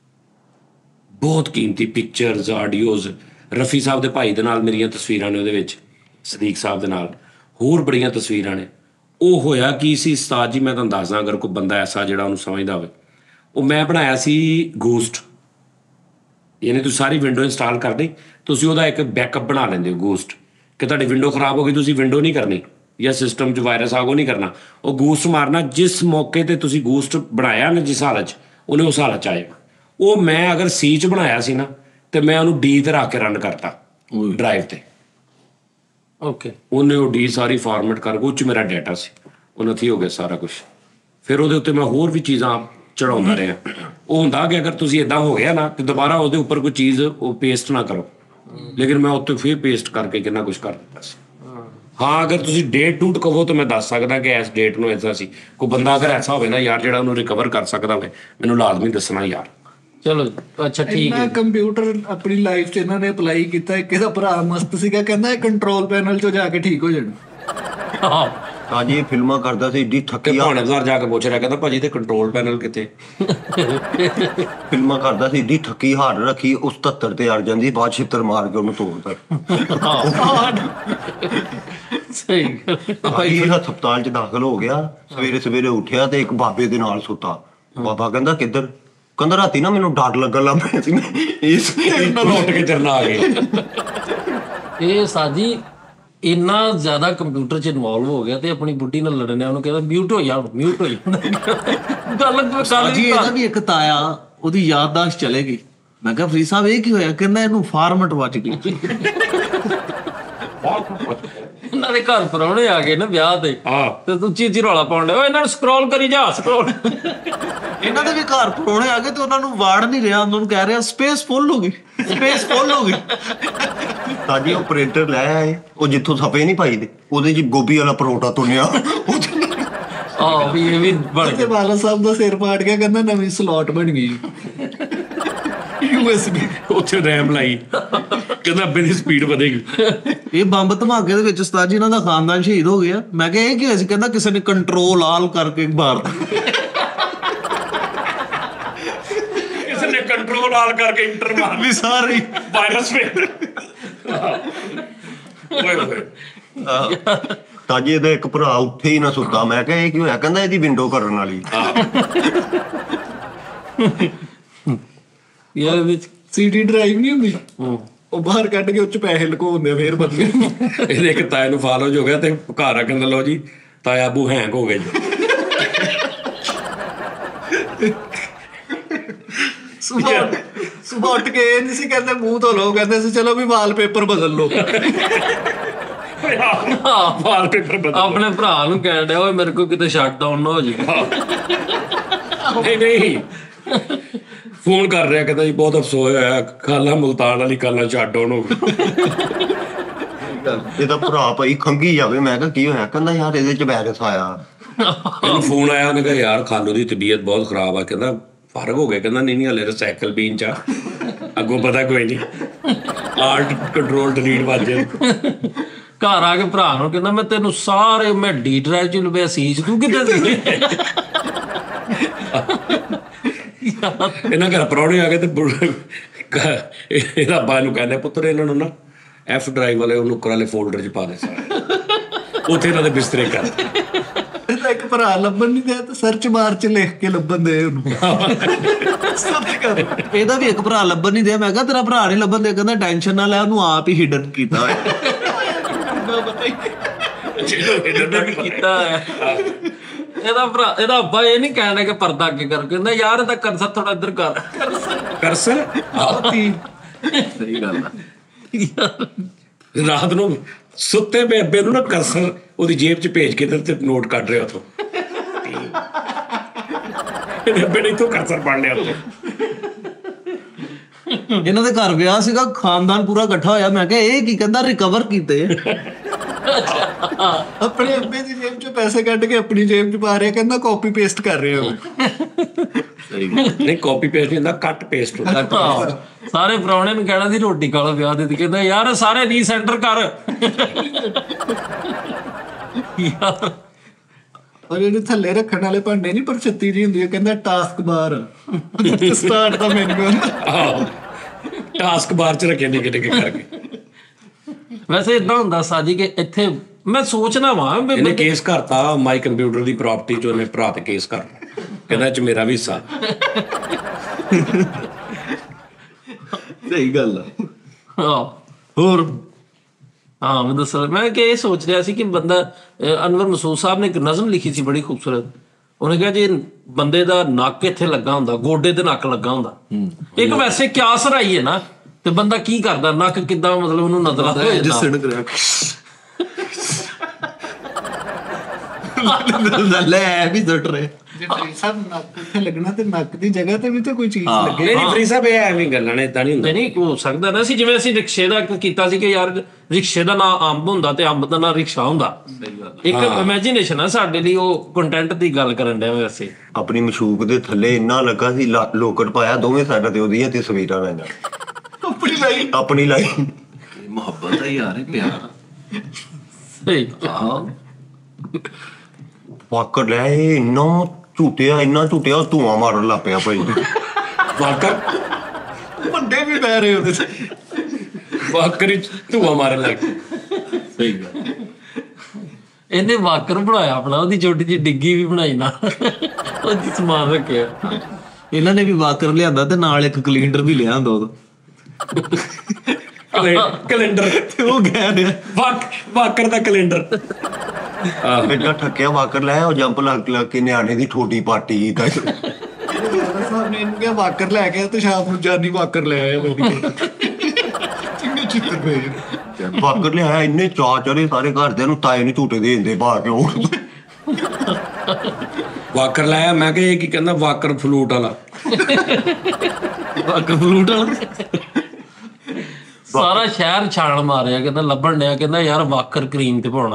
ਬਹੁਤ ਕੀਮਤੀ ਪਿਕਚਰਸ, ਆਡੀਓਜ਼। ਰਫੀ ਸਾਹਿਬ ਦੇ ਭਾਈ ਦੇ ਨਾਲ ਮੇਰੀਆਂ ਤਸਵੀਰਾਂ ਨੇ ਉਹਦੇ ਵਿੱਚ, ਸਦੀਕ ਸਾਹਿਬ ਦੇ ਨਾਲ ਹੋਰ ਬੜੀਆਂ ਤਸਵੀਰਾਂ ਨੇ। ਉਹ ਹੋਇਆ ਕੀ ਸੀ ਉਸਤਾਦ ਜੀ, ਮੈਂ ਤੁਹਾਨੂੰ ਦੱਸਦਾ, ਅਗਰ ਕੋਈ ਬੰਦਾ ਐਸਾ ਜਿਹੜਾ ਉਹਨੂੰ ਸਮਝਦਾ ਹੋਵੇ। ਉਹ ਮੈਂ ਬਣਾਇਆ ਸੀ ਗੋਸਟ, ਯਾਨੀ ਤੁਸੀਂ ਸਾਰੀ ਵਿੰਡੋ ਇੰਸਟਾਲ ਕਰਦੇ, ਤੁਸੀਂ ਉਹਦਾ ਇੱਕ ਬੈਕਅਪ ਬਣਾ ਲੈਂਦੇ ਹੋ ਗੋਸਟ, ਕਿ ਤੁਹਾਡੀ ਵਿੰਡੋ ਖਰਾਬ ਹੋ ਗਈ, ਤੁਸੀਂ ਵਿੰਡੋ ਨਹੀਂ ਕਰਨੀ ਜਾਂ ਸਿਸਟਮ 'ਚ ਵਾਇਰਸ ਆ ਉਹ ਨਹੀਂ ਕਰਨਾ, ਉਹ ਗੋਸਟ ਮਾਰਨਾ। ਜਿਸ ਮੌਕੇ 'ਤੇ ਤੁਸੀਂ ਗੋਸਟ ਬਣਾਇਆ ਨਾ, ਜਿਸ ਹਾਲਤ 'ਚ, ਉਹਨੇ ਉਸ ਹਾਲਤ 'ਚ ਆਏਗਾ। ਉਹ ਮੈਂ ਅਗਰ ਸੀ 'ਚ ਬਣਾਇਆ ਸੀ ਨਾ, ਤੇ ਮੈਂ ਉਹਨੂੰ ਡੀ 'ਤੇ ਰੱਖ ਕੇ ਰਨ ਕਰਤਾ ਡਰਾਈਵ 'ਤੇ। ਓਕੇ। ਉਹਨੇ ਉਹ ਡੀ ਸਾਰੀ ਫਾਰਮੈਟ ਕਰ ਕੇ, ਉਹ 'ਚ ਮੇਰਾ ਡਾਟਾ ਸੀ, ਉਹ ਨਥੀ ਹੋ ਗਿਆ ਸਾਰਾ ਕੁਛ। ਫਿਰ ਉਹਦੇ ਉੱਤੇ ਮੈਂ ਹੋਰ ਵੀ ਚੀਜ਼ਾਂ ਚੜਾਉਂਦਾ ਰਿਹਾ। ਉਹ ਹੁੰਦਾ ਕਿ ਅਗਰ ਤੁਸੀਂ ਇੱਦਾਂ ਹੋ ਗਿਆ ਨਾ, ਤੇ ਦੁਬਾਰਾ ਉਹਦੇ ਉੱਪਰ ਕੋਈ ਚੀਜ਼ ਉਹ ਪੇਸਟ ਨਾ ਕਰੋ, ਲੇਕਿਨ ਮੈਂ ਉੱਤੇ ਫਿਰ ਪੇਸਟ ਕਰਕੇ ਕਿੰਨਾ ਕੁਛ ਕਰ ਦਿੱਤਾ ਸੀ। ਹਾਂ, ਅਗਰ ਤੁਸੀਂ ਡੇਟ ਡੂਟ ਕਹੋ ਤਾਂ ਮੈਂ ਦੱਸ ਸਕਦਾ ਕਿ ਇਸ ਡੇਟ ਨੂੰ ਐਸਾ ਸੀ। ਕੋਈ ਬੰਦਾ ਅਗਰ ਐਸਾ ਹੋਵੇ ਨਾ ਯਾਰ ਜਿਹੜਾ ਉਹਨੂੰ ਰਿਕਵਰ ਕਰ ਸਕਦਾ ਹੋਵੇ, ਮੈਨੂੰ ਲਾਜ਼ਮੀ ਦੱਸਣਾ ਯਾਰ। ਚਲੋ ਅੱਛਾ ਠੀਕ ਹੈ। ਕੰਪਿਊਟਰ ਆਪਣੀ ਲਾਈਫ 'ਚ ਇਹਨਾਂ ਨੇ ਅਪਲਾਈ ਕੀਤਾ। ਇੱਕ ਇਹਦਾ ਭਰਾ ਮਸਤ ਸੀਗਾ, ਕਹਿੰਦਾ ਇਹ ਕੰਟਰੋਲ ਪੈਨਲ 'ਚੋਂ ਜਾ ਕੇ ਠੀਕ ਹੋ ਜਾਣਾ। ਹਾਂਜੀ ਇਹ ਫਿਲਮਾਂ ਕਰਦਾ ਸੀ, ਏਡੀ ਥੱਕੀ ਆ। ਭਾਣੇ ਬਾਜ਼ਾਰ ਜਾ ਕੇ ਪੁੱਛ ਰਿਹਾ, ਕਹਿੰਦਾ ਭਾਜੀ ਤੇ ਕੰਟਰੋਲ ਪੈਨਲ ਕਿੱਥੇ? ਫਿਲਮਾਂ ਕਰਦਾ ਸੀ, ਏਡੀ ਥੱਕੀ ਹਾਰ ਰੱਖੀ, ਉਸ 77 ਤੇ ਅੜ ਜਾਂਦੀ, ਬਾਅਦ ਛਿੱਤਰ ਮਾਰ ਕੇ ਉਹਨੂੰ ਤੋੜਦਾ। ਸਹੀ ਭਾਈ ਇਹ ਹਸਪਤਾਲ 'ਚ ਦਾਖਲ ਹੋ ਗਿਆ, ਸਵੇਰੇ ਉੱਠਿਆ ਤੇ ਇੱਕ ਬਾਬੇ ਦੇ ਨਾਲ ਸੁੱਤਾ। ਬਾਬਾ ਕਹਿੰਦਾ ਕਿੱਧਰ? ਕਹਿੰਦਾ ਰਾਤੀ ਨਾ ਮੈਨੂੰ ਡਰ ਲੱਗਣ ਲੱਗ ਪਿਆ ਸੀ, ਇਸ ਉੱਠ ਕੇ ਚਰਨਾ ਆ ਗਏ। ਇਹ ਸਾਜੀ ਇੰਨਾ ਜ਼ਿਆਦਾ ਕੰਪਿਊਟਰ 'ਚ ਇਨਵੋਲਵ ਹੋ ਗਿਆ ਤੇ ਆਪਣੀ ਬੁੱਢੀ ਨਾਲ ਲੜਨਿਆ, ਉਹਨੂੰ ਕਹਿੰਦਾ ਮਿਊਟ ਹੋ ਜਾ, ਮਿਊਟ ਹੋ ਜਾ। ਗੱਲ ਜੀ ਇਹਦਾ ਵੀ ਇੱਕ ਤਾਇਆ, ਉਹਦੀ ਯਾਦਦਾਸ਼ਤ ਚਲੇ ਗਈ। ਮੈਂ ਕਿਹਾ ਫਰੀਦ ਸਾਹਿਬ ਇਹ ਕੀ ਹੋਇਆ? ਕਹਿੰਦਾ ਇਹਨੂੰ ਫਾਰਮੈਟ ਵੱਜ ਗਈ। ਇਹਨਾਂ ਦੇ ਘਰ ਪਰਾਉਣੇ ਆ ਗਏ ਨਾ ਵਿਆਹ ਤੇ, ਤੇ ਤੂੰ ਚੀਚੀ ਰੌਲਾ ਪਾਉਣ ਡਿਆ, ਇਹਨਾਂ ਨੂੰ ਸਕਰੋਲ ਕਰੀ ਜਾ, ਸਕਰੋਲ। ਇਹਨਾਂ ਦੇ ਵੀ ਘਰ ਪਰੋਣੇ ਆ ਗਏ ਤੇ ਉਹਨਾਂ ਨੂੰ ਵਾੜ ਨਹੀਂ ਰਿਹਾ, ਉਹਨਾਂ ਨੂੰ ਕਹਿ ਰਿਹਾ ਸਪੇਸ ਫੁੱਲ ਹੋ ਗਈ, ਸਪੇਸ ਫੁੱਲ ਹੋ ਗਈ। ਸਾਡੀ ਉਹ ਪ੍ਰਿੰਟਰ ਲੈ ਆਏ, ਉਹ ਜਿੱਥੋਂ ਸਫੇ ਨਹੀਂ ਪਾਈ ਦੇ, ਉਹਦੇ 'ਚ ਗੋਭੀ ਵਾਲਾ ਪਰੌਂਠਾ ਤੁੰਨਿਆ। ਵੀ ਇਹ ਵੀ ਬਣ ਤੇ ਬਾਲਾ ਸਾਹਿਬ ਦਾ ਸਿਰ ਪਾੜ ਗਿਆ, ਕਹਿੰਦਾ ਨਵੀਂ ਸਲੌਟ ਬਣ ਗਈ USB। ਉੱਥੇ ਰੈਮ ਲਾਈ, ਕਹਿੰਦਾ ਅੱਬੇ ਦੀ ਸਪੀਡ ਵਧੇਗੀ। ਇਹ ਬੰਬ ਧਮਾਕੇ ਦੇ ਵਿੱਚ ਉਸਤਾਦ ਜੀ ਇਹਨਾਂ ਦਾ ਖਾਨਦਾਨ ਸ਼ਹੀਦ ਹੋ ਗਿਆ। ਮੈਂ ਕਿਹਾ ਇਹ ਕੀ ਹੋਇਆ ਸੀ? ਕਹਿੰਦਾ ਕਿਸੇ ਨੇ ਕੰਟਰੋਲ ਆਲ ਕਰਕੇ ਮਾਰਤਾ। ਕਿਸੇ ਨੇ ਕੰਟਰੋਲ ਆਲ ਕਰਕੇ ਇੰਟਰ ਮਾਰ ਵੀ ਸਾਰੇ ਵਾਇਰਸ ਫੇਰ। ਤਾਜੀ ਇਹਦਾ ਇੱਕ ਭਰਾ ਉੱਥੇ ਹੀ ਨਾ ਸੁੱਤਾ। ਮੈਂ ਕਿਹਾ ਇਹ ਕੀ ਹੋਇਆ? ਕਹਿੰਦਾ ਇਹਦੀ ਵਿੰਡੋ ਕਰਨ ਵਾਲੀ। ਯਾਰ ਵਿੱਚ CD ਡਰਾਈਵ ਨਹੀਂ ਹੁੰਦੀ, ਉਹ ਬਾਹਰ ਕੱਢ ਕੇ ਉਹ 'ਚ ਪੈਸੇ ਲੁਕਾਉਂਦੇ ਫੇਰ ਬਦਲੇ। ਇਹਦੇ ਇੱਕ ਤਾਏ ਨੂੰ ਫਾਲੋ ਹੋ ਗਿਆ ਤੇ ਘਰ ਆ ਕੇ ਲਓ ਜੀ ਤਾਇਆ ਬੂ ਹੈਂਗ ਹੋ ਗਿਆ ਜੀ। ਸੁਬਹ ਉੱਠ ਕੇ ਇਹ ਨਹੀਂ ਸੀ ਕਹਿੰਦੇ ਮੂੰਹ ਧੋ ਲਓ, ਕਹਿੰਦੇ ਸੀ ਚਲੋ ਵੀ ਵਾਲ ਪੇਪਰ ਬਦਲ ਲਓ। ਵਾਲਪੇਪਰ ਬਦਲ ਆਪਣੇ ਭਰਾ ਨੂੰ ਕਹਿਣ ਡਿਆ ਓਏ ਮੇਰੇ ਕੋਲ ਕਿਤੇ ਸ਼ਟ ਡਾਊਨ ਨਾ ਹੋ ਜੇ। ਨਹੀਂ ਫੋਨ ਕਰ ਰਿਹਾ, ਕਹਿੰਦਾ ਜੀ ਬਹੁਤ ਅਫਸੋਸ ਹੋਇਆ, ਖਾਲਾ ਮੁਲਤਾਨ ਵਾਲੀ ਕਾਲਾਂ ਛੱਡ ਆਉਣ ਹੋ ਗਈ। ਇਹਦਾ ਭਰਾ ਭਾਈ ਖੰਗੀ ਜਾਵੇ। ਮੈਂ ਕਿਹਾ ਕੀ ਹੋਇਆ? ਕਹਿੰਦਾ ਯਾਰ ਇਹਦੇ ਚ ਵਾਇਰਸ ਆਇਆ। ਇਹਨੂੰ ਫੋਨ ਆਇਆ, ਉਹਨੇ ਕਿਹਾ ਯਾਰ ਖਾਲੂ ਦੀ ਤਬੀਅਤ ਬਹੁਤ ਖਰਾਬ ਆ। ਕਹਿੰਦਾ ਫਰਕ ਹੋ ਗਿਆ? ਕਹਿੰਦਾ ਨਹੀਂ ਹਲੇ ਰਿਸਾਈਕਲ ਬੀਨ ਚ ਆ, ਅੱਗੋਂ ਪਤਾ ਕੋਈ ਨਹੀਂ। ਆਲਟ ਕੰਟਰੋਲ ਡਿਲੀਟ ਵੱਜੇ। ਘਰ ਆ ਕੇ ਭਰਾ ਨੂੰ ਕਹਿੰਦਾ ਮੈਂ ਤੈਨੂੰ ਸਾਰੇ ਮੈਂ ਡੀ ਡਰਾਈਵ ਚ ਲੁਬਿਆ ਸੀ, ਤੂੰ ਕਿੱਥੇ ਸੀ? ਇਹਨਾਂ ਘਰ ਪ੍ਰਾਹੁਣੇ ਆ ਗਏ ਤੇ ਇਹਦਾ ਅੱਬਾ ਨੂੰ ਕਹਿੰਦਾ ਪੁੱਤਰ ਇਹਨਾਂ ਨੂੰ ਨਾ ਐਫ ਡਰਾਈਵ ਵਾਲੇ ਉਹ ਨੁੱਕਰ ਵਾਲੇ ਫੋਲਡਰ 'ਚ ਪਾ ਦੇ ਸਾਰੇ, ਉੱਥੇ ਇਹਨਾਂ ਦੇ ਬਿਸਤਰੇ ਕਰ। ਇਹਦਾ ਇੱਕ ਭਰਾ ਲੱਭਣ ਨਹੀਂ ਦਿਆ ਤੇ ਸਰਚ ਬਾਰ ਚ ਲਿਖ ਕੇ ਲੱਭਣ ਦੇ ਉਹਨੂੰ। ਸਰਚ ਕਰ। ਇਹਦਾ ਵੀ ਇੱਕ ਭਰਾ ਲੱਭਣ ਨਹੀਂ ਦਿਆ। ਮੈਂ ਕਿਹਾ ਤੇਰਾ ਭਰਾ ਨਹੀਂ ਲੱਭਣ ਦਿਆ। ਕਹਿੰਦਾ ਟੈਨਸ਼ਨ ਨਾ ਲੈ, ਉਹਨੂੰ ਆਪ ਹੀ ਹਿਡਨ ਕੀਤਾ ਹੋਇਆ। ਕੀਤਾ ਹੈ ਇਹਦਾ ਭਰਾ। ਇਹਦਾ ਅੱਬਾ ਇਹ ਨਹੀਂ ਕਹਿਣਾ ਕਿ ਪਰਦਾ ਅੱਗੇ ਕਰ, ਕਹਿੰਦਾ ਯਾਰ ਇਹਦਾ ਕਰਸਰ ਥੋੜਾ ਇੱਧਰ ਕਰ। ਕਰਸਰ ਸਹੀ ਗੱਲ ਆ। ਰਾਤ ਨੂੰ ਸੁੱਤੇ ਪਏ ਅੱਬੇ ਨੂੰ ਨਾ ਕਰਸਰ ਉਹਦੀ ਜੇਬ 'ਚ ਭੇਜ ਕੇ ਤੇ ਨੋਟ ਕੱਢ ਰਿਹਾ ਉੱਥੋਂ। ਇਹਦੇ ਅੱਬੇ ਨੇ ਤੋਂ ਕਰਸਰ ਪੜ ਲਿਆ ਉੱਥੋਂ। ਇਹਨਾਂ ਦੇ ਘਰ ਵਿਆਹ ਸੀਗਾ, ਖਾਨਦਾਨ ਪੂਰਾ ਇਕੱਠਾ ਹੋਇਆ। ਮੈਂ ਕਿਹਾ ਇਹ ਕੀ? ਕਹਿੰਦਾ ਰਿਕਵਰ ਕੀਤੇ। ਆਪਣੇ ਅੱਬੇ ਦੀ ਜੇਬ ਚੋਂ ਪੈਸੇ ਕੱਢ ਕੇ ਆਪਣੀ ਜੇਬ ਚ ਪਾ ਰਿਹਾ। ਕਹਿੰਦਾ ਕਾਪੀ ਪੇਸਟ ਕਰ ਰਿਹਾ ਉਹ। ਨਹੀਂ ਕਾਪੀ ਪੇਸਟ ਨਹੀਂ ਹੁੰਦਾ, ਕੱਟ ਪੇਸਟ ਹੁੰਦਾ। ਸਾਰੇ ਪ੍ਰਾਹੁਣੇ ਨੂੰ ਕਹਿਣਾ ਸੀ ਰੋਟੀ ਖਾ ਲਓ ਵਿਆਹ ਦੇ, ਕਹਿੰਦਾ ਯਾਰ ਸਾਰੇ ਰੀਸੈਂਟਰ ਕਰ। ਯਾਰ ਔਰ ਜਿਹੜੇ ਥੱਲੇ ਰੱਖਣ ਵਾਲੇ ਭਾਂਡੇ ਨਹੀਂ, ਪਰ ਛੱਤੀ ਜੀ ਹੁੰਦੀ ਹੈ। ਕਹਿੰਦਾ ਟਾਸਕ ਬਾਰ ਸਟਾਰਟ ਦਾ ਮੈਨੂ। ਟਾਸਕ ਬਾਰ 'ਚ ਰੱਖੇ ਨਿੱਕੇ ਨਿੱਕੇ ਕਰਕੇ। ਵੈਸੇ ਇਦਾਂ ਹੁੰਦਾ ਸਾਜੀ ਕਿ ਇੱਥੇ ਮੈਂ ਸੋਚਣਾ ਵਾਂ ਇਹਨੇ ਕੇਸ ਕਰਤਾ ਮਾਈ ਕੰਪਿਊਟਰ ਦੀ ਪ੍ਰਾਪਰਟੀ 'ਚ, ਉਹਨੇ ਭਰਾ ਤੇ ਕੇਸ ਕਰ ਕਹਿੰਦਾ ਇਹ 'ਚ ਮੇਰਾ ਵੀ ਹਿੱਸਾ। ਸਹੀ ਗੱਲ ਆ। ਹੋਰ ਹਾਂ ਮੈਂ ਦੱਸ, ਮੈਂ ਕਿ ਇਹ ਸੋਚ ਰਿਹਾ ਸੀ ਕਿ ਬੰਦਾ ਅਨਵਰ ਮਸੂਦ ਸਾਹਿਬ ਨੇ ਇੱਕ ਨਜ਼ਮ ਲਿਖੀ ਸੀ ਬੜੀ ਖੂਬਸੂਰਤ। ਉਹਨੇ ਕਿਹਾ ਜੇ ਬੰਦੇ ਦਾ ਨੱਕ ਇੱਥੇ ਲੱਗਾ ਹੁੰਦਾ, ਗੋਡੇ ਤੇ ਨੱਕ ਲੱਗਾ ਹੁੰਦਾ, ਇੱਕ ਵੈਸੇ ਕਿਆਸ ਰਾਈ ਹੈ ਨਾ, ਤੇ ਬੰਦਾ ਕੀ ਕਰਦਾ? ਨੱਕ ਕਿੱਦਾਂ ਮਤਲਬ ਉਹਨੂੰ ਨਜ਼ਰ ਲੈ ਵੀ ਸੁੱਟ ਰਹੇ। ਜੇ ਸਭ ਨੱਕ ਇੱਥੇ ਲੱਗਣਾ ਤੇ ਨੱਕ ਦੀ ਜਗ੍ਹਾ ਤੇ ਵੀ ਤਾਂ ਕੋਈ ਚੀਜ਼ ਲੱਗੇ। ਨਹੀਂ ਫਰੀ ਸਾਹਿਬ ਇਹ ਐਵੇਂ ਗੱਲਾਂ ਨੇ, ਏਦਾਂ ਨਹੀਂ ਹੁੰਦਾ। ਨਹੀਂ ਹੋ ਸਕਦਾ ਨਾ ਸੀ ਜਿਵੇਂ ਅਸੀਂ ਰਿਕਸ਼ੇ ਦਾ ਕੀਤਾ ਸੀ ਕਿ ਯਾਰ ਰਿਕਸ਼ੇ ਦਾ ਨਾਂ ਅੰਬ ਹੁੰਦਾ ਤੇ ਅੰਬ ਦਾ ਨਾਂ ਰਿਕਸ਼ਾ ਹੁੰਦਾ। ਇੱਕ ਇਮੇਜਿਨੇਸ਼ਨ ਆ ਸਾਡੇ ਲਈ, ਉਹ ਕੰਟੈਂਟ ਦੀ ਗੱਲ ਕਰਨ ਡਿਆ ਵੈਸੇ। ਆਪਣੀ ਮਸ਼ੂਕ ਦੇ ਥੱਲੇ ਇੰਨਾ ਲੱਗਾ ਸੀ, ਲੋਕਟ ਪਾਇਆ ਦੋਵੇਂ ਸਾਈਡਾਂ ਤੇ ਉਹਦੀਆਂ ਤਸਵੀਰਾਂ ਲੈਣਾ। ਆਪਣੀ ਲਾਈ ਮੁਹੱਬਤ ਹੈ ਯਾਰ, ਇਹ ਪਿਆਰ। ਸਹੀ ਵਾਕਰ ਲੈ ਇਹ ਇੰਨਾ ਝੂਟਿਆ ਧੂਆਂ ਮਾਰਨ ਲੱਗ ਪਿਆ ਭਾਈ। ਵਾਕਰ ਵੱਡੇ ਵੀ ਪੈ ਰਹੇ ਉਹਦੇ ਤੇ। ਵਾਕਰ ਹੀ ਧੂਆਂ ਮਾਰਨ ਲੱਗ ਗਿਆ। ਸਹੀ ਗੱਲ। ਇਹਨੇ ਵਾਕਰ ਬਣਾਇਆ ਆਪਣਾ, ਉਹਦੀ ਛੋਟੀ ਜਿਹੀ ਡਿੱਗੀ ਵੀ ਬਣਾਈ ਨਾ, ਉਹਦੀ ਸਮਾਨ ਰੱਖਿਆ। ਇਹਨਾਂ ਨੇ ਵੀ ਵਾਕਰ ਲਿਆਂਦਾ ਤੇ ਨਾਲ ਇੱਕ ਕੈਲੰਡਰ ਵੀ ਲਿਆਂਦਾ ਉਹਦਾ। ਕੈਲੰਡਰ ਤੇ ਉਹ ਕਹਿ ਰਿਹਾ ਵਾਕਰ ਦਾ ਕੈਲੰਡਰ। ਏਡਾ ਠੱਕਿਆ ਵਾਕਰ ਲੈ, ਉਹ ਜੰਪ ਲੱਗ ਕੇ ਨਿਆਣੇ ਦੀ ਠੋਡੀ ਪਾਟੀ। ਸਾਹਿਬ ਨੇ ਇਹਨੂੰ ਕਿਹਾ ਵਾਕਰ ਲੈ ਕੇ ਤੇ ਸ਼ਾਮ ਨੂੰ ਜਾਨੀ ਵਾਕਰ ਲੈ ਆਇਆ। ਚੰਗੇ ਚਿੱਤਰ ਪਏ ਵਾਕਰ ਲਿਆਇਆ, ਇੰਨੇ ਚਾਅ ਚੜੇ ਸਾਰੇ ਘਰਦਿਆਂ ਨੂੰ, ਤਾਏ ਨੂੰ ਝੂਟੇ ਦੇ ਦਿੰਦੇ ਪਾ ਕੇ। ਉਹ ਵਾਕਰ ਲਾਇਆ। ਮੈਂ ਕਿਹਾ ਇਹ ਕੀ ਕਹਿੰਦਾ? ਵਾਕਰ ਫਲੂਟ ਵਾਲਾ। ਵਾਕਰ ਫਲੂਟ ਵਾਲਾ ਸਾਰਾ ਸ਼ਹਿਰ ਛਾਲ ਮਾਰਿਆ, ਕਹਿੰਦਾ ਲੱਭਣ ਡਿਆ, ਕਹਿੰਦਾ ਯਾਰ ਵਾਕਰ ਕਰੀਮ ਤੇ ਪਾਉਣਾ।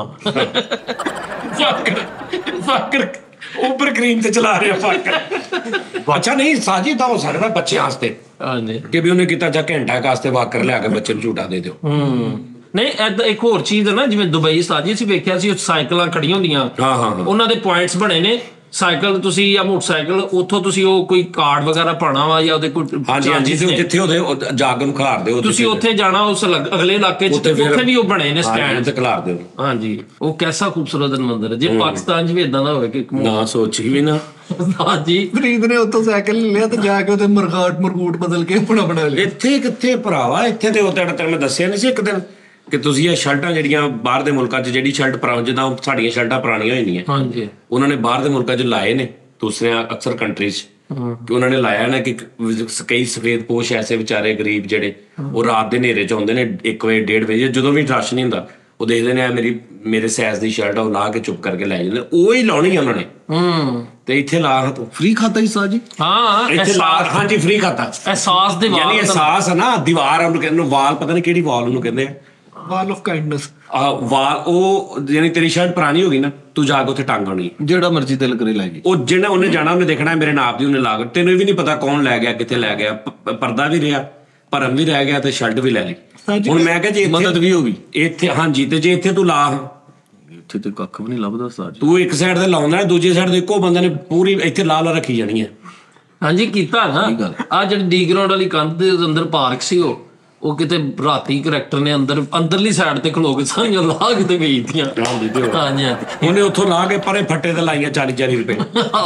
ਵਾਕਰ ਉੱਪਰ ਕਰੀਮ ਤੇ ਚਲਾ ਰਿਹਾ ਵਾਕਰ। ਅੱਛਾ ਨਹੀਂ ਸਾਜੀ ਤਾਂ ਹੋ ਸਕਦਾ ਬੱਚਿਆਂ ਵਾਸਤੇ, ਹਾਂਜੀ, ਕਿ ਵੀ ਉਹਨੇ ਕੀਤਾ ਜਾਂ ਘੰਟਾ ਵਾਸਤੇ ਵਾਕਰ ਲਿਆ ਕੇ ਬੱਚੇ ਨੂੰ ਝੂਟਾ ਦੇ ਦਿਓ। ਨਹੀਂ ਏਦਾਂ ਇੱਕ ਹੋਰ ਚੀਜ਼ ਹੈ ਨਾ, ਜਿਵੇਂ ਦੁਬਈ ਸਾਜੀ ਅਸੀਂ ਵੇਖਿਆ ਸੀ ਸਾਈਕਲਾਂ ਖੜੀਆਂ ਹੁੰਦੀਆਂ, ਉਹਨਾਂ ਦੇ ਪੁਆਇੰਟਸ ਬਣੇ ਨੇ। ਸਾਈਕਲ ਤੁਸੀਂ ਜਾਂ ਮੋਟਰਸਾਈਕਲ, ਉੱਥੋਂ ਤੁਸੀਂ ਉਹ ਕੋਈ ਕਾਰਡ ਵਗੈਰਾ ਪਾਉਣਾ ਵਾ ਜਾਂ ਉਹਦੇ ਕੋਈ ਜਿੱਥੇ ਉਹਦੇ ਜਾਗ ਨੂੰ ਖਿਲਾਰਦੇ ਹੋ ਤੁਸੀਂ, ਉੱਥੇ ਜਾਣਾ ਉਸ ਅਗਲੇ ਇਲਾਕੇ 'ਚ, ਉੱਥੇ ਵੀ ਉਹ ਬਣੇ ਨੇ ਸਟੈਂਡ ਤੇ ਖਿਲਾਰ ਦਿਓ। ਹਾਂਜੀ, ਉਹ ਕੈਸਾ ਖੂਬਸੂਰਤ ਮੰਦਿਰ ਹੈ। ਜੇ ਪਾਕਿਸਤਾਨ 'ਚ ਵੀ ਏਦਾਂ ਦਾ ਹੋਵੇ ਕਿ ਨਾ ਸੋਚੀ ਵੀ ਨਾ। ਹਾਂਜੀ, ਫਰੀਦ ਨੇ ਉੱਥੋਂ ਸਾਈਕਲ ਲਿਆ ਤੇ ਜਾ ਕੇ ਉਹਦੇ ਮਰਗੂਟ ਬਦਲ ਕੇ ਆਪਣਾ ਬਣਾ ਲਿਆ। ਇੱਥੇ ਕਿੱਥੇ ਭਰਾਵਾ, ਇੱਥੇ ਤੇ ਉਹ ਤੈਨੂੰ ਮੈਂ ਦੱਸਿਆ ਨਹੀਂ ਸੀ ਇੱਕ ਦਿਨ ਕਿ ਤੁਸੀਂ ਇਹ ਸ਼ਰਟਾਂ ਜਿਹੜੀਆਂ ਬਾਹਰ ਦੇ ਮੁਲਕਾਂ 'ਚ, ਜਿਹੜੀ ਸ਼ਰਟ ਜਿੱਦਾਂ ਸਾਡੀਆਂ ਸ਼ਰਟਾਂ ਪੁਰਾਣੀਆਂ ਹੋਈਆਂ, ਹਾਂਜੀ, ਉਹਨਾਂ ਨੇ ਬਾਹਰ ਦੇ ਮੁਲਕਾਂ 'ਚ ਲਾਏ ਨੇ, ਦੂਸਰਿਆਂ ਅਕਸਰ ਕੰਟਰੀਜ਼ 'ਚ ਕਿ ਉਹਨਾਂ ਨੇ ਲਾਇਆ ਨਾ ਕਿ ਕਈ ਸਫੇਦ ਪੋਸ਼ ਐਸੇ ਵਿਚਾਰੇ ਗਰੀਬ ਜਿਹੜੇ ਉਹ ਰਾਤ ਦੇ ਹਨੇਰੇ 'ਚ ਆਉਂਦੇ ਨੇ 1 ਵਜੇ 1:30 ਵਜੇ, ਜਦੋਂ ਵੀ ਰਸ਼ ਨਹੀਂ ਹੁੰਦਾ, ਉਹ ਦੇਖਦੇ ਨੇ ਮੇਰੇ ਸਾਈਜ਼ ਦੀ ਸ਼ਰਟ ਆ, ਉਹ ਲਾ ਕੇ ਚੁੱਪ ਕਰਕੇ ਲੈ ਜਾਂਦੇ, ਉਹ ਹੀ ਲਾਉਣੀ ਆ ਉਹਨਾਂ ਨੇ। ਤੇ ਇੱਥੇ ਲਾ ਤੂੰ ਫ੍ਰੀ ਖਾਤਾ ਹੀ ਸਾਜੀ। ਹਾਂ ਇੱਥੇ ਲਾ, ਹਾਂਜੀ ਫ੍ਰੀ ਖਾਤਾ। ਅਹਿਸਾਸ ਦੇ ਯਾਨੀ ਅਹਿਸਾਸ ਹੈ ਨਾ, ਦੀਵਾਰ ਉਹਨੂੰ ਕਹਿੰਦੇ, ਵਾਲ ਪਤਾ ਨਹੀਂ ਕਿਹੜੀ ਵਾਲ ਉਹਨੂੰ ਕਹਿੰਦੇ ਆ, ਵਾਲ ਆਫ ਕਾਈਂਡਨੈਸ। ਵਾਲ ਉਹ ਯਾਨੀ ਤੇਰੀ ਸ਼ਰਟ ਪੁਰਾਣੀ ਹੋ ਗਈ ਨਾ, ਤੂੰ ਜਾ ਕੇ ਉੱਥੇ ਟੰਗ ਆਉਣੀ, ਜਿਹੜਾ ਮਰਜ਼ੀ ਦਿਲ ਕਰੇ ਲੈ ਜੀ। ਉਹ ਜਿਹੜਾ ਉਹਨੇ ਜਾਣਾ, ਉਹਨੇ ਦੇਖਣਾ ਮੇਰੇ ਨਾਪ ਦੀ ਉਹਨੇ ਲਾ ਕੇ, ਤੈਨੂੰ ਇਹ ਵੀ ਨਹੀਂ ਪਤਾ ਕੌਣ ਲੈ ਗਿਆ, ਕਿੱਥੇ ਲੈ ਗਿਆ, ਪਰਦਾ ਵੀ ਰਿਹਾ, ਭਰਮ ਵੀ ਰਹਿ ਗਿਆ ਤੇ ਸ਼ਰਟ ਵੀ ਲੈ ਲਈ। ਹੁਣ ਮੈਂ ਕਿਹਾ ਜੇ ਮਦਦ ਵੀ ਹੋ ਗਈ ਇੱਥੇ, ਹਾਂਜੀ, ਤੇ ਜੇ ਇੱਥੇ ਤੂੰ ਲਾ, ਇੱਥੇ ਤੇ ਕੱਖ ਵੀ ਨਹੀਂ ਲੱਭਦਾ ਸਾਜੀ। ਤੂੰ ਇੱਕ ਸਾਈਡ ਤੇ ਲਾਉਂਦਾ, ਦੂਜੀ ਸਾਈਡ ਤੇ ਇੱਕੋ ਬੰਦੇ ਨੇ ਪੂਰੀ ਇੱਥੇ ਲਾ ਰੱਖੀ ਜਾਣੀ ਹੈ। ਹਾਂਜੀ ਕੀਤਾ ਨਾ। ਆ ਜਿਹੜੀ ਡੀ ਗਰਾਊਂਡ ਵਾਲੀ ਕੰਧ ਦੇ ਅੰਦਰ ਪਾਰਕ ਸੀ, ਉਹ ਕਿਤੇ ਰਾਤੀ ਕਰੈਕਟਰ ਨੇ ਅੰਦਰਲੀ ਸਾਈਡ ਤੇ ਖਲੋ ਕੇ ਸਾਰੀਆਂ ਲਾ ਕੇ ਤੇ ਵੇਚਤੀਆਂ। ਹਾਂਜੀ ਉਹਨੇ ਉੱਥੋਂ ਲਾ ਕੇ ਪਰੇ ਫੱਟੇ ਤੇ ਲਾਈਆਂ 40-40 ਰੁਪਏ।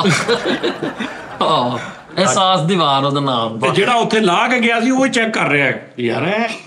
ਅਹਿਸਾਸ ਦੀਵਾਰ ਉਹਦਾ ਨਾਮ। ਤੇ ਜਿਹੜਾ ਉੱਥੇ ਲਾ ਕੇ ਗਿਆ ਸੀ ਉਹ ਹੀ ਚੈੱਕ ਕਰ ਰਿਹਾ ਯਾਰ,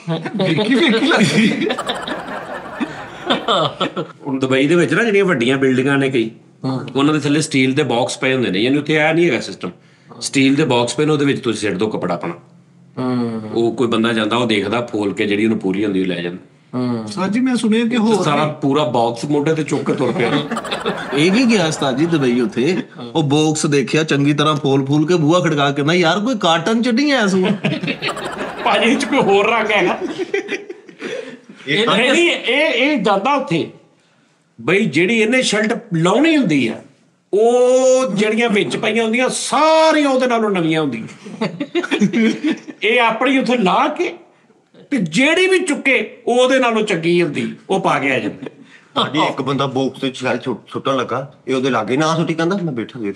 ਹੁਣ ਦੁਬਈ ਦੇ ਵਿੱਚ ਨਾ ਜਿਹੜੀਆਂ ਵੱਡੀਆਂ ਬਿਲਡਿੰਗਾਂ ਨੇ ਕਈ, ਉਹਨਾਂ ਦੇ ਥੱਲੇ ਸਟੀਲ ਦੇ ਬਾਕਸ ਪਏ ਹੁੰਦੇ ਨੇ, ਯਾਨੀ ਉੱਥੇ ਇਹ ਨਹੀਂ ਹੈਗਾ ਸਿਸਟਮ, ਸਟੀਲ ਦੇ ਬਾਕਸ ਪਏ ਨੇ, ਉਹਦੇ ਵਿੱਚ ਤੁਸੀਂ ਸਿੱਟ ਦਿਓ ਕੱਪੜਾ ਆਪਣਾ, ਉਹ ਕੋਈ ਬੰਦਾ ਜਾਂਦਾ ਉਹ ਦੇਖਦਾ, ਫੋਲ ਕੇ ਜਿਹੜੀ ਉਹਨੂੰ ਪੂਰੀ ਹੁੰਦੀ ਉਹ ਲੈ ਜਾਂਦਾ। ਸਾਜੀ ਮੈਂ ਸੁਣਿਆ ਕਿ ਹੋਰ ਸਾਰਾ ਪੂਰਾ ਬਾਕਸ ਮੋਢੇ ਤੇ ਚੁੱਕ ਕੇ ਤੁਰ ਪਿਆ। ਇਹ ਵੀ ਗਿਆ ਉਸਤਾਦ ਜੀ ਦੁਬਈ, ਉੱਥੇ ਉਹ ਬਾਕਸ ਦੇਖਿਆ ਚੰਗੀ ਤਰ੍ਹਾਂ ਫੋਲ ਕੇ ਬੂਹਾ ਖੜਕਾ ਕੇ ਕਹਿੰਦਾ ਯਾਰ ਕੋਈ ਕਾਟਨ ਚ ਨਹੀਂ ਐ ਸੂ ਭਾਜੀ ਇਹ ਚ ਕੋਈ ਹੋਰ ਰੰਗ ਹੈਗਾ। ਨਹੀਂ ਇਹ ਜਾਂਦਾ ਉੱਥੇ ਬਈ, ਜਿਹੜੀ ਇਹਨੇ ਸ਼ਰਟ ਲਾਉਣੀ ਹੁੰਦੀ ਆ, ਉਹ ਜਿਹੜੀਆਂ ਵਿੱਚ ਪਈਆਂ ਹੁੰਦੀਆਂ ਸਾਰੀਆਂ ਉਹਦੇ ਨਾਲੋਂ ਨਵੀਆਂ ਹੁੰਦੀਆਂ। ਇਹ ਆਪਣੀ ਉੱਥੇ ਲਾ ਕੇ ਤੇ ਜਿਹੜੀ ਵੀ ਚੁੱਕੇ ਉਹਦੇ ਨਾਲੋਂ ਚੰਗੀ ਹੁੰਦੀ, ਉਹ ਪਾ ਕੇ ਆ ਜਾਂਦੀ। ਸਾਡੀ ਇੱਕ ਬੰਦਾ ਬਾਕਸ ਤੇ ਸ਼ਾਇਦ ਸੁੱਟਣ ਲੱਗਾ, ਇਹ ਉਹਦੇ ਲਾਗੇ ਨਾ ਸੁੱਟੀ, ਕਹਿੰਦਾ ਮੈਂ ਬੈਠਾ ਗਿਆ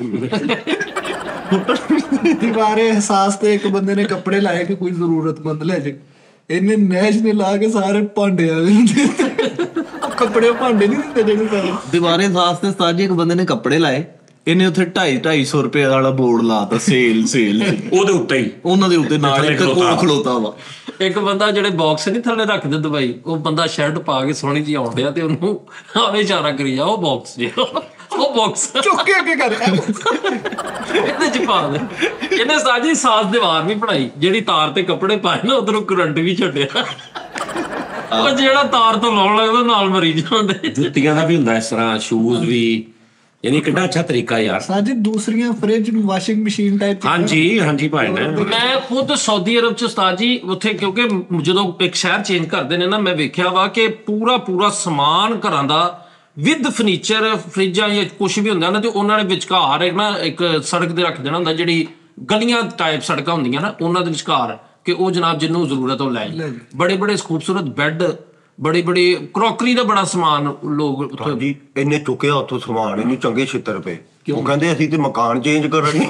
ਤੇ ਦੀਵਾਰੇ ਅਹਿਸਾਸ ਤੇ ਇੱਕ ਬੰਦੇ ਨੇ ਕੱਪੜੇ ਲਾਏ ਕਿ ਕੋਈ ਜ਼ਰੂਰਤਮੰਦ ਲੈ ਜੇ, ਇਹਨੇ ਨੈਸ਼ ਨੇ ਲਾ ਕੇ ਸਾਰੇ ਭਾਂਡੇ ਆ ਕੱਪੜੇ ਭਾਂਡੇ ਨਹੀਂ ਦਿੰਦੇ ਜਿਹੜੇ ਸਾਰੇ ਦੀਵਾਰੇ ਸਾਸ ਤੇ ਉਸਤਾਦ ਜੀ ਇੱਕ ਬੰਦੇ ਨੇ ਕੱਪੜੇ ਲਾਏ, ਇਹਨੇ ਉੱਥੇ 250-250 ਰੁਪਏ ਵਾਲਾ ਬੋਰਡ ਲਾਤਾ, ਸੇਲ ਉਹਦੇ ਉੱਤੇ ਹੀ, ਉਹਨਾਂ ਦੇ ਉੱਤੇ ਨਾਲ ਇੱਕ ਕੋਲ ਖਲੋਤਾ ਵਾ। ਇੱਕ ਬੰਦਾ ਜਿਹੜੇ ਬਾਕਸ ਨਹੀਂ ਥੱਲੇ ਰੱਖਦੇ ਦੁਬਈ, ਉਹ ਬੰਦਾ ਸ਼ਰਟ ਪਾ ਕੇ ਸੋਹਣੀ ਜਿਹੀ ਆਉਣ ਡਿਆ ਤੇ ਉਹਨੂੰ ਆਵੇ ਇਸ਼ਾਰਾ ਕਰੀ ਜਾ, ਉਹ ਬਾਕਸ ਜੀ, ਉਹ ਬਾਕਸ ਚੁੱਕ ਕੇ ਅੱਗੇ ਕਰ ਇਹਦੇ ਚ ਪਾ ਦੇ। ਇਹਨੇ ਸਾਜੀ ਸਾਸ ਦੀਵਾਰ ਵੀ ਬਣਾਈ, ਜਿਹੜੀ ਤਾਰ ਤੇ ਕੱਪੜੇ ਪਾਏ ਨਾ ਉਧਰੋਂ ਕਰੰਟ ਵੀ ਛੱਡਿਆ, ਉਹ ਜਿਹੜਾ ਤਾਰ ਤੋਂ ਲਾਉਣ ਲੱਗਦਾ ਨਾਲ ਮਰੀ ਜਾਂਦੇ। ਜੁੱਤੀਆਂ ਦਾ ਵੀ ਹੁੰਦਾ ਇਸ ਤਰ੍ਹਾਂ, ਸ਼ੂਜ਼ ਵੀ, ਯਾਨੀ ਕਿੰਨਾ ਅੱਛਾ ਤਰੀਕਾ ਯਾਰ। ਸਾਜੀ ਦੂਸਰੀਆਂ ਫ੍ਰਿਜ ਨੂੰ ਵਾਸ਼ਿੰਗ ਮਸ਼ੀਨ ਟਾਈਪ। ਹਾਂਜੀ ਭਾਈ ਨੇ, ਮੈਂ ਖੁਦ ਸਾਊਦੀ ਅਰਬ ਚ ਉਸਤਾਦ ਜੀ ਉੱਥੇ, ਕਿਉਂਕਿ ਜਦੋਂ ਇੱਕ ਸ਼ਹਿਰ ਚੇਂਜ ਕਰਦੇ ਨੇ ਨਾ, ਮੈਂ ਵੇਖਿਆ ਵਾ ਕਿ ਪੂਰਾ ਸਮਾਨ ਘਰਾਂ ਦਾ ਵਿਦ ਫਰਨੀਚਰ, ਫਰਿੱਜਾਂ ਜਾਂ ਕੁਝ ਵੀ ਹੁੰਦਾ ਨਾ, ਤੇ ਉਹਨਾਂ ਨੇ ਵਿਚਕਾਰ ਇੱਕ ਸੜਕ ਤੇ ਰੱਖ ਦੇਣਾ ਹੁੰਦਾ, ਜਿਹੜੀ ਗਲੀਆਂ ਟਾਈਪ ਸੜਕਾਂ ਹੁੰਦੀਆਂ ਨਾ, ਉਹਨਾਂ ਦੇ ਵਿਚਕਾਰ, ਕਿ ਉਹ ਜਨਾਬ ਜਿਹਨੂੰ ਜ਼ਰੂਰਤ ਉਹ ਲੈ। ਬੜੇ ਖੂਬਸੂਰਤ ਬੈੱਡ, ਬੜੀ ਕਰੋਕਰੀ ਦਾ ਬੜਾ ਸਮਾਨ ਲੋਕ ਉੱਥੇ। ਜੀ ਇਹਨੇ ਚੁੱਕਿਆ ਉੱਥੋਂ ਸਮਾਨ, ਇਹਨੂੰ ਚੰਗੇ 76 ਰੁਪਏ, ਉਹ ਕਹਿੰਦੇ ਅਸੀਂ ਤੇ ਮਕਾਨ ਚੇਂਜ ਕਰਨੀ।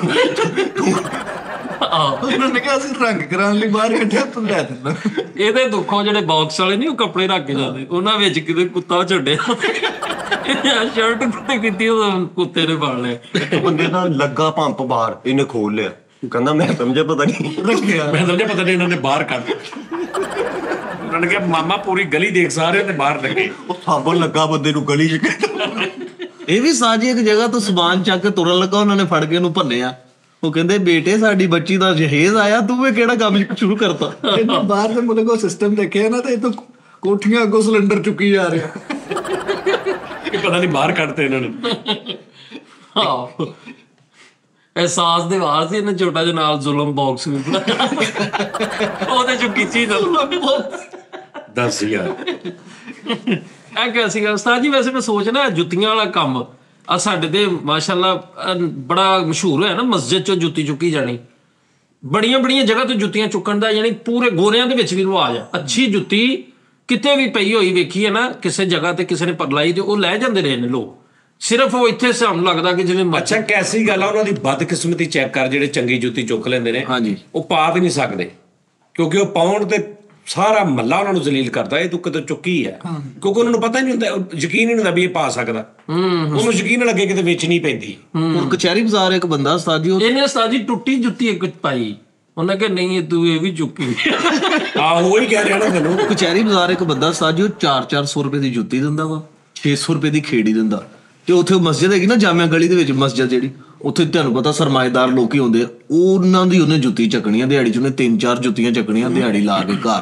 ਉਹਨਾਂ ਨੇ ਕਿਹਾ ਅਸੀਂ ਰੰਗ ਕਰਾਉਣ ਲਈ ਬਾਹਰ ਕੱਢਿਆ, ਤੂੰ ਲੈ ਦਿੰਦਾ। ਇਹਦੇ ਦੁੱਖੋਂ ਜਿਹੜੇ ਬਾਕਸ ਵਾਲੇ ਨਹੀਂ ਉਹ ਕੱਪੜੇ ਰੱਖ ਕੇ ਜਾਂਦੇ, ਉਹਨਾਂ ਵਿੱਚ ਕਿਤੇ ਕੁੱਤਾ ਛੱਡਿਆ, ਸ਼ਰਟ ਕੁੱਤੇ ਕੀਤੀ, ਉਹ ਕੁੱਤੇ ਨੇ ਫੜ ਲਿਆ। ਇੱਕ ਬੰਦੇ ਦਾ ਲੱਗਾ ਪੰਪ ਬਾਹਰ, ਇਹਨੇ ਖੋਲ ਲਿਆ, ਕਹਿੰਦਾ ਮੈਂ ਸਮਝਿਆ ਪਤਾ ਨਹੀਂ ਰੱਖਿਆ, ਮੈਂ ਸਮਝਿਆ ਪਤਾ ਨਹੀਂ ਇਹਨਾਂ ਨੇ ਬਾਹਰ ਕੱਢ, ਉਹਨਾਂ ਨੇ ਕਿਹਾ ਮਾਮਾ ਪੂਰੀ ਗਲੀ ਦੇਖ ਸਾਰੇ ਤੇ ਬਾਹਰ ਲੱਗੇ, ਉਹ ਸਾਬਣ ਲੱਗਾ ਬੰਦੇ ਨੂੰ ਗਲੀ 'ਚ। ਇਹ ਵੀ ਸਾਜੀ ਇੱਕ ਜਗ੍ਹਾ ਤੋਂ ਸਮਾਨ ਚੱਕ ਕੇ ਤੁਰਨ ਲੱਗਾ, ਉਹਨਾਂ ਨੇ ਫੜ ਕੇ ਉਹਨੂੰ ਭੰਨਿਆ, ਉਹ ਕਹਿੰਦੇ ਬੇਟੇ ਸਾਡੀ ਬੱਚੀ ਦਾ ਜਹੇਜ਼ ਆਇਆ, ਤੂੰ ਇਹ ਕਿਹੜਾ ਕੰਮ ਸ਼ੁਰੂ ਕਰਤਾ। ਇਹਨੇ ਬਾਹਰ ਦੇ ਮੁਲਕ ਉਹ ਸਿਸਟਮ ਦੇਖਿਆ ਨਾ, ਤੇ ਇਹ ਤਾਂ ਕੋਠੀਆਂ ਅੱਗੋਂ ਸਿਲੰਡਰ ਚੁੱਕੀ ਜਾ ਰਿਹਾ, ਕਿ ਪਤਾ ਨਹੀਂ ਬਾਹਰ ਕੱਢਤੇ ਇਹਨਾਂ ਨੇ। ਹਾਂ ਅਹਿਸਾਸ ਦੇ ਵਾਰ ਸੀ, ਇਹਨੇ ਛੋਟਾ ਜਿਹਾ ਨਾਲ ਜ਼ੁਲਮ ਬਾਕਸ ਵੀ ਬਣਾਇਆ, ਉਹਦੇ ਚੋਂ ਕੀਤੀ ਜ਼ੁਲਮ ਬਾਕਸ। ਦੱਸ ਯਾਰ ਇਹ ਕਿਹਾ ਸੀਗਾ ਉਸਤਾਦ ਜੀ। ਵੈਸੇ ਮੈਂ ਸੋਚਣਾ ਜੁੱਤੀਆਂ ਵਾਲਾ ਕੰਮ ਆ ਸਾਡੇ ਤੇ ਮਾਸ਼ਾਅੱਲਾ ਬੜਾ ਮਸ਼ਹੂਰ ਹੋਇਆ ਨਾ, ਮਸਜਿਦ ਚੋਂ ਜੁੱਤੀ ਚੁੱਕੀ ਜਾਣੀ, ਬੜੀਆਂ ਜਗ੍ਹਾ ਤੋਂ ਜੁੱਤੀਆਂ ਚੁੱਕਣ ਦਾ, ਯਾਨੀ ਪੂਰੇ ਗੋਰਿਆਂ ਦੇ ਵਿੱਚ ਵੀ ਰਿਵਾਜ ਆ। ਅੱਛੀ ਜੁੱਤੀ ਕਿਤੇ ਵੀ ਪਈ ਹੋਈ ਵੇਖੀ ਹੈ ਨਾ, ਕਿਸੇ ਜਗ੍ਹਾ ਤੇ ਕਿਸੇ ਨੇ ਪਰਲਾਈ ਤੇ ਉਹ ਲੈ ਜਾਂਦੇ ਰਹੇ ਨੇ ਲੋਕ, ਸਿਰਫ ਉਹ ਇੱਥੇ ਸਾਨੂੰ ਲੱਗਦਾ ਕਿ ਜਿਵੇਂ ਅੱਛਾ ਕੈਸੀ ਗੱਲ ਆ, ਉਹਨਾਂ ਦੀ ਬਦਕਿਸਮਤੀ ਚੈੱਕ ਕਰ, ਜਿਹੜੇ ਚੰਗੀ ਜੁੱਤੀ ਚੁੱਕ ਲੈਂਦੇ ਨੇ, ਹਾਂਜੀ, ਉਹ ਪਾ ਵੀ ਨਹੀਂ ਸਕਦੇ, ਕਿਉਂਕਿ ਉਹ ਪਾਉਣ ਤੇ ਸਾਰਾ ਮਹੱਲਾ ਉਹਨਾਂ ਨੂੰ ਜ਼ਲੀਲ ਕਰਦਾ, ਇਹ ਤੂੰ ਕਿਤੇ ਚੁੱਕੀ ਹੈ, ਕਿਉਂਕਿ ਉਹਨਾਂ ਨੂੰ ਪਤਾ ਨਹੀਂ ਹੁੰਦਾ, ਯਕੀਨ ਹੀ ਨਹੀਂ ਹੁੰਦਾ ਵੀ ਇਹ ਪਾ ਸਕਦਾ, ਉਹਨੂੰ ਯਕੀਨ ਲੱਗੇ ਕਿਤੇ ਵਿੱਚ ਨਹੀਂ ਪੈਂਦੀ। ਹੁਣ ਕਚਹਿਰੀ ਬਾਜ਼ਾਰ ਇੱਕ ਬੰਦਾ ਉਸਤਾਦ ਜੀ, ਇਹਨੇ ਉਸਤਾਦ ਜੀ ਟੁੱਟੀ ਜੁੱਤੀ ਇੱਕ ਪਾਈ, ਉਹਨਾਂ ਕਿਹਾ ਨਹੀਂ ਤੂੰ ਇਹ ਵੀ ਚੁੱਕੀ। ਆਹੋ ਉਹੀ ਕਹਿ ਰਿਹਾ ਨਾ ਤੈਨੂੰ। ਕਚਹਿਰੀ ਬਾਜ਼ਾਰ ਇੱਕ ਬੰਦਾ ਉਸਤਾਦ ਜੀ, ਉਹ 400 ਰੁਪਏ ਦੀ ਜੁੱਤੀ ਦਿੰਦਾ ਵਾ, 600 ਰੁਪਏ ਦੀ ਖੇੜੀ ਦਿੰਦਾ, ਤੇ ਉੱਥੇ ਮਸਜਿਦ ਹੈਗੀ ਨਾ ਜਾਮਿਆ ਗਲੀ ਦੇ ਵਿੱਚ ਮਸਜਿਦ ਜਿਹੜੀ, ਉੱਥੇ ਤੁਹਾਨੂੰ ਪਤਾ ਸਰਮਾਏਦਾਰ ਲੋਕੀ ਹੁੰਦੇ ਆ, ਉਹਨਾਂ ਦੀ ਉਹਨੇ ਜੁੱਤੀ ਚੱਕਣੀ ਆ ਦਿਹਾੜੀ 'ਚ, ਉਹਨੇ 3-4 ਜੁੱਤੀਆਂ ਚੱਕਣੀਆਂ ਦਿਹਾੜੀ ਲਾ ਕੇ ਘਰ,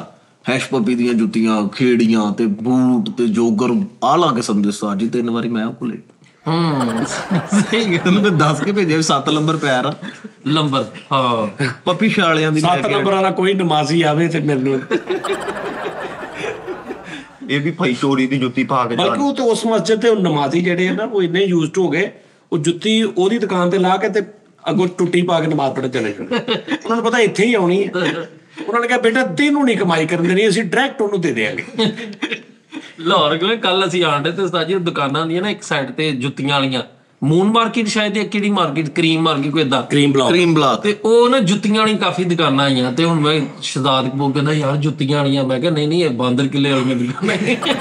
ਹੈਸ਼ ਪੱਪੀ ਦੀਆਂ ਜੁੱਤੀਆਂ, ਖੇੜੀਆਂ ਤੇ ਬੂਟ ਤੇ ਜੋਗਰ ਆਹ ਲਾ ਕੇ ਸੰਦੇ ਉਸਤਾਦ ਜੀ 3 ਵਾਰੀ ਮੈਂ ਭੁੱਲੇ। ਸਹੀ ਗੱਲ। ਤੈਨੂੰ ਮੈਂ ਦੱਸ ਕੇ ਭੇਜਿਆ ਵੀ 7 ਨੰਬਰ ਪੈਰ ਆ ਲੰਬਰ, ਹਾਂ ਪੱਪੀ ਛਾਲਿਆਂ ਦੀ 7 ਨੰਬਰ ਵਾਲਾ ਕੋਈ ਨਮਾਜ਼ੀ ਆਵੇ ਤੇ ਮੈਨੂੰ ਇਹ ਵੀ ਭਾਈ ਚੋਰੀ ਦੀ ਜੁੱਤੀ ਪਾ ਕੇ ਬਲਕਿ ਉਹ ਤੇ ਉਸ ਮਸਜਿਦ ਤੇ ਨਮਾਜ਼ੀ ਜਿਹੜੇ ਆ ਨਾ ਉਹ ਇੰਨੇ ਯੂਜ਼ਡ ਹੋ ਗਏ, ਉਹ ਜੁੱਤੀ ਉਹਦੀ ਦੁਕਾਨ ਤੇ ਲਾ ਕੇ ਤੇ ਅੱਗੋਂ ਟੁੱਟੀ ਪਾ ਕੇ ਨਮਾਜ਼ ਪੜ੍ਹਨ ਚਲੇ ਜਾਂਦੇ। ਉਹਨਾਂ ਨੂੰ ਪਤਾ ਇੱਥੇ ਹੀ ਆਉਣੀ ਹੈ। ਉਹਨਾਂ ਨੇ ਕਿਹਾ ਬੇਟਾ ਤੈਨੂੰ ਨਹੀਂ ਕਮਾਈ ਕਰਨ ਦੇਣੀ, ਅਸੀਂ ਡਾਇਰੈਕਟ ਉਹਨੂੰ ਦੇ ਦੇਵਾਂਗੇ। ਲਾਹੌਰ ਕੋਲ ਕੱਲ ਅਸੀਂ ਆਂਡੇ ਤੇ ਉਸਤਾਦ ਜੀ ਦੁਕਾਨਾਂ ਹੁੰਦੀਆਂ ਨਾ, ਇੱਕ ਸਾਈਡ ਤੇ ਜੁੱਤੀਆਂ ਵਾਲੀਆਂ, ਮੂਨ ਮਾਰਕੀਟ ਸ਼ਾਇਦ, ਇੱਕ ਕਿਹੜੀ ਮਾਰਕੀਟ, ਕਰੀਮ ਮਾਰਕੀਟ ਕੋਈ ਏਦਾਂ, ਕਰੀਮ ਬਲੌਕ ਤੇ ਉਹ ਨਾ ਜੁੱਤੀਆਂ ਵਾਲੀ ਕਾਫੀ ਦੁਕਾਨਾਂ ਆਈਆਂ। ਤੇ ਹੁਣ ਮੈਂ ਸ਼ਹਜ਼ਾਦ ਕਪੂਰ ਕਹਿੰਦਾ ਯਾਰ ਜੁੱਤੀਆਂ ਵਾਲੀਆਂ, ਮੈਂ ਕਿਹਾ ਨਹੀਂ ਇਹ ਬਾਂਦਰ ਕਿੱਲੇ ਵਾਲੀਆਂ ਦੁਕਾਨਾਂ।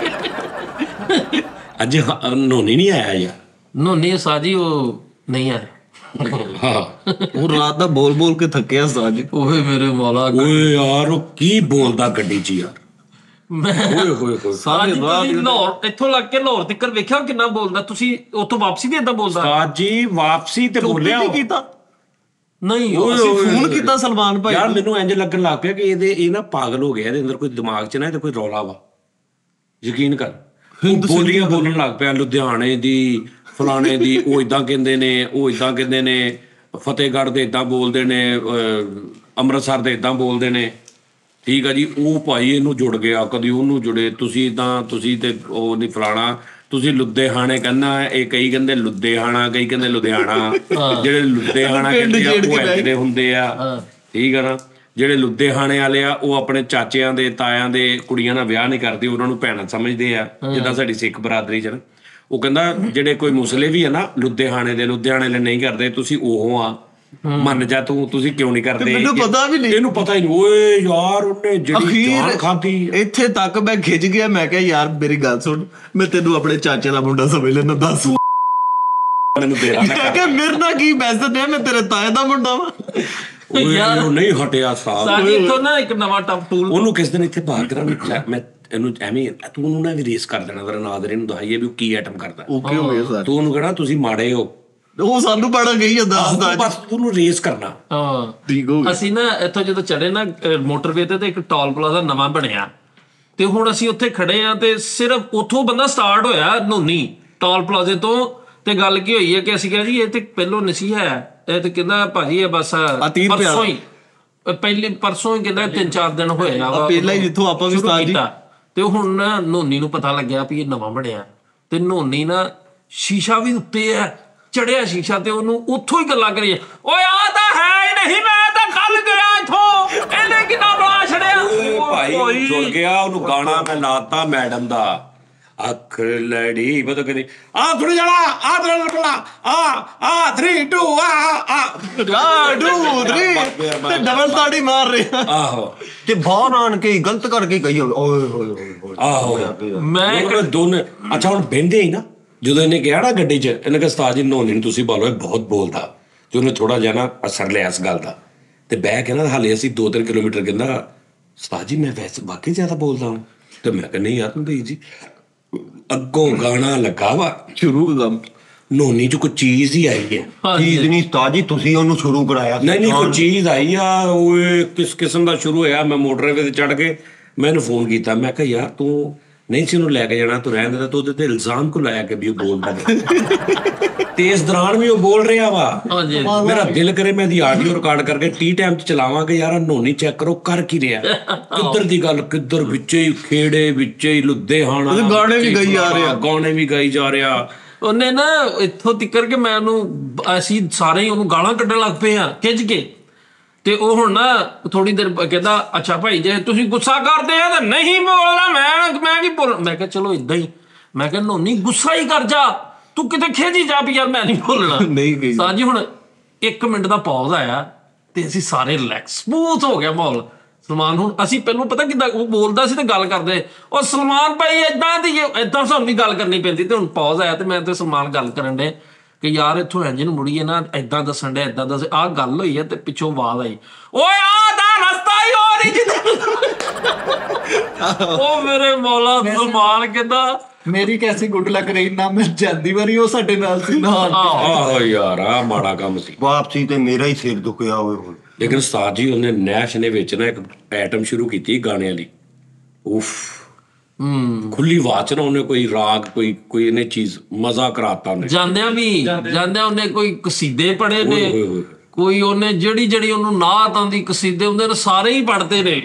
ਅੱਜ ਨੋਨੀ ਨਹੀਂ ਆਇਆ ਯਾਰ। ਨੋਨੀ ਸਾਜੀ ਉਹ ਨਹੀਂ ਆਇਆ। ਹਾਂ ਉਹ ਰਾਤ ਦਾ ਬੋਲ ਬੋਲ ਕੇ ਥੱਕਿਆ ਉਸਤਾਦ ਜੀ। ਓਏ ਮੇਰੇ ਮੌਲਾ, ਓਏ ਯਾਰ ਉਹ ਕੀ ਬੋਲਦਾ ਗੱਡੀ 'ਚ ਯਾਰ। ਮੈਂ ਓਏ ਹੋਏ ਹੋਏ ਸਾਜੀ ਤੁਸੀਂ ਲਾਹੌਰ ਇੱਥੋਂ ਲੱਗ ਕੇ ਲਾਹੌਰ ਤੱਕ ਵੇਖਿਆ ਕਿੰਨਾ ਬੋਲਦਾ। ਤੁਸੀਂ ਉੱਥੋਂ ਵਾਪਸੀ ਵੀ ਏਦਾਂ ਬੋਲਦਾ? ਉਸਤਾਦ ਜੀ ਵਾਪਸੀ ਤੇ ਬੋਲਿਆ ਕੀ ਕੀਤਾ? ਨਹੀਂ ਅਸੀਂ ਫੋਨ ਕੀਤਾ ਸਲਮਾਨ ਭਾਈ ਯਾਰ ਮੈਨੂੰ ਇੰਜ ਲੱਗਣ ਲੱਗ ਪਿਆ ਕਿ ਇਹ ਨਾ ਪਾਗਲ ਹੋ ਗਿਆ, ਇਹਦੇ ਅੰਦਰ ਕੋਈ ਦਿਮਾਗ 'ਚ ਨਾ ਇਹਦੇ ਕੋਈ ਰੌਲਾ ਵਾ। ਯਕੀਨ ਕਰ, ਬੋਲੀਆਂ ਬੋਲਣ ਲੱਗ ਪਿਆ ਲੁਧਿਆਣੇ ਦੀ, ਫਲਾਣੇ ਦੀ, ਉਹ ਇਦਾਂ ਕਹਿੰਦੇ ਨੇ, ਉਹ ਇਦਾਂ ਕਹਿੰਦੇ ਨੇ, ਫਤਿਹਗੜ੍ਹ ਦੇ ਇਦਾਂ ਬੋਲਦੇ ਨੇ, ਅੰਮ੍ਰਿਤਸਰ ਦੇ ਇਦਾਂ ਬੋਲਦੇ ਨੇ। ਠੀਕ ਆ ਜੀ, ਉਹ ਭਾਈ ਇਹਨੂੰ ਜੁੜ ਗਿਆ, ਕਦੀ ਉਹਨੂੰ ਜੁੜੇ, ਤੁਸੀਂ ਤਾਂ ਤੁਸੀਂ ਤੇ ਉਹ ਨਹੀਂ ਫਲਾਣਾ, ਤੁਸੀਂ ਲੁਧਿਆਣੇ ਕਹਿੰਦਾ, ਇਹ ਕਈ ਕਹਿੰਦੇ ਲੁਧਿਆਣਾ, ਕਈ ਕਹਿੰਦੇ ਲੁਧਿਆਣਾ। ਜਿਹੜੇ ਲੁਧਿਆਣਾ ਕਹਿੰਦੇ ਆ ਉਹ ਐਡੇ ਹੁੰਦੇ ਆ। ਠੀਕ ਆ ਨਾ, ਜਿਹੜੇ ਲੁਧਿਆਣੇ ਵਾਲੇ ਆ ਉਹ ਆਪਣੇ ਚਾਚਿਆਂ ਦੇ, ਤਾਇਆਂ ਦੇ ਕੁੜੀਆਂ ਨਾਲ ਵਿਆਹ ਨਹੀਂ ਕਰਦੇ, ਉਹਨਾਂ ਨੂੰ ਭੈਣਾਂ ਸਮਝਦੇ ਆ, ਜਿੱਦਾਂ ਸਾਡੀ ਸਿੱਖ ਬਰਾਦਰੀ 'ਚ ਨਾ। ਉਹ ਕਹਿੰਦਾ ਜਿਹੜੇ ਕੋਈ ਮੁਸਲੇ ਵੀ ਆ ਨਾ ਲੁਧਿਆਣੇ ਦੇ, ਲੁਧਿਆਣੇ ਵਾਲੇ ਨਹੀਂ ਕਰਦੇ, ਤੁਸੀਂ ਉਹ ਆ, ਮੰਨ ਜਾ ਤੂੰ, ਤੁਸੀਂ ਕਿਉਂ ਨਹੀਂ ਕਰਦੇ? ਮੈਨੂੰ ਪਤਾ ਵੀ ਨਹੀਂ, ਇਹਨੂੰ ਪਤਾ ਹੀ ਨਹੀਂ। ਓਏ ਯਾਰ ਉਹਨੇ ਜਿਹੜੀ ਜਾਨ ਖਾਧੀ ਇੱਥੇ ਤੱਕ ਮੈਂ ਖਿੱਚ ਗਿਆ। ਮੈਂ ਕਿਹਾ ਯਾਰ ਮੇਰੀ ਗੱਲ ਸੁਣ, ਮੈਂ ਤੈਨੂੰ ਆਪਣੇ ਚਾਚੇ ਦਾ ਮੁੰਡਾ ਸਮਝ ਲੈਣਾ, ਦੱਸ ਮੈਨੂੰ ਦੇ ਮੈਂ ਕਿਹਾ ਮੇਰੇ ਨਾਲ ਕੀ ਬੈਸਤ ਨੇ, ਮੈਂ ਤੇਰੇ ਤਾਏ ਦਾ ਮੁੰਡਾ ਵਾ। ਓਏ ਉਹ ਨਹੀਂ ਹਟਿਆ ਸਾਹ। ਸਾਜੀ ਇੱਥੋਂ ਨਾ ਇੱਕ ਨਵਾਂ ਟੱਪ ਟੂਲ, ਉਹਨੂੰ ਕਿਸ ਦਿਨ ਇੱਥੇ ਬਾਹਰ ਕਰਾਂ, ਮੈਂ ਇਹਨੂੰ ਐਵੇਂ ਤੂੰ ਉਹਨੂੰ ਨਾ ਵੀ ਰੇਸ ਕਰ ਦੇਣਾ, ਤੇਰਾ ਨਾਦਰੇ ਨੂੰ ਦਿਖਾਈਏ ਵੀ ਉਹ ਕੀ ਆਈਟਮ ਕਰਦਾ। ਓਕੇ ਹੋ ਗਿਆ ਸਰ। ਤੂੰ ਉਹਨੂੰ ਕਹਿਣਾ ਤੁਸੀਂ ਮਾੜੇ ਹੋ, ਉਹ ਸਾਨੂੰ ਪੜਾ ਗਈ ਆ ਦੱਸਦਾ। ਬਸ ਤੂੰ ਉਹਨੂੰ ਰੇਸ ਕਰਨਾ। ਹਾਂ ਠੀਕ ਹੋ ਗਿਆ। ਅਸੀਂ ਨਾ ਇੱਥੋਂ ਜਦੋਂ ਚੜੇ ਨਾ ਮੋਟਰਵੇ ਤੇ ਇੱਕ ਟੋਲ ਪਲਾਜ਼ਾ ਨਵਾਂ ਬਣਿਆ, ਤੇ ਹੁਣ ਅਸੀਂ ਉੱਥੇ ਖੜੇ ਆ ਤੇ ਸਿਰਫ ਉੱਥੋਂ ਬੰਦਾ ਸਟਾਰਟ ਹੋਇਆ ਨੋਨੀ ਟੋਲ ਪਲਾਜ਼ੇ ਤੋਂ। ਤੇ ਗੱਲ ਕੀ ਹੋਈ ਹੈ ਕਿ ਅਸੀਂ ਕਿਹਾ ਜੀ ਇਹ ਤੇ ਪਹਿਲੋਂ ਨਹੀਂ ਹੈ, ਇਹ ਤੇ ਕਹਿੰਦਾ ਭਾਜੀ ਇਹ ਬਸ ਪਰਸੋਂ ਹੀ, ਪਹਿਲੇ ਪਰਸੋਂ ਹੀ ਕਹਿੰਦਾ 3-4 ਦਿਨ ਹੋਏ ਆ ਪਹਿਲਾਂ ਹੀ ਜਿੱਥੋਂ ਆਪਾਂ ਵੀ ਉਸਤਾਦ ਜੀ। ਤੇ ਹੁਣ ਨਾ ਨੋਨੀ ਨੂੰ ਪਤਾ ਲੱਗਿਆ ਵੀ ਇਹ ਨਵਾਂ ਬਣਿਆ, ਤੇ ਨੋਨੀ ਨਾ ਸ਼ੀਸ਼ਾ ਵੀ ਉੱਤੇ ਹੈ ਚੜਿਆ ਸ਼ੀਸ਼ਾ, ਤੇ ਉਹਨੂੰ ਉੱਥੋਂ ਹੀ ਗੱਲਾਂ ਕਰੀਏ, ਓਏ ਆ ਤਾਂ ਹੈ ਹੀ ਨਹੀਂ, ਮੈਂ ਤਾਂ ਕੱਲ ਗਿਆ ਇੱਥੋਂ, ਇਹਨੇ ਕਿੰਨਾ ਬਣਾ ਛੜਿਆ। ਭਾਈ ਜੁੜ ਗਿਆ, ਉਹਨੂੰ ਗਾਣਾ ਮੈਂ ਲਾਤਾ ਮੈਡਮ ਦਾ, ਅੱਖ ਲੜੀ ਬਤ ਕਰੀ ਆ ਥੋੜੀ ਜਾਣਾ ਆ ਥੋੜਾ ਆ 3 2 ਆ 2 3 ਤੇ ਡਬਲ ਤਾੜੀ ਮਾਰ ਰਿਹਾ। ਆਹੋ ਤੇ ਬਾਹਰ ਆਣ ਕੇ ਗਲਤ ਕਰਕੇ ਗਈ ਓਏ ਹੋਏ ਹੋਏ। ਆਹੋ ਮੈਂ ਦੋਨੇ। ਅੱਛਾ ਹੁਣ ਬਹਿੰਦੇ ਹੀ ਨਾ, ਜਦੋਂ ਇਹਨੇ ਕਿਹਾ ਨਾ ਗੱਡੀ 'ਚ, ਇਹਨੇ ਕਿਹਾ ਉਸਤਾਦ ਜੀ ਨੋਨੀ ਨੂੰ ਤੁਸੀਂ ਬੋਲੋ, ਇਹ ਬਹੁਤ ਬੋਲਦਾ। ਤੇ ਉਹਨੇ ਥੋੜਾ ਜਿਹਾ ਨਾ ਅਸਰ ਲਿਆ ਇਸ ਗੱਲ ਦਾ, ਤੇ ਬਹਿ ਕੇ ਨਾ ਹਾਲੇ ਅਸੀਂ 2-3 ਕਿਲੋਮੀਟਰ ਕਹਿੰਦਾ ਉਸਤਾਦ ਜੀ ਮੈਂ ਵੈਸੇ ਵਾਕਈ ਜ਼ਿਆਦਾ ਬੋਲਦਾ ਹਾਂ। ਤੇ ਮੈਂ ਕਿਹਾ ਨਹੀਂ ਯਾਰ ਨਹੀਂ ਜੀ, ਅੱਗੋਂ ਗਾਣਾ ਲੱਗਾ ਵਾ ਸ਼ੁਰੂ ਕੰਮ, ਨੋਨੀ 'ਚ ਕੋਈ ਚੀਜ਼ ਹੀ ਆਈ ਹੈ। ਚੀਜ਼ ਨਹੀਂ ਉਸਤਾਦ ਜੀ, ਤੁਸੀਂ ਉਹਨੂੰ ਸ਼ੁਰੂ ਕਰਾਇਆ। ਨਹੀਂ ਕੋਈ ਚੀਜ਼ ਆਈ ਆ। ਓਏ ਕਿਸ ਕਿਸਮ ਦਾ ਸ਼ੁਰੂ ਹੋਇਆ। ਮੈਂ ਮੋਟਰਵੇ ਤੇ ਚੜ ਕੇ ਮੈਂ ਇਹਨੂੰ ਫੋਨ ਕੀਤਾ, ਮੈਂ ਕਿਹਾ ਯਾਰ ਤੂੰ ਨਹੀਂ ਸੀ ਉਹਨੂੰ ਲੈ ਕੇ ਜਾਣਾ, ਤੂੰ ਰਹਿਣ ਦੇ, ਤੂੰ ਉਹਦੇ ਤੇ ਇਲਜ਼ਾਮ ਕਿਉਂ ਲਾਇਆ ਕਿ ਵੀ ਉਹ ਬੋਲਦਾ ਤੇ ਇਸ ਦੌਰਾਨ ਵੀ ਉਹ ਬੋਲ ਰਿਹਾ ਵਾ। ਮੇਰਾ ਦਿਲ ਕਰੇ ਮੈਂ ਇਹਦੀ ਆਡੀਓ ਰਿਕਾਰਡ ਕਰਕੇ ਟੀ ਟਾਈਮ 'ਚ ਚਲਾਵਾਂਗੇ, ਯਾਰ ਨੋਨੀ ਚੈੱਕ ਕਰੋ ਕਰ ਕੀ ਰਿਹਾ, ਕਿੱਧਰ ਦੀ ਗੱਲ ਕਿੱਧਰ, ਵਿੱਚੇ ਹੀ ਖੇੜੇ, ਵਿੱਚੇ ਹੀ ਲੁਧਿਆਣਾ, ਗਾਣੇ ਵੀ ਗਾਈ ਜਾ ਰਿਹਾ, ਗਾਣੇ ਵੀ ਗਾਈ ਜਾ ਰਿਹਾ। ਉਹਨੇ ਨਾ ਇੱਥੋਂ ਤਿੱਕਰ ਕੇ ਮੈਂ ਉਹਨੂੰ, ਅਸੀਂ ਸਾਰੇ ਹੀ ਉਹਨੂੰ ਗਾਲਾਂ ਕੱਢਣ ਲੱਗ ਪਏ ਆ ਖਿੱਚ ਕੇ। ਤੇ ਉਹ ਹੁਣ ਨਾ ਥੋੜੀ ਦੇਰ ਕਹਿੰਦਾ ਅੱਛਾ ਭਾਈ ਜੇ ਤੁਸੀਂ ਗੁੱਸਾ ਕਰਦੇ ਆ ਤਾਂ ਨਹੀਂ ਬੋਲਣਾ, ਮੈਂ ਕੀ ਬੋਲ। ਮੈਂ ਕਿਹਾ ਚਲੋ ਇਦਾਂ ਹੀ, ਮੈਂ ਕਿਹਾ ਨੋਨੀ ਗੁੱਸਾ ਹੀ ਕਰ ਜਾ, ਤੂੰ ਕਿਤੇ ਖੇਜੀ ਜਾ ਵੀ ਯਾਰ ਮੈਂ ਨਹੀਂ ਬੋਲਣਾ। ਨਹੀਂ ਗਈ ਸਾਜੀ ਹੁਣ 1 ਮਿੰਟ ਦਾ ਪੌਜ਼ ਆਇਆ ਤੇ ਅਸੀਂ ਸਾਰੇ ਰਿਲੈਕਸ, ਸਮੂਥ ਹੋ ਗਿਆ ਮਾਹੌਲ। ਸਲਮਾਨ ਹੁਣ ਅਸੀਂ ਪਹਿਲਾਂ ਪਤਾ ਕਿੱਦਾਂ ਉਹ ਬੋਲਦਾ ਸੀ ਤੇ ਗੱਲ ਕਰਦੇ, ਉਹ ਸਲਮਾਨ ਭਾਈ ਏਦਾਂ ਦੀ ਏਦਾਂ ਸਾਨੂੰ ਵੀ ਗੱਲ ਕਰਨੀ ਪੈਂਦੀ। ਤੇ ਹੁਣ ਪੌਜ਼ ਆਇਆ ਤੇ ਮੈਂ ਤੇ ਸਲਮਾਨ ਗੱਲ ਕਰਨ ਡੇ ਕਿ ਯਾਰ ਇੱਥੋਂ ਇੰਜ ਨੂੰ ਮੁੜੀਏ ਨਾ, ਏਦਾਂ ਦੱਸਣ ਡੇ, ਏਦਾਂ ਦੱਸ, ਆਹ ਗੱਲ ਹੋਈ ਹੈ। ਤੇ ਪਿੱਛੋਂ ਆਵਾਜ਼ ਆਈ, ਓਏ ਆਹ ਦਾ ਰਸਤਾ ਹੀ ਹੋ ਰਹੀ ਜਿੱਦਾਂ। ਉਹ ਮੇਰੇ ਮੌਲਾ ਸਲਮਾਨ ਕਹਿੰਦਾ ਮੇਰੀ ਕੈਸੀ ਗੁੱਡ ਲੱਕ ਰਹੀ ਨਾ, ਮੈਂ ਜਾਂਦੀ ਵਾਰੀ ਉਹ ਸਾਡੇ ਨਾਲ ਸੀ ਨਾਲ। ਆਹੋ ਯਾਰ ਆ ਮਾੜਾ ਕੰਮ ਸੀ। ਵਾਪਸੀ ਤੇ ਮੇਰਾ ਹੀ ਸਿਰ ਦੁਖਿਆ ਹੋਵੇ ਹੁਣ। ਲੇਕਿਨ ਉਸਤਾਦ ਜੀ ਉਹਨੇ ਨੈਸ਼ ਨੇ ਵਿੱਚ ਨਾ ਇੱਕ ਐਟਮ ਸ਼ੁਰੂ ਕੀਤੀ ਗਾਣੇ ਵਾਲੀ, ਉਫ ਖੁੱਲੀ ਆਵਾਜ਼ 'ਚ ਨਾ ਉਹਨੇ ਕੋਈ ਰਾਗ ਕੋਈ ਇਹਨੇ ਚੀਜ਼ ਮਜ਼ਾ ਕਰਾਤਾ ਉਹਨੇ। ਜਾਂਦਿਆਂ ਉਹਨੇ ਕੋਈ ਕਸੀਦੇ ਪੜ੍ਹੇ ਨੇ, ਓਏ ਹੋਏ। ਕੋਈ ਉਹਨੇ ਜਿਹੜੀ ਉਹਨੂੰ ਨਾਤ ਆਉਂਦੀ ਕਸੀਦੇ ਹੁੰਦੇ ਨੇ ਸਾਰੇ ਹੀ ਪੜ੍ਹਦੇ ਨੇ।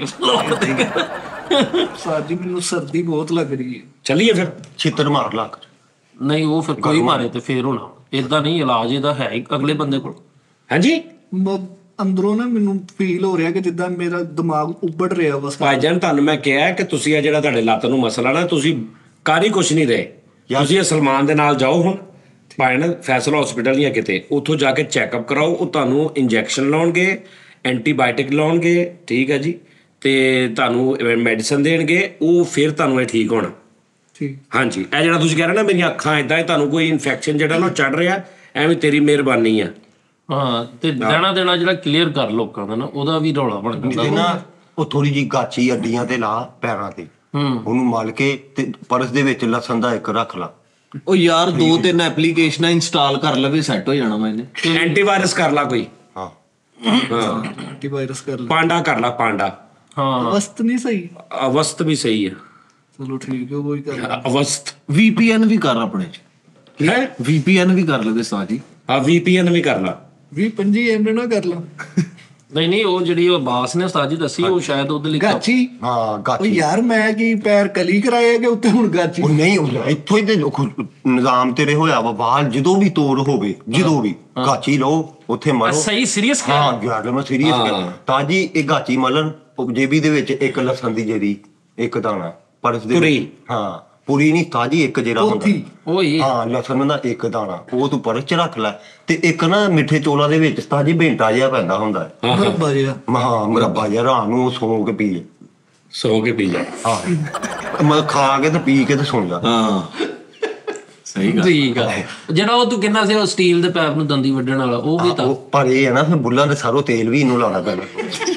ਸਰ ਜੀ ਮੈਨੂੰ ਸਰਦੀ ਬਹੁਤ ਲੱਗ ਰਹੀ ਹੈ। ਚੱਲੀਏ ਫਿਰ। ਛਿੱਤਰ ਮਾਰ ਲੱਕ ਨਹੀਂ ਉਹ ਫਿਰ ਕੋਈ ਮਾਰੇ ਤੇ ਫੇਰ ਹੋਣਾ, ਏਦਾਂ ਨਹੀਂ, ਇਲਾਜ ਇਹਦਾ ਹੈ ਹੀ ਅਗਲੇ ਬੰਦੇ ਕੋਲ। ਹਾਂਜੀ ਅੰਦਰੋਂ ਨਾ ਮੈਨੂੰ ਫੀਲ ਹੋ ਰਿਹਾ ਕਿ ਜਿੱਦਾਂ ਮੇਰਾ ਦਿਮਾਗ ਉੱਬੜ ਰਿਹਾ ਬਸ। ਭਾਈਜਾਨ ਤੁਹਾਨੂੰ ਮੈਂ ਕਿਹਾ ਕਿ ਤੁਸੀਂ ਆ ਜਿਹੜਾ ਤੁਹਾਡੇ ਲੱਤ ਨੂੰ ਮਸਲਾ ਨਾ, ਤੁਸੀਂ ਕਰ ਹੀ ਕੁਛ ਨਹੀਂ ਰਹੇ। ਤੁਸੀਂ ਇਹ ਸਲਮਾਨ ਦੇ ਨਾਲ ਜਾਓ ਹੁਣ ਭਾਈਨ ਫੈਸਲ ਹਸਪੀਟਲ ਜਾਂ ਕਿਤੇ, ਉੱਥੋਂ ਜਾ ਕੇ ਚੈੱਕਅਪ ਕਰਾਓ। ਉਹ ਤੁਹਾਨੂੰ ਇੰਜੈਕਸ਼ਨ ਲਾਉਣਗੇ, ਐਂਟੀਬਾਇਓਟਿਕ ਲਾਉਣਗੇ, ਠੀਕ ਹੈ ਜੀ, ਤੇ ਤੁਹਾਨੂੰ ਮੈਡੀਸਨ ਦੇਣਗੇ, ਉਹ ਫਿਰ ਤੁਹਾਨੂੰ ਇਹ ਠੀਕ ਹੋਣਾ। ਠੀਕ। ਹਾਂਜੀ ਇਹ ਜਿਹੜਾ ਤੁਸੀਂ ਕਹਿ ਰਹੇ ਨਾ ਮੇਰੀਆਂ ਅੱਖਾਂ ਇਦਾਂ, ਤੁਹਾਨੂੰ ਕੋਈ ਇਨਫੈਕਸ਼ਨ ਜਿਹੜਾ ਨਾ ਚੜ ਰਿਹਾ, ਐਵੇਂ ਤੇਰੀ ਮਿਹਰਬਾਨੀ ਆ। ਹਾਂ ਤੇ ਦੇਣਾ ਜਿਹੜਾ ਕਲੀਅਰ ਕਰ ਲੋਕਾਂ ਦਾ ਨਾ, ਉਹਦਾ ਵੀ ਰੌਲਾ ਬਣ ਜਾਂਦਾ। ਜਿਹਦੇ ਨਾ ਉਹ ਥੋੜੀ ਜੀ ਗਾਚੀ ਅੱਡੀਆਂ ਤੇ ਲਾ ਪੈਰਾਂ ਤੇ, ਉਹਨੂੰ ਮਲ ਕੇ ਤੇ ਪਰਸ ਦੇ ਵਿੱਚ ਲਸਣ ਦਾ ਇੱਕ ਰੱਖ ਲਾ। ਉਹ ਯਾਰ 2-3 ਐਪਲੀਕੇਸ਼ਨਾਂ ਇੰਸਟਾਲ ਕਰ ਲਵੇ ਸੈੱਟ ਹੋ ਜਾਣਾ ਮੈਨੇ। ਐਂਟੀਵਾਇਰਸ ਕਰ ਲਾ ਕੋਈ। ਹਾਂ ਐਂਟੀਵਾਇਰਸ ਕਰ ਲੈ। ਪਾਂਡਾ ਕਰ ਲਾ, ਪਾਂਡਾ। ਹਾਂ ਅਵਸਥ ਨਹੀਂ ਸਹੀ। ਅਵਸਥ ਵੀ ਸਹੀ ਹੈ। ਚਲੋ ਠੀਕ ਹੈ, ਕੋਈ ਕਰ ਲੈ। ਅਵਸਥ VPN ਵੀ ਕਰ ਆਪਣੇ ਚ। ਹੈ। VPN ਵੀ ਕਰ ਲਵੇ ਸਾਜੀ। ਹਾਂ VPN ਵੀ ਕਰ ਲਾ। 20-25 ਐਮਬੀ ਨਾ ਕਰ ਲਾ। ਨਹੀਂ ਉਹ ਜਿਹੜੀ ਉਹ ਬਾਸ ਨੇ ਸਾਜੀ ਦੱਸੀ, ਉਹ ਸ਼ਾਇਦ ਉਹਦੇ ਲਈ ਗਾਚੀ। ਹਾਂ ਉਹ ਗਾਚੀ। ਯਾਰ ਮੈਂ ਕੀ ਪੈਰ ਕਲੀ ਕਰਾਏ ਕਿ ਉੱਤੇ ਹੁਣ ਗਾਚੀ। ਉਹ ਨਹੀਂ ਹੁੰਦਾ ਇੱਥੋਂ ਹੀ ਤੇ ਨਿਜ਼ਾਮ ਤੇਰੇ ਹੋਇਆ ਵਾ ਬਾਹਰ, ਜਦੋਂ ਵੀ ਤੋੜ ਹੋਵੇ, ਜਦੋਂ ਵੀ ਗਾਚੀ ਲਓ ਉੱਥੇ ਮਰੋ। ਸਹੀ ਸੀਰੀਅਸ ਹਾਂ ਯਾਰ ਮੈਂ ਸੀਰੀਅਸ ਕਰ ਤਾਂ ਜੀ ਇਹ ਗਾਚੀ ਮਲਣ ਜੇਬੀ ਦੇ ਵਿੱਚ ਇੱਕ ਲਸਣ ਦੀ ਜਰੀ, ਇੱਕ ਦਾਣਾ ਪਰਸ ਦੇ ਪੂਰੀ। ਹਾਂ ਪੂਰੀ ਨਹੀਂ ਤਾਜੀ ਇੱਕ ਜਿਹੜਾ ਹੁੰਦਾ। ਓਏ ਹਾਂ ਲਸਣ ਦਾ ਇੱਕ ਦਾਣਾ ਉਹ ਤੂੰ ਪਰਸ ਚ ਰੱਖ ਲੈ, ਤੇ ਇੱਕ ਨਾ ਮਿੱਠੇ ਚੋਲਾਂ ਦੇ ਵਿੱਚ ਤਾਜੀ ਬੇਂਟਾ ਜਿਹਾ ਪੈਂਦਾ ਹੁੰਦਾ ਹੈ, ਮਰਬਾ ਜਿਹਾ। ਮਹਾ ਮੁਰੱਬਾ ਜਿਹਾ, ਰਾਤ ਨੂੰ ਸੌਂ ਕੇ ਪੀ ਲੈ। ਸੌ ਕੇ ਪੀ ਜਾ। ਹਾਂ ਮੈਂ ਖਾ ਕੇ ਤੇ ਪੀ ਕੇ ਤੇ ਸੌਂ ਜਾ। ਹਾਂ ਸਹੀ ਗੱਲ। ਠੀਕ ਆ। ਜਿਹੜਾ ਉਹ ਤੂੰ ਕਹਿੰਦਾ ਸੀ ਉਹ ਸਟੀਲ ਦੇ ਪੈਪ ਨੂੰ ਦੰਦੀ ਵੱਢਣ ਵਾਲਾ, ਉਹ ਵੀ ਤਾਂ ਉਹ ਪਰ ਇਹ ਹੈ ਨਾ ਫਿਰ ਬੁੱਲਾਂ ਦੇ ਸਰੋਂ ਤੇਲ ਵੀ ਇਹਨੂੰ ਲਾਉਣਾ ਪੈਣਾ।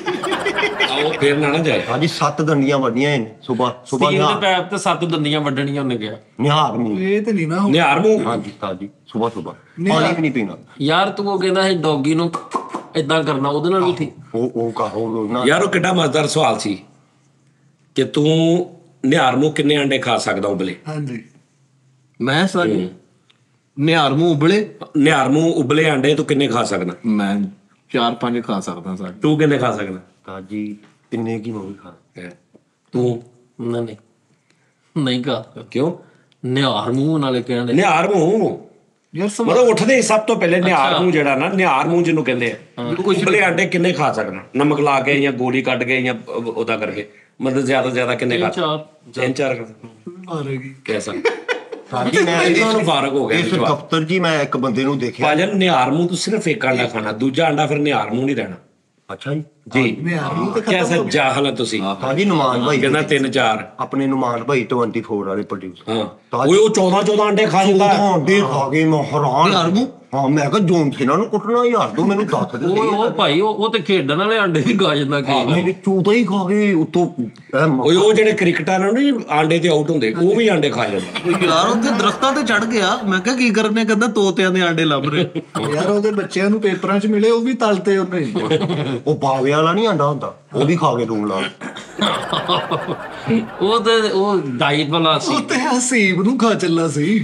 ਉਹ ਫੇਰ ਨਾ ਜਾਏ। ਹਾਂਜੀ 7 ਦੰਦੀਆਂ ਵੱਡੀਆਂ ਇਹਨੇ ਸਵੇਰ ਸਟੀਲ ਦੇ ਪੈਪ ਤੇ 7 ਦੰਦੀਆਂ ਵੱਢਣੀਆਂ ਉਹਨੇ ਕਿਹਾ। ਨਿਹਾਰ ਮੂੰਹ। ਇਹ ਤੇ ਨਹੀਂ ਨਾ ਹੁਣ। ਨਿਹਾਰ ਮੂੰਹ। ਹਾਂਜੀ ਤਾਜੀ ਸਵੇਰ ਪਾਣੀ ਵੀ ਨਹੀਂ ਪੀਣਾ। ਯਾਰ ਤੂੰ ਉਹ ਕਹਿੰਦਾ ਸੀ ਡੌਗੀ ਨੂੰ ਏਦਾਂ ਕਰਨਾ, ਉਹਦੇ ਨਾਲ ਵੀ ਠੀਕ। ਉਹ ਕਹੋ ਨਾ ਯਾਰ ਉਹ ਕਿੱਡਾ ਮਜ਼ੇਦਾਰ ਸਵਾਲ ਸੀ ਕਿ ਤੂੰ ਨਿਹਾਰ ਮੂੰਹ ਕਿੰਨੇ ਅੰਡੇ ਖਾ ਸਕਦਾ ਉਬਲੇ। ਹਾਂਜੀ ਮੈਂ ਸਾਜੀ ਨਿਹਾਰ ਮੂੰਹ ਉਬਲੇ ਨਿਹਾਰ ਮੂੰਹ ਉਬਲੇ ਅੰਡੇ ਤੂੰ ਕਿੰਨੇ ਖਾ ਸਕਦਾ? ਮੈਂ 4-5 ਖਾ ਸਕਦਾ ਸਾਜੀ। ਤੂੰ ਕਿੰਨੇ ਖਾ ਸਕਦਾ? ਤਾਜੀ ਕਿੰਨੇ ਕੀ ਮੈਂ ਵੀ ਖਾ। ਤੂੰ ਨਹੀਂ ਕਾ ਕਿਉਂ? ਨਿਹਾਰ ਮੂੰਹ ਨਾਲੇ ਕਹਿੰਦੇ ਨਿਹਾਰ ਮੂੰਹ ਯਾਰ ਮਤਲਬ ਉੱਠਦੇ ਹੀ ਸਭ ਤੋਂ ਪਹਿਲੇ ਨਿਹਾਰ ਮੂੰਹ ਜਿਹੜਾ ਨਾ, ਨਿਹਾਰ ਮੂੰਹ ਜਿਹਨੂੰ ਕਹਿੰਦੇ ਆ, ਉਬਲੇ ਅੰਡੇ ਕਿੰਨੇ ਖਾ ਸਕਦਾ? ਨਮਕ ਲਾ ਕੇ ਜਾਂ ਗੋਲੀ ਕੱਢ ਕੇ ਜਾਂ ਉਹਦਾ ਕਰਕੇ, ਮਤਲਬ ਜ਼ਿਆਦਾ ਤੋਂ ਜ਼ਿਆਦਾ ਕਿੰਨੇ ਖਾ? 3-4 ਮਾਰੇਗੀ ਕੈਸਾ? ਤਾਜੀ ਮੈਂ ਇਹਨਾਂ ਨੂੰ ਫਾਰਕ ਹੋ ਗਿਆ ਇਸ ਜਵਾਬ। ਦਫ਼ਤਰ ਜੀ ਮੈਂ ਇੱਕ ਬੰਦੇ ਨੂੰ ਦੇਖਿਆ। ਭਾਜਨ ਨਿਹਾਰ ਮੂੰਹ ਤੂੰ ਸਿਰਫ ਇੱਕ ਅੰਡਾ ਖਾਣਾ, ਦੂਜਾ ਅੰਡਾ ਫਿਰ ਨਿਹਾਰ ਮੂੰਹ ਨਹੀਂ ਰਹਿਣਾ। ਅੱਛਾ ਜੀ ਜੀ ਨਿਹਾਰ ਮੂੰਹ ਤੇ ਕੈਸਾ ਜਾਹਲ ਹੈ ਤੁਸੀਂ। ਤਾਜੀ ਨੁਮਾਨ ਭਾਈ ਕਹਿੰਦਾ 3-4। ਆਪਣੇ ਨੁਮਾਨ ਭਾਈ 24 ਵਾਲੇ ਪ੍ਰੋਡਿਊਸਰ। ਹਾਂ ਉਹ 14 ਅੰਡੇ ਖਾ ਜਾਂਦਾ। ਅੰਡੇ ਖਾ ਕੇ ਮੈਂ ਹੈਰਾਨ। ਨਿਹਾਰ ਮੂੰਹ? ਹਾਂ ਮੈਂ ਕਿਹਾ ਜੋਨ ਇਹਨਾਂ ਨੂੰ ਕੁੱਟਣਾ ਯਾਰ, ਤੂੰ ਮੈਨੂੰ ਦੱਸ ਦੇ। ਉਹ ਭਾਈ ਉਹ ਤੇ ਖੇਡਣ ਵਾਲੇ ਅੰਡੇ ਵੀ ਖਾ ਜਾਂਦਾ ਕਿ ਨਹੀਂ ਚੂਤਾ ਹੀ ਖਾ ਕੇ ਉਤੋਂ ਉਹ ਜਿਹੜੇ ਕ੍ਰਿਕਟਰ ਨੇ ਨਹੀਂ ਆਂਡੇ ਤੇ ਆਊਟ ਹੁੰਦੇ, ਉਹ ਵੀ ਆਂਡੇ ਖਾ ਜਾਂਦੇ। ਉਹ ਯਾਰ ਉੱਥੇ ਦਰਖਤਾਂ ਤੇ ਚੜ ਗਿਆ। ਮੈਂ ਕਿਹਾ ਕੀ ਕਰਨੇ, ਕਹਿੰਦਾ ਤੋਤਿਆਂ ਦੇ ਆਂਡੇ ਲੱਭ ਰਹੇ। ਯਾਰ ਉਹਦੇ ਬੱਚਿਆਂ ਨੂੰ ਪੇਪਰਾਂ 'ਚ ਮਿਲੇ, ਉਹ ਵੀ ਤਲਤੇ ਉਹਨੇ। ਉਹ ਬਾਵੇ ਵਾਲਾ ਨਹੀਂ ਆਂਡਾ ਹੁੰਦਾ, ਉਹ ਵੀ ਖਾ ਕੇ ਲੂਣ ਲਾ। ਉਹ ਤੇ ਉਹ ਡਾਈਟ ਵਾਲਾ ਸੀ। ਉਹ ਤੇ ਹਸੀਬ ਨੂੰ ਖਾ ਚੱਲਾ ਸੀ।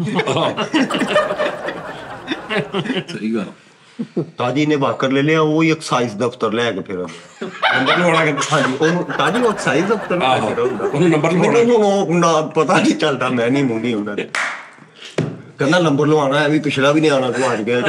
ਸਹੀ ਗੱਲ। ਤਾਜੀ ਨੇ ਵਾਕਰ ਲੈ ਲਿਆ, ਉਹ ਹੀ ਐਕਸਾਈਜ਼ ਦਫ਼ਤਰ ਲੈ ਕੇ ਫਿਰ ਨੰਬਰ ਲਵਾਉਣਾ ਕਹਿੰਦਾ। ਹਾਂਜੀ ਉਹਨੂੰ ਤਾਜੀ ਉਹ ਐਕਸਾਈਜ਼ ਦਫ਼ਤਰ ਲੈ ਕੇ ਰਹੂਗਾ। ਉਹਨੂੰ ਨੰਬਰ ਲਵਾਉਣਾ। ਮੈਨੂੰ ਨਾ ਪਤਾ ਨਹੀਂ ਚੱਲਦਾ, ਮੈਂ ਨਹੀਂ ਮੁੰਡੀ ਉਹਨਾਂ ਦੇ। ਕਹਿੰਦਾ ਨੰਬਰ ਲਵਾਉਣਾ ਹੈ, ਵੀ ਪਿਛਲਾ ਵੀ ਨਹੀਂ ਆਉਣਾ, ਤੂੰ ਅੱਜ ਗਿਆ।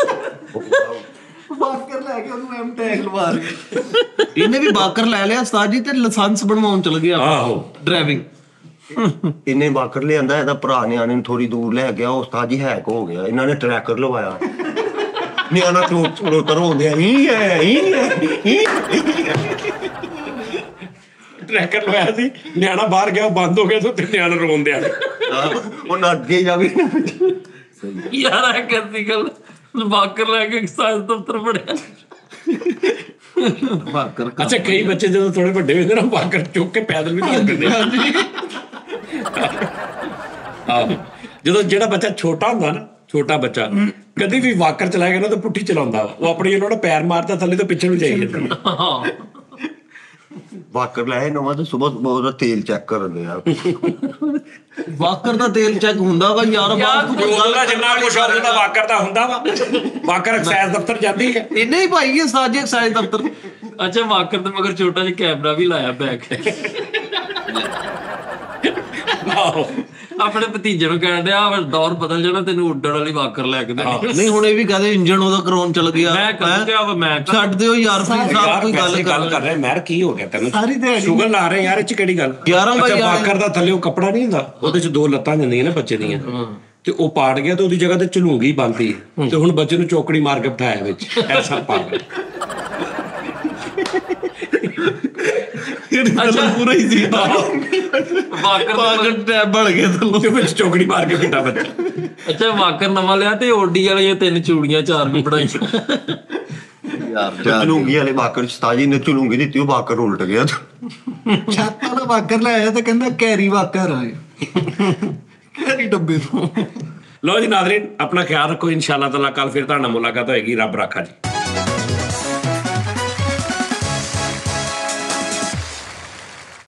ਵਾਕਰ ਲੈ ਕੇ ਉਹਨੂੰ ਐਮ ਟੈਗ ਲਵਾ ਰਿਹਾ। ਇਹਨੇ ਵੀ ਬਾਕਰ ਲੈ ਲਿਆ ਉਸਤਾਦ ਜੀ, ਤੇ ਲਾਇਸੈਂਸ ਬਣਵਾਉਣ ਚਲ ਗਿਆ ਆਹੋ ਡਰਾਈਵਿੰਗ। ਇਹਨੇ ਵਾਕਰ ਲਿਆਂਦਾ, ਇਹਦਾ ਭਰਾ ਨਿਆਣੇ ਨੂੰ ਥੋੜੀ ਦੂਰ ਲੈ ਗਿਆ, ਉਹ ਉਸਤਾਦ ਜੀ ਹੈਕ ਹੋ ਗਿਆ। ਇਹਨਾਂ ਨੇ ਟਰੈਕਰ ਲਵਾਇਆ, ਨਿਆਣਾ ਚੋਤਰ ਹੁੰਦੇ ਆ ਟਰੈਕਰ ਲਵਾਇਆ ਸੀ, ਨਿਆਣਾ ਬਾਹਰ ਗਿਆ, ਬੰਦ ਹੋ ਗਿਆ, ਤੇ ਨਿਆਣਾ ਰੋਂਦੇ ਆ। ਉਹ ਨਾ ਅੱਗੇ ਜਾਵੇ। ਯਾਰ ਇਹ ਕਰਦੀ ਗੱਲ ਬਾਕਰ ਲੈ ਕੇ ਸਾਇੰਸ ਦਫ਼ਤਰ ਪੜਿਆ। ਬਾਕਰ ਅੱਛਾ ਕਈ ਬੱਚੇ ਜਦੋਂ ਥੋੜੇ ਵੱਡੇ ਹੁੰਦੇ ਨਾ, ਬਾਕਰ ਚੁੱਕ ਕੇ ਪੈਦਲ ਵੀ ਤੁਰ ਪੈਂਦੇ। ਆਹੋ ਜਦੋਂ ਜਿਹੜਾ ਬੱਚਾ ਛੋਟਾ ਹੁੰਦਾ ਨਾ, ਛੋਟਾ ਬੱਚਾ ਕਦੀ ਵੀ ਵਾਕਰ ਚਲਾਏਗਾ ਨਾ ਤਾਂ ਪੁੱਠੀ ਚਲਾਉਂਦਾ, ਉਹ ਆਪਣੀ ਇਹਨਾਂ ਨੂੰ ਪੈਰ ਮਾਰਦਾ ਥੱਲੇ ਤੋਂ ਪਿੱਛੇ ਨੂੰ ਜਾਈ ਜਾਂਦਾ। ਵਾਕਰ ਲਾਇਆ ਨਵਾਂ ਤੇ ਸਵੇਰ ਉਹਦਾ ਤੇਲ ਚੈੱਕ ਕਰਦੇ ਆ। ਵਾਕਰ ਦਾ ਤੇਲ ਚੈੱਕ ਹੁੰਦਾ ਵਾ ਯਾਰ, ਬਾਅਦ ਤੇ ਉਹਦਾ ਜਿੰਨਾ ਕੁਛ ਆ ਉਹਦਾ ਵਾਕਰ ਦਾ ਹੁੰਦਾ ਵਾ। ਵਾਕਰ ਐਕਸਾਈਜ਼ ਦਫ਼ਤਰ ਜਾਂਦੀ ਹੈ। ਇੰਨੇ ਹੀ ਪਾਈ ਗਏ ਸਾਜੇ ਐਕਸਾਈਜ਼ ਦਫ਼ਤਰ। ਅੱਛਾ ਵਾਕਰ ਤੇ ਮਗਰ ਛੋਟਾ ਜਿਹਾ ਕੈਮਰਾ ਵੀ ਲਾਇਆ ਬੈਕ ਆਹੋ ਆਪਣੇ ਭਤੀਜੇ ਨੂੰ ਕਹਿਣ ਡਿਆ ਦੌਰ ਬਦਲ ਜਾਣਾ, ਤੈਨੂੰ ਉੱਡਣ ਵਾਲੀ ਵਾਕਰ ਲੈ ਕੇ ਦੇਣੀ। ਨਹੀਂ ਹੁਣ ਇਹ ਵੀ ਕਹਦੇ ਇੰਜਨ ਉਹਦਾ ਕਰਾਉਣ ਚਲ ਗਿਆ। ਮੈਂ ਕਹਿੰਦਾ ਵਾ ਮੈਂ ਛੱਡ ਦਿਓ ਯਾਰ, ਫਿਰ ਸਾਹਿਬ ਕੋਈ ਵੈਸੇ ਗੱਲ ਕਰ ਰਹੇ ਮਹਿਰ ਕੀ ਹੋ ਗਿਆ ਤੈਨੂੰ? ਸਾਰੀ ਦਿਹਾੜੀ ਸ਼ੂਗਰ ਲਾ ਰਹੇ ਯਾਰ, ਇਹ ਚ ਕਿਹੜੀ ਗੱਲ? 11 ਬਾਈ ਅੱਛਾ ਵਾਕਰ ਦਾ ਥੱਲੇ ਉਹ ਕੱਪੜਾ ਨਹੀਂ ਹੁੰਦਾ, ਉਹਦੇ ਚ 2 ਲੱਤਾਂ ਜਾਂਦੀਆਂ ਨੇ ਬੱਚੇ ਦੀਆਂ, ਤੇ ਉਹ ਪਾੜ ਗਿਆ ਤੇ ਉਹਦੀ ਜਗ੍ਹਾ ਤੇ ਝਲੂੰਗੀ ਬੰਨਤੀ, ਤੇ ਹੁਣ ਬੱਚੇ ਨੂੰ ਚੌਕੜੀ ਮਾਰ ਕੇ ਬਿਠਾਇਆ ਵਿੱਚ। ਐਸਾ ਪਾਗਲ ਅੱਛਾ ਪੂਰਾ ਹੀ ਸੀ ਵਾਕਰ ਪਾਗਲ ਟੈਬ ਬਣ ਗਿਆ ਥੱਲੋਂ। ਤੇ ਵਿੱਚ ਚੌਕੜੀ ਮਾਰ ਕੇ ਬਿਠਾ ਬੱਚਾ। ਅੱਛਾ ਵਾਕਰ ਨਵਾਂ ਲਿਆ ਤੇ ਓਡੀ ਵਾਲੀਆਂ 3 ਚੂੜੀਆਂ 4 ਵੀ ਬਣਾਈਆਂ। ਯਾਰ ਚਲੂੰਗੀ ਵਾਲੇ ਵਾਕਰ ਉਸਤਾਦ ਜੀ ਨੇ ਚਲੂੰਗੀ ਦਿੱਤੀ, ਉਹ ਵਾਕਰ ਉਲਟ ਗਿਆ। ਛੱਤ ਵਾਲਾ ਵਾਕਰ ਲਾਇਆ ਤੇ ਕਹਿੰਦਾ ਕੈਰੀ ਵਾਕਰ ਆਏ ਕੈਰੀ ਡੱਬੇ ਤੋਂ। ਲਓ ਜੀ ਨਾਜ਼ਰੀਨ, ਆਪਣਾ ਖਿਆਲ ਰੱਖੋ। ਇਨਸ਼ਾਅੱਲਾ ਤਾਲਾ ਕੱਲ ਫਿਰ ਤੁਹਾਡਾ ਮੁਲਾਕਾਤ ਹੋਏਗੀ। ਰੱਬ ਰਾਖਾ ਜੀ।